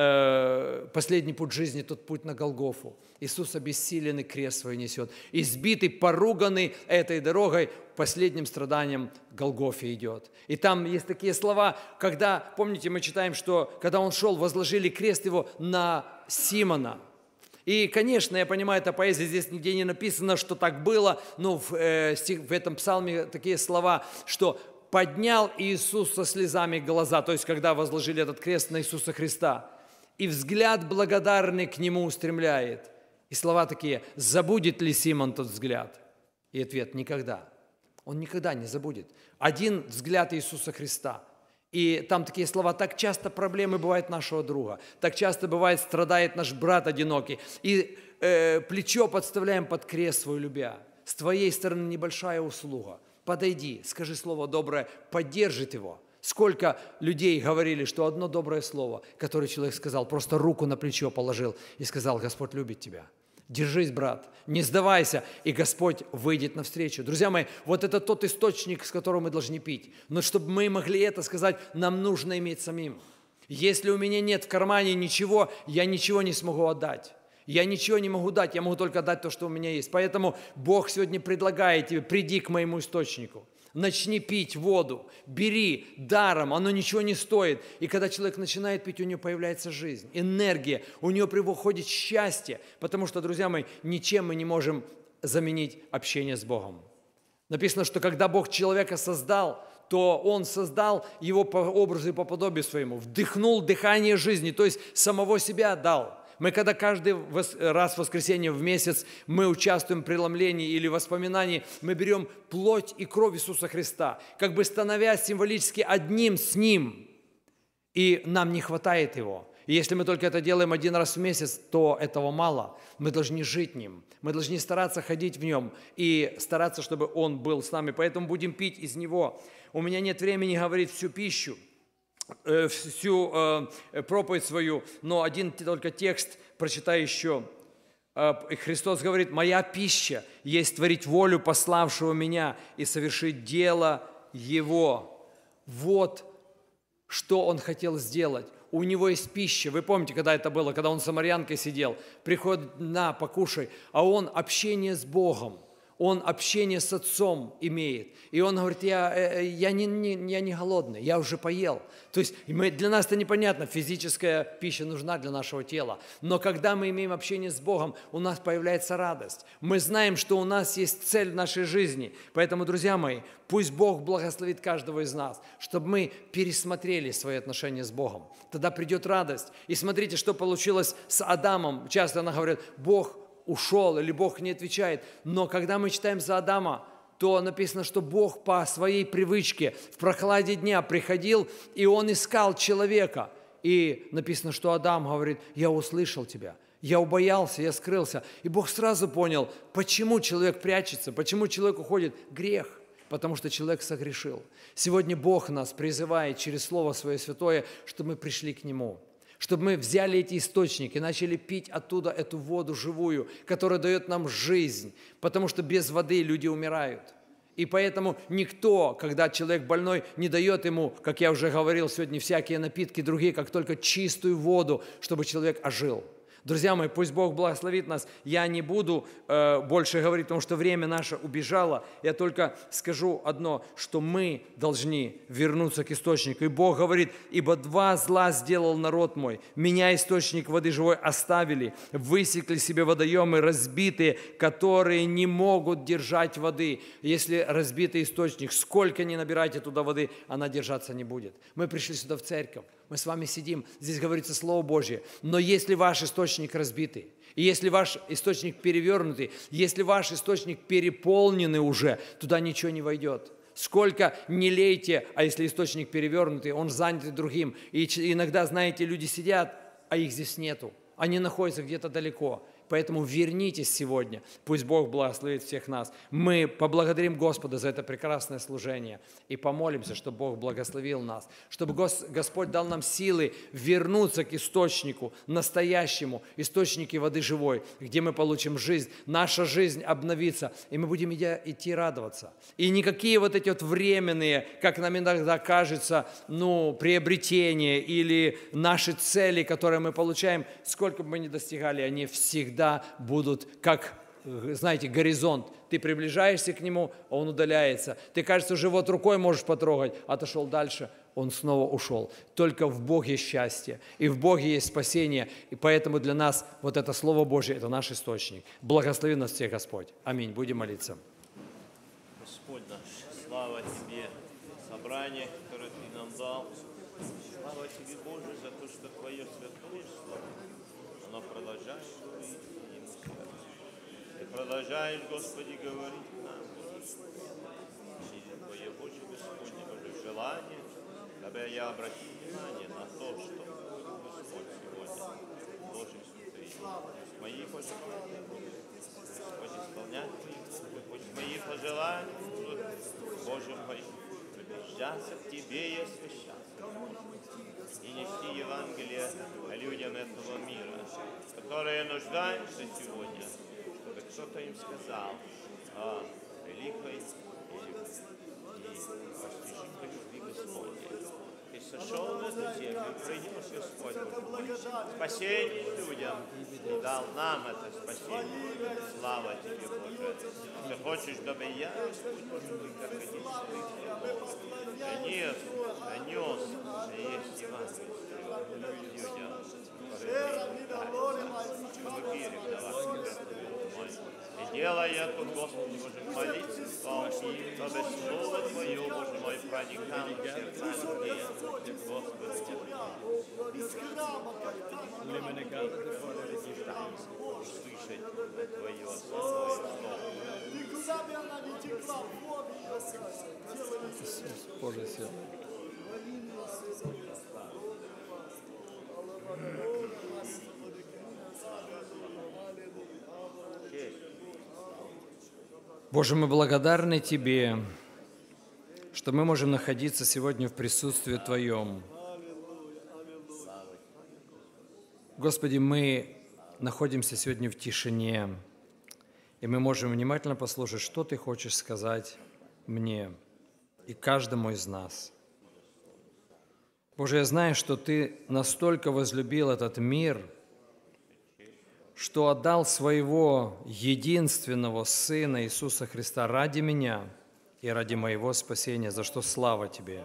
э, «Последний путь жизни, тот путь на Голгофу». Иисус обессиленный крест свой несет, избитый, поруганный этой дорогой, последним страданием к Голгофе идет. И там есть такие слова, когда, помните, мы читаем, что когда он шел, возложили крест его на Симона. И, конечно, я понимаю, это поэзия, здесь нигде не написано, что так было, но в, э, стих, в этом псалме такие слова, что «поднял Иисус со слезами глаза», то есть когда возложили этот крест на Иисуса Христа, и взгляд благодарный к Нему устремляет. И слова такие: забудет ли Симон тот взгляд? И ответ: никогда. Он никогда не забудет. Один взгляд Иисуса Христа. И там такие слова: так часто проблемы бывают нашего друга, так часто бывает страдает наш брат одинокий. И э, плечо подставляем под крест свой любя. С твоей стороны небольшая услуга. Подойди, скажи слово доброе, поддержит его. Сколько людей говорили, что одно доброе слово, которое человек сказал, просто руку на плечо положил и сказал: Господь любит тебя. Держись, брат, не сдавайся, и Господь выйдет навстречу. Друзья мои, вот это тот источник, с которого мы должны пить. Но чтобы мы могли это сказать, нам нужно иметь самим. Если у меня нет в кармане ничего, я ничего не смогу отдать. Я ничего не могу дать, я могу только дать то, что у меня есть. Поэтому Бог сегодня предлагает тебе: приди к моему источнику. Начни пить воду, бери даром, оно ничего не стоит. И когда человек начинает пить, у него появляется жизнь, энергия, у него приходит счастье. Потому что, друзья мои, ничем мы не можем заменить общение с Богом. Написано, что когда Бог человека создал, то Он создал его по образу и по подобию своему, вдохнул дыхание жизни, то есть самого себя дал. Мы когда каждый раз в воскресенье в месяц мы участвуем в преломлении или воспоминании, мы берем плоть и кровь Иисуса Христа, как бы становясь символически одним с Ним. И нам не хватает Его. И если мы только это делаем один раз в месяц, то этого мало. Мы должны жить Ним. Мы должны стараться ходить в Нем и стараться, чтобы Он был с нами. Поэтому будем пить из Него. У меня нет времени говорить всю пищу, э, всю э, проповедь свою, но один только текст прочитаю еще. Э, Христос говорит: «Моя пища есть творить волю пославшего Меня и совершить дело Его». Вот что Он хотел сделать. У Него есть пища. Вы помните, когда это было, когда Он с самарянкой сидел? Приходит: на, покушай. А Он общение с Богом. Он общение с Отцом имеет. И Он говорит: я, я, не, не, я не голодный, я уже поел. То есть мы, для нас это непонятно, физическая пища нужна для нашего тела. Но когда мы имеем общение с Богом, у нас появляется радость. Мы знаем, что у нас есть цель в нашей жизни. Поэтому, друзья мои, пусть Бог благословит каждого из нас, чтобы мы пересмотрели свои отношения с Богом. Тогда придет радость. И смотрите, что получилось с Адамом. Часто она говорит: Бог ушел или Бог не отвечает. Но когда мы читаем за Адама, то написано, что Бог по своей привычке в прохладе дня приходил, и Он искал человека. И написано, что Адам говорит: я услышал тебя, я убоялся, я скрылся. И Бог сразу понял, почему человек прячется, почему человек уходит. Грех, потому что человек согрешил. Сегодня Бог нас призывает через Слово Свое Святое, чтобы мы пришли к Нему. Чтобы мы взяли эти источники, начали пить оттуда эту воду живую, которая дает нам жизнь, потому что без воды люди умирают. И поэтому никто, когда человек больной, не дает ему, как я уже говорил сегодня, всякие напитки другие, как только чистую воду, чтобы человек ожил. Друзья мои, пусть Бог благословит нас. Я не буду э, больше говорить, потому что время наше убежало. Я только скажу одно, что мы должны вернуться к источнику. И Бог говорит: «Ибо два зла сделал народ мой. Меня, источник воды живой, оставили. Высекли себе водоемы разбитые, которые не могут держать воды». Если разбитый источник, сколько ни набирайте туда воды, она держаться не будет. Мы пришли сюда в церковь. Мы с вами сидим, здесь говорится Слово Божье. Но если ваш источник разбитый, и если ваш источник перевернутый, если ваш источник переполненный уже, туда ничего не войдет. Сколько не лейте, а если источник перевернутый, он занят другим. И иногда, знаете, люди сидят, а их здесь нету. Они находятся где-то далеко. Поэтому вернитесь сегодня. Пусть Бог благословит всех нас. Мы поблагодарим Господа за это прекрасное служение и помолимся, чтобы Бог благословил нас, чтобы Господь дал нам силы вернуться к источнику, настоящему, источнику воды живой, где мы получим жизнь, наша жизнь обновится, и мы будем идти радоваться. И никакие вот эти вот временные, как нам иногда кажется, ну, приобретения или наши цели, которые мы получаем, сколько бы мы ни достигали, они всегда будут как, знаете, горизонт. Ты приближаешься к нему, а он удаляется. Ты, кажется, уже вот рукой можешь потрогать, отошел дальше, он снова ушел. Только в Боге счастье, и в Боге есть спасение. И поэтому для нас вот это Слово Божье – это наш источник. Благослови нас всех, Господь. Аминь. Будем молиться. Господь наш, слава Тебе, собрание, которое Ты нам дал. Слава Тебе, Боже, за то, что Твое святое Слово, оно продолжает говорить Твоему сердцу. Ты продолжаешь, Господи, говорить нам, через Твое Божье, Господне, Божье желание, дабы я обратил внимание на то, что Господь сегодня должен сотворить. Мои пожелания, Господь, исполнять Твои воли, пусть мои пожелания будут, Боже мой, приближаться к Тебе и освящаться. И нести Евангелие людям этого мира, которые нуждаются сегодня, чтобы кто-то им сказал о великой и постижимой любви Господней. Ты сошел на эту землю, принес, Господь, спасение людям и дал нам это спасение. Слава Тебе, Боже. Ты хочешь, чтобы я, Господь, Боже мой, как один принес, принес, есть Евангелие людям, чтобы верили в нас, и делая это, Господи, Боже, молиться, чтобы Слово Твое, Боже мой, проникало в сердца людей, Господи, слышать Твое Слово. Божья сила. Боже, мы благодарны Тебе, что мы можем находиться сегодня в присутствии Твоем. Господи, мы находимся сегодня в тишине, и мы можем внимательно послушать, что Ты хочешь сказать мне и каждому из нас. Боже, я знаю, что Ты настолько возлюбил этот мир, что отдал Своего единственного Сына Иисуса Христа ради меня и ради моего спасения, за что слава Тебе.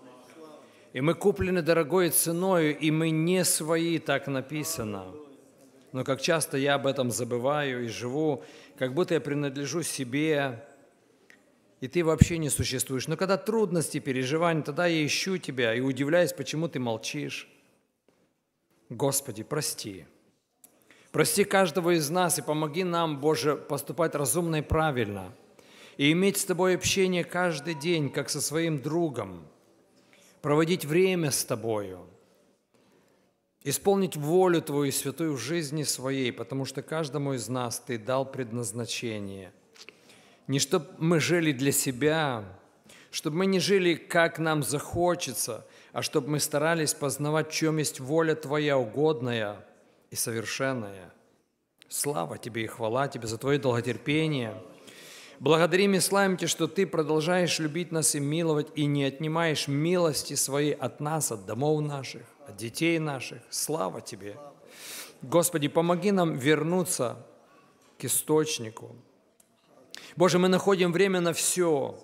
И мы куплены дорогой ценою, и мы не свои, так написано. Но как часто я об этом забываю и живу, как будто я принадлежу себе, и Ты вообще не существуешь. Но когда трудности, переживания, тогда я ищу Тебя и удивляюсь, почему Ты молчишь. Господи, прости. Прости каждого из нас и помоги нам, Боже, поступать разумно и правильно, и иметь с Тобой общение каждый день, как со своим другом, проводить время с Тобою, исполнить волю Твою святую в жизни своей, потому что каждому из нас Ты дал предназначение. Не чтобы мы жили для себя, чтобы мы не жили, как нам захочется, а чтобы мы старались познавать, в чем есть воля Твоя угодная и совершенная. Слава Тебе и хвала Тебе за Твое долготерпение. Благодарим и славим Тебя, что Ты продолжаешь любить нас и миловать, и не отнимаешь милости Своей от нас, от домов наших, от детей наших. Слава Тебе. Господи, помоги нам вернуться к источнику. Боже, мы находим время на все,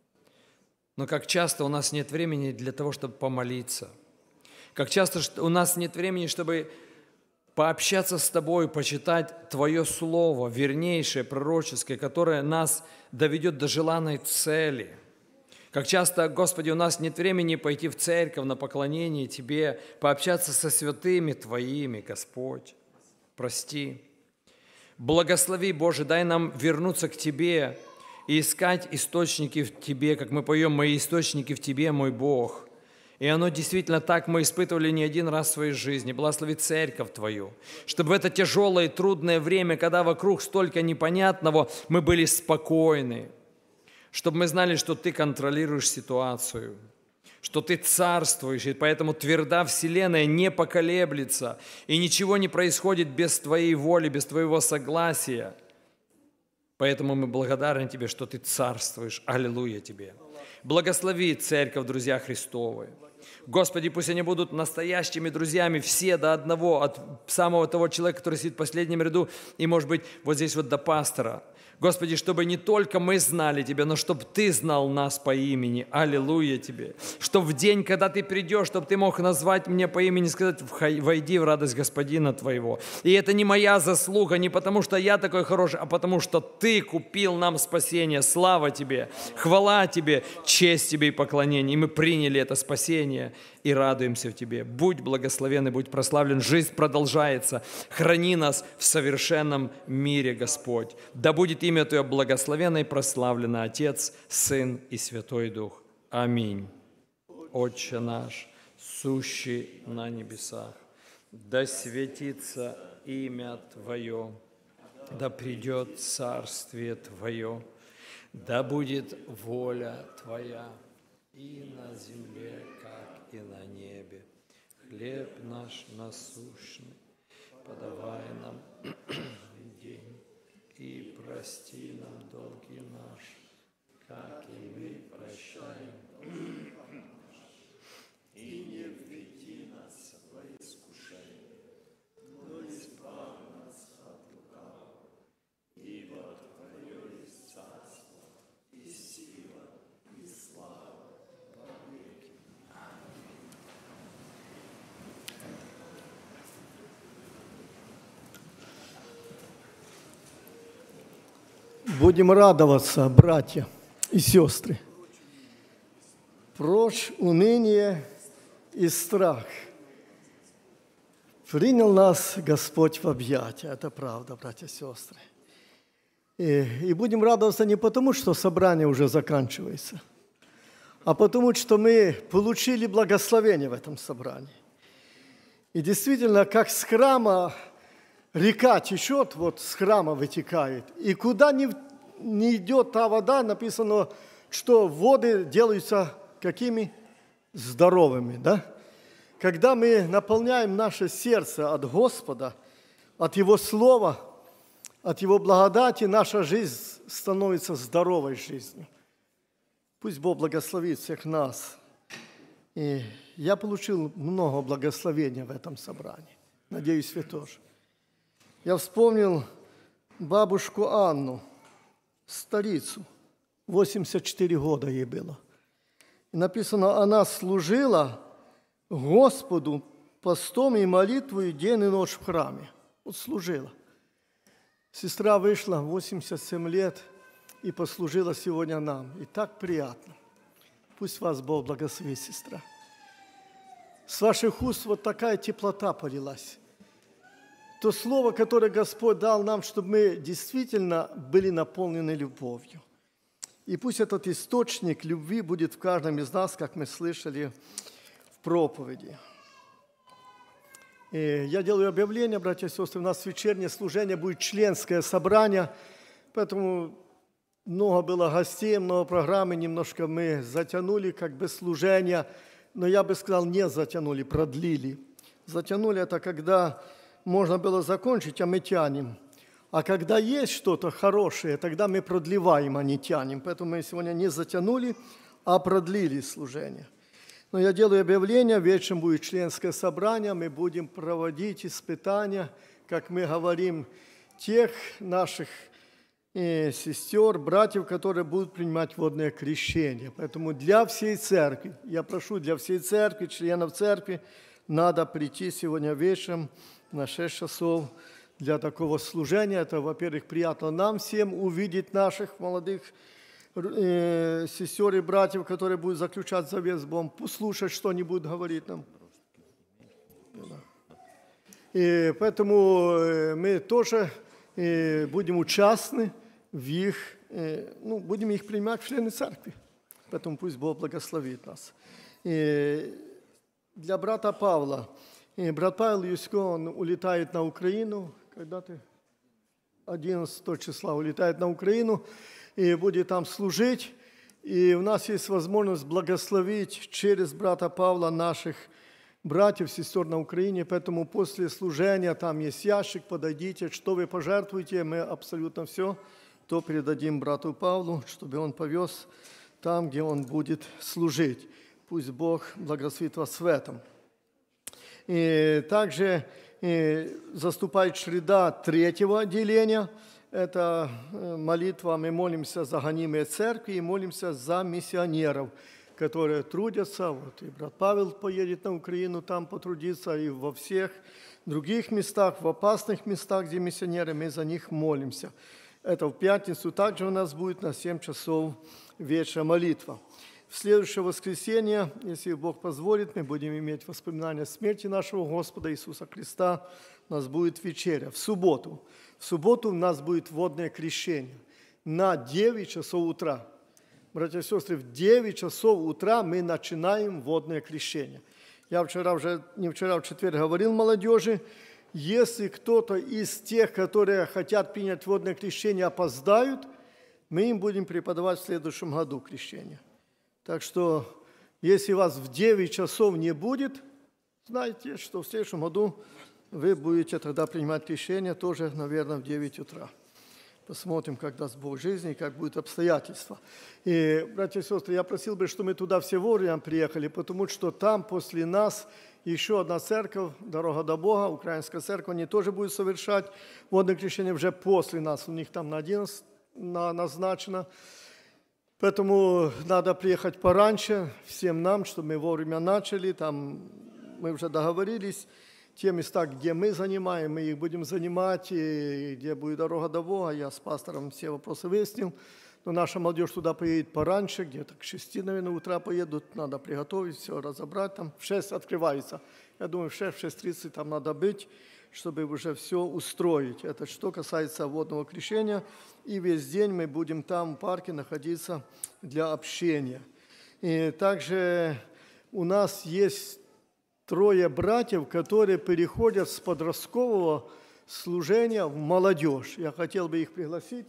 но как часто у нас нет времени для того, чтобы помолиться. Как часто у нас нет времени, чтобы пообщаться с Тобой, почитать Твое Слово, вернейшее, пророческое, которое нас доведет до желанной цели. Как часто, Господи, у нас нет времени пойти в церковь на поклонение Тебе, пообщаться со святыми Твоими, Господь. Прости. Благослови, Боже, дай нам вернуться к Тебе и искать источники в Тебе, как мы поем «Мои источники в Тебе, мой Бог». И оно действительно так мы испытывали не один раз в своей жизни. Благослови церковь Твою, чтобы в это тяжелое и трудное время, когда вокруг столько непонятного, мы были спокойны. Чтобы мы знали, что Ты контролируешь ситуацию, что Ты царствуешь, и поэтому тверда вселенная не поколеблется, и ничего не происходит без Твоей воли, без Твоего согласия. Поэтому мы благодарны Тебе, что Ты царствуешь. Аллилуйя Тебе. Благослови церковь, друзья Христовы. Господи, пусть они будут настоящими друзьями, все до одного, от самого того человека, который сидит в последнем ряду, и, может быть, вот здесь вот до пастора. Господи, чтобы не только мы знали Тебя, но чтобы Ты знал нас по имени. Аллилуйя Тебе. Чтобы в день, когда Ты придешь, чтобы Ты мог назвать меня по имени и сказать: «Войди в радость Господина Твоего». И это не моя заслуга, не потому что я такой хороший, а потому что Ты купил нам спасение. Слава Тебе, хвала Тебе, честь Тебе и поклонение. И мы приняли это спасение и радуемся в Тебе. Будь благословен и будь прославлен. Жизнь продолжается. Храни нас в совершенном мире, Господь. Да будет имя Твое благословенно и прославлено, Отец, Сын и Святой Дух. Аминь. Отче наш, сущий на небесах, да светится имя Твое, да придет царствие Твое, да будет воля Твоя и на земле, как и на небе. Хлеб наш насущный подавай нам день, и прости нам долги наши, как и мы прощаем. И не введи нас во искушение, но избавь нас от лукавого, ибо Твое есть царство, и сила, и слава во веки. Будем радоваться, братья и сестры. Прочь уныние и страх. Принял нас Господь в объятия, это правда, братья и сестры. И, и будем радоваться не потому, что собрание уже заканчивается, а потому, что мы получили благословение в этом собрании. И действительно, как с храма река течет, вот с храма вытекает, и куда ни, не идет та вода, написано, что воды делаются какими? Здоровыми, да? Когда мы наполняем наше сердце от Господа, от Его Слова, от Его благодати, наша жизнь становится здоровой жизнью. Пусть Бог благословит всех нас. И я получил много благословения в этом собрании. Надеюсь, вы тоже. Я вспомнил бабушку Анну, старицу, восемьдесят четыре года ей было. И написано, она служила Господу постом и молитвой день и ночь в храме. Вот служила. Сестра вышла, восемьдесят семь лет, и послужила сегодня нам. И так приятно. Пусть вас Бог благословит, сестра. С ваших уст вот такая теплота полилась. То слово, которое Господь дал нам, чтобы мы действительно были наполнены любовью. И пусть этот источник любви будет в каждом из нас, как мы слышали в проповеди. И я делаю объявление, братья и сестры, у нас вечернее служение будет членское собрание, поэтому много было гостей, много программы, немножко мы затянули как бы служение, но я бы сказал, не затянули, продлили. Затянули это, когда можно было закончить, а мы тянем. А когда есть что-то хорошее, тогда мы продлеваем, а не тянем. Поэтому мы сегодня не затянули, а продлили служение. Но я делаю объявление, вечером будет членское собрание, мы будем проводить испытания, как мы говорим, тех наших э, сестер, братьев, которые будут принимать водное крещение. Поэтому для всей церкви, я прошу, для всей церкви, членов церкви, надо прийти сегодня вечером на шесть часов для такого служения. Это, во-первых, приятно нам всем увидеть наших молодых э, сестер и братьев, которые будут заключать завет с Богом, послушать, что они будут говорить нам. И поэтому мы тоже э, будем участны в их, э, ну, будем их принимать в члены церкви. Поэтому пусть Бог благословит нас. И для брата Павла. И брат Павел Юсько, он улетает на Украину, когда ты одиннадцатого числа улетает на Украину и будет там служить. И у нас есть возможность благословить через брата Павла наших братьев, сестер на Украине. Поэтому после служения там есть ящик, подойдите, что вы пожертвуете, мы абсолютно все, то передадим брату Павлу, чтобы он повез там, где он будет служить. Пусть Бог благословит вас в этом. И также и заступает череда третьего отделения. Это молитва, мы молимся за гонимые церкви и молимся за миссионеров, которые трудятся. Вот и брат Павел поедет на Украину, там потрудиться, и во всех других местах, в опасных местах, где миссионеры, мы за них молимся. Это в пятницу также у нас будет на семь часов вечера молитва. В следующее воскресенье, если Бог позволит, мы будем иметь воспоминания о смерти нашего Господа Иисуса Христа. У нас будет вечеря. В субботу. В субботу у нас будет водное крещение на девять часов утра. Братья и сестры, в девять часов утра мы начинаем водное крещение. Я вчера уже, не вчера, в четверг говорил молодежи, если кто-то из тех, которые хотят принять водное крещение, опоздают, мы им будем преподавать в следующем году крещение. Так что, если вас в девять часов не будет, знайте, что в следующем году вы будете тогда принимать крещение тоже, наверное, в девять утра. Посмотрим, как даст Бог жизни, как будут обстоятельства. И, братья и сестры, я просил бы, чтобы мы туда все вовремя приехали, потому что там после нас еще одна церковь, Дорога до Бога, украинская церковь, они тоже будут совершать водное крещение уже после нас. У них там на одиннадцать назначено. Поэтому надо приехать пораньше всем нам, чтобы мы вовремя начали. Там мы уже договорились. Те места, где мы занимаем, мы их будем занимать. И где будет Дорога до Бога, я с пастором все вопросы выяснил. Но наша молодежь туда поедет пораньше, где-то к шести, наверное, утра поедут. Надо приготовить, все разобрать. Там в шесть открывается. Я думаю, в шесть, в шесть тридцать там надо быть, чтобы уже все устроить. Это что касается водного крещения. И весь день мы будем там в парке находиться для общения. И также у нас есть трое братьев, которые переходят с подросткового служения в молодежь. Я хотел бы их пригласить.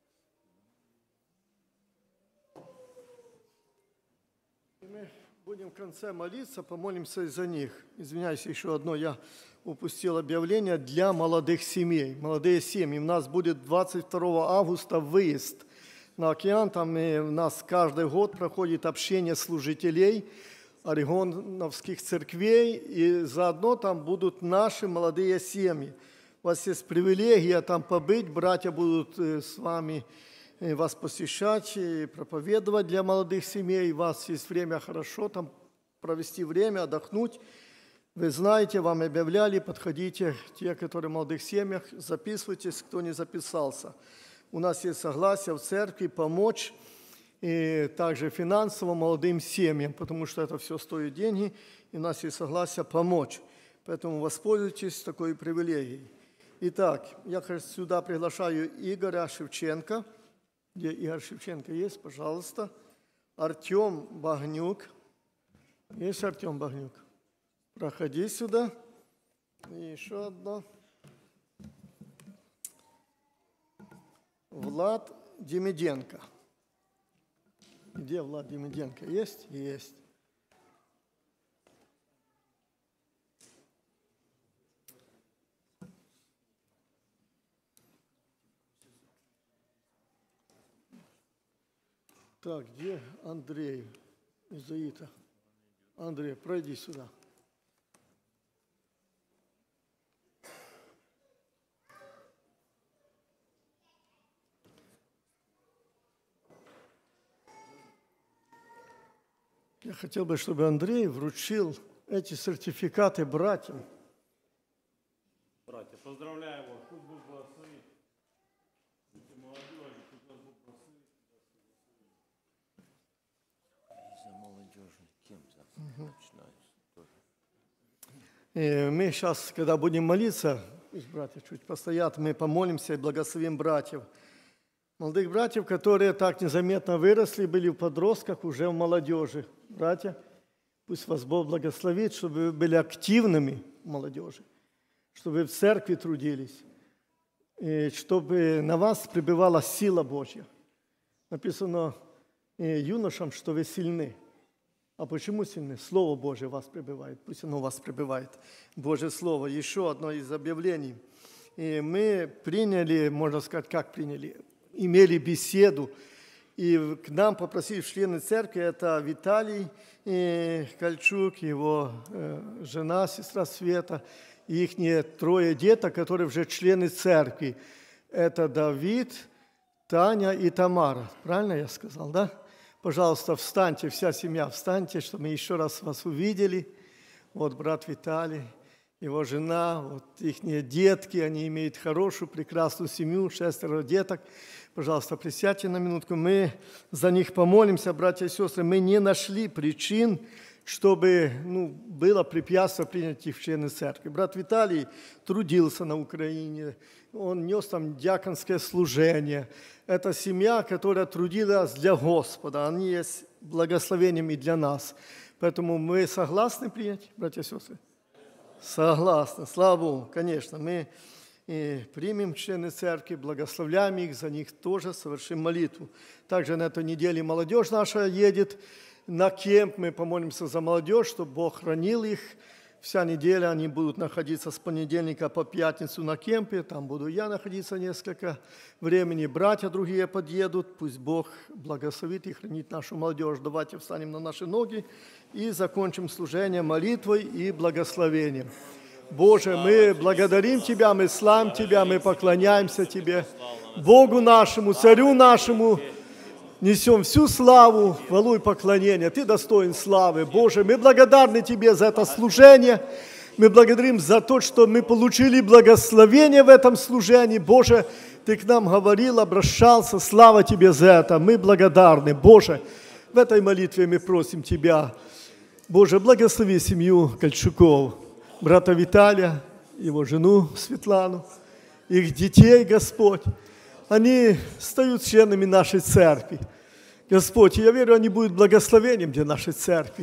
Мы будем в конце молиться, помолимся за них. Извиняюсь, еще одно, я упустил объявление для молодых семей. Молодые семьи. У нас будет двадцать второго августа выезд на океан. Там у нас каждый год проходит общение служителей орегоновских церквей. И заодно там будут наши молодые семьи. У вас есть привилегия там побыть. Братья будут с вами вас посещать и проповедовать для молодых семей. У вас есть время хорошо там провести время, отдохнуть. Вы знаете, вам объявляли, подходите, те, которые в молодых семьях, записывайтесь, кто не записался. У нас есть согласие в церкви помочь и также финансово молодым семьям, потому что это все стоит деньги, и у нас есть согласие помочь. Поэтому воспользуйтесь такой привилегией. Итак, я сюда приглашаю Игоря Шевченко. Где Игорь Шевченко есть, пожалуйста. Артем Багнюк. Есть Артем Багнюк? Проходи сюда. И еще одно. Влад Демиденко. Где Влад Демиденко? Есть? Есть. Так, где Андрей из АИТа? Андрей, пройди сюда. Я хотел бы, чтобы Андрей вручил эти сертификаты братьям. Братья, поздравляю вас. Пусть Бог благословит. Молодежь, пусть Бог благословит. За молодежью кем начинается? И мы сейчас, когда будем молиться, пусть братья чуть постоят, мы помолимся и благословим братьев. Молодых братьев, которые так незаметно выросли, были в подростках, уже в молодежи. Братья, пусть вас Бог благословит, чтобы вы были активными в молодежи, чтобы вы в церкви трудились, и чтобы на вас пребывала сила Божья. Написано юношам, что вы сильны. А почему сильны? Слово Божье в вас пребывает. Пусть оно у вас пребывает. Божье Слово. Еще одно из объявлений. И мы приняли, можно сказать, как приняли, имели беседу. И к нам попросили члены церкви, это Виталий Кольчук, его жена, сестра Света, и их трое деток, которые уже члены церкви. Это Давид, Таня и Тамара. Правильно я сказал, да? Пожалуйста, встаньте, вся семья, встаньте, чтобы мы еще раз вас увидели. Вот брат Виталий, его жена, вот их детки, они имеют хорошую, прекрасную семью, шестеро деток. Пожалуйста, присядьте на минутку, мы за них помолимся, братья и сестры. Мы не нашли причин, чтобы ну, было препятствие принять их в члены церкви. Брат Виталий трудился на Украине, он нес там диаконское служение. Это семья, которая трудилась для Господа, они есть благословением и для нас. Поэтому мы согласны принять, братья и сестры? Согласны, слава Богу, конечно. Мы и примем члены церкви, благословляем их, за них тоже совершим молитву. Также на этой неделе молодежь наша едет на кемп, мы помолимся за молодежь, чтобы Бог хранил их. Вся неделя они будут находиться с понедельника по пятницу на кемпе, там буду я находиться несколько времени, братья другие подъедут, пусть Бог благословит и хранит нашу молодежь. Давайте встанем на наши ноги и закончим служение молитвой и благословением. Боже, мы благодарим Тебя, мы славим Тебя, мы поклоняемся Тебе, Богу нашему, Царю нашему, несем всю славу, хвалу и поклонение. Ты достоин славы, Боже. Мы благодарны Тебе за это служение. Мы благодарим за то, что мы получили благословение в этом служении. Боже, Ты к нам говорил, обращался. Слава Тебе за это. Мы благодарны. Боже, в этой молитве мы просим Тебя. Боже, благослови семью Кольчуков, брата Виталия, его жену Светлану, их детей, Господь. Они стают членами нашей церкви. Господь, я верю, они будут благословением для нашей церкви.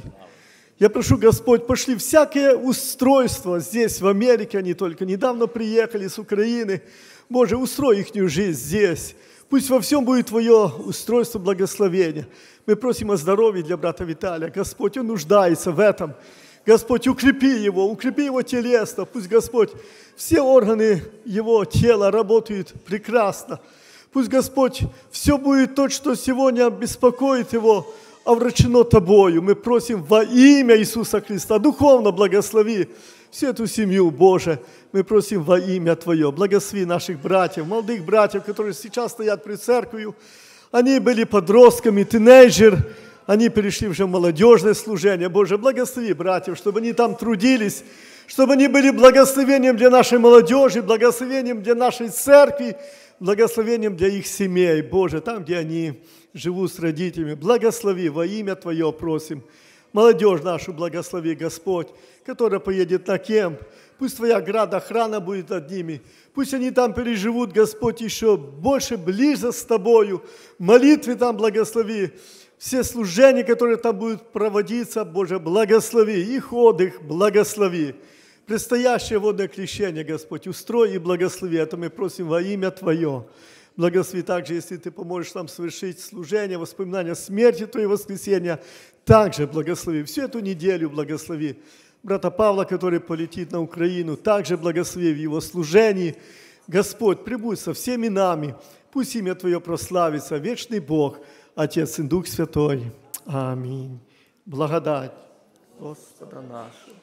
Я прошу, Господь, пошли всякие устройства здесь, в Америке, они только недавно приехали с Украины. Боже, устрой их жизнь здесь. Пусть во всем будет Твое устройство благословения. Мы просим о здоровье для брата Виталия. Господь, он нуждается в этом. Господь, укрепи его, укрепи его телесно. Пусть, Господь, все органы его тела работают прекрасно. Пусть, Господь, все будет то, что сегодня беспокоит его, оврачено Тобою. Мы просим во имя Иисуса Христа, духовно благослови всю эту семью, Боже. Мы просим во имя Твое, благослови наших братьев, молодых братьев, которые сейчас стоят пред церковью. Они были подростками, тинейджер, они перешли уже в молодежное служение. Боже, благослови братьев, чтобы они там трудились, чтобы они были благословением для нашей молодежи, благословением для нашей церкви, благословением для их семей. Боже, там, где они живут с родителями, благослови, во имя Твое просим. Молодежь нашу благослови, Господь, которая поедет на кемп. Пусть Твоя град охрана будет над ними. Пусть они там переживут, Господь, еще больше, ближе с Тобою. Молитвы там благослови. Все служения, которые там будут проводиться, Боже, благослови. Их отдых благослови. Предстоящее водное крещение, Господь, устрой и благослови. Это мы просим во имя Твое. Благослови также, если Ты поможешь нам совершить служение, воспоминания смерти Твоей воскресения, также благослови. Всю эту неделю благослови. Брата Павла, который полетит на Украину, также благослови в его служении. Господь, прибудь со всеми нами. Пусть имя Твое прославится. Вечный Бог, Отец и Дух Святой. Аминь. Благодать Господа нашего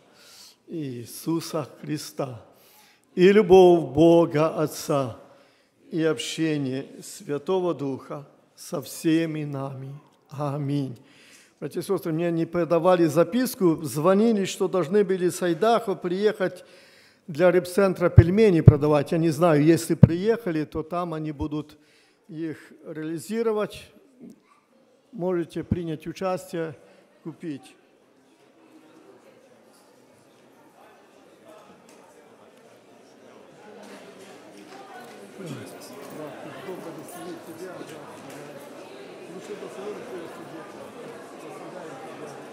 Иисуса Христа и любовь Бога Отца и общение Святого Духа со всеми нами. Аминь. Братья и сестры, мне не передавали записку, звонили, что должны были с Айдахо приехать для репцентра пельмени продавать. Я не знаю, если приехали, то там они будут их реализировать. Можете принять участие, купить. Лучше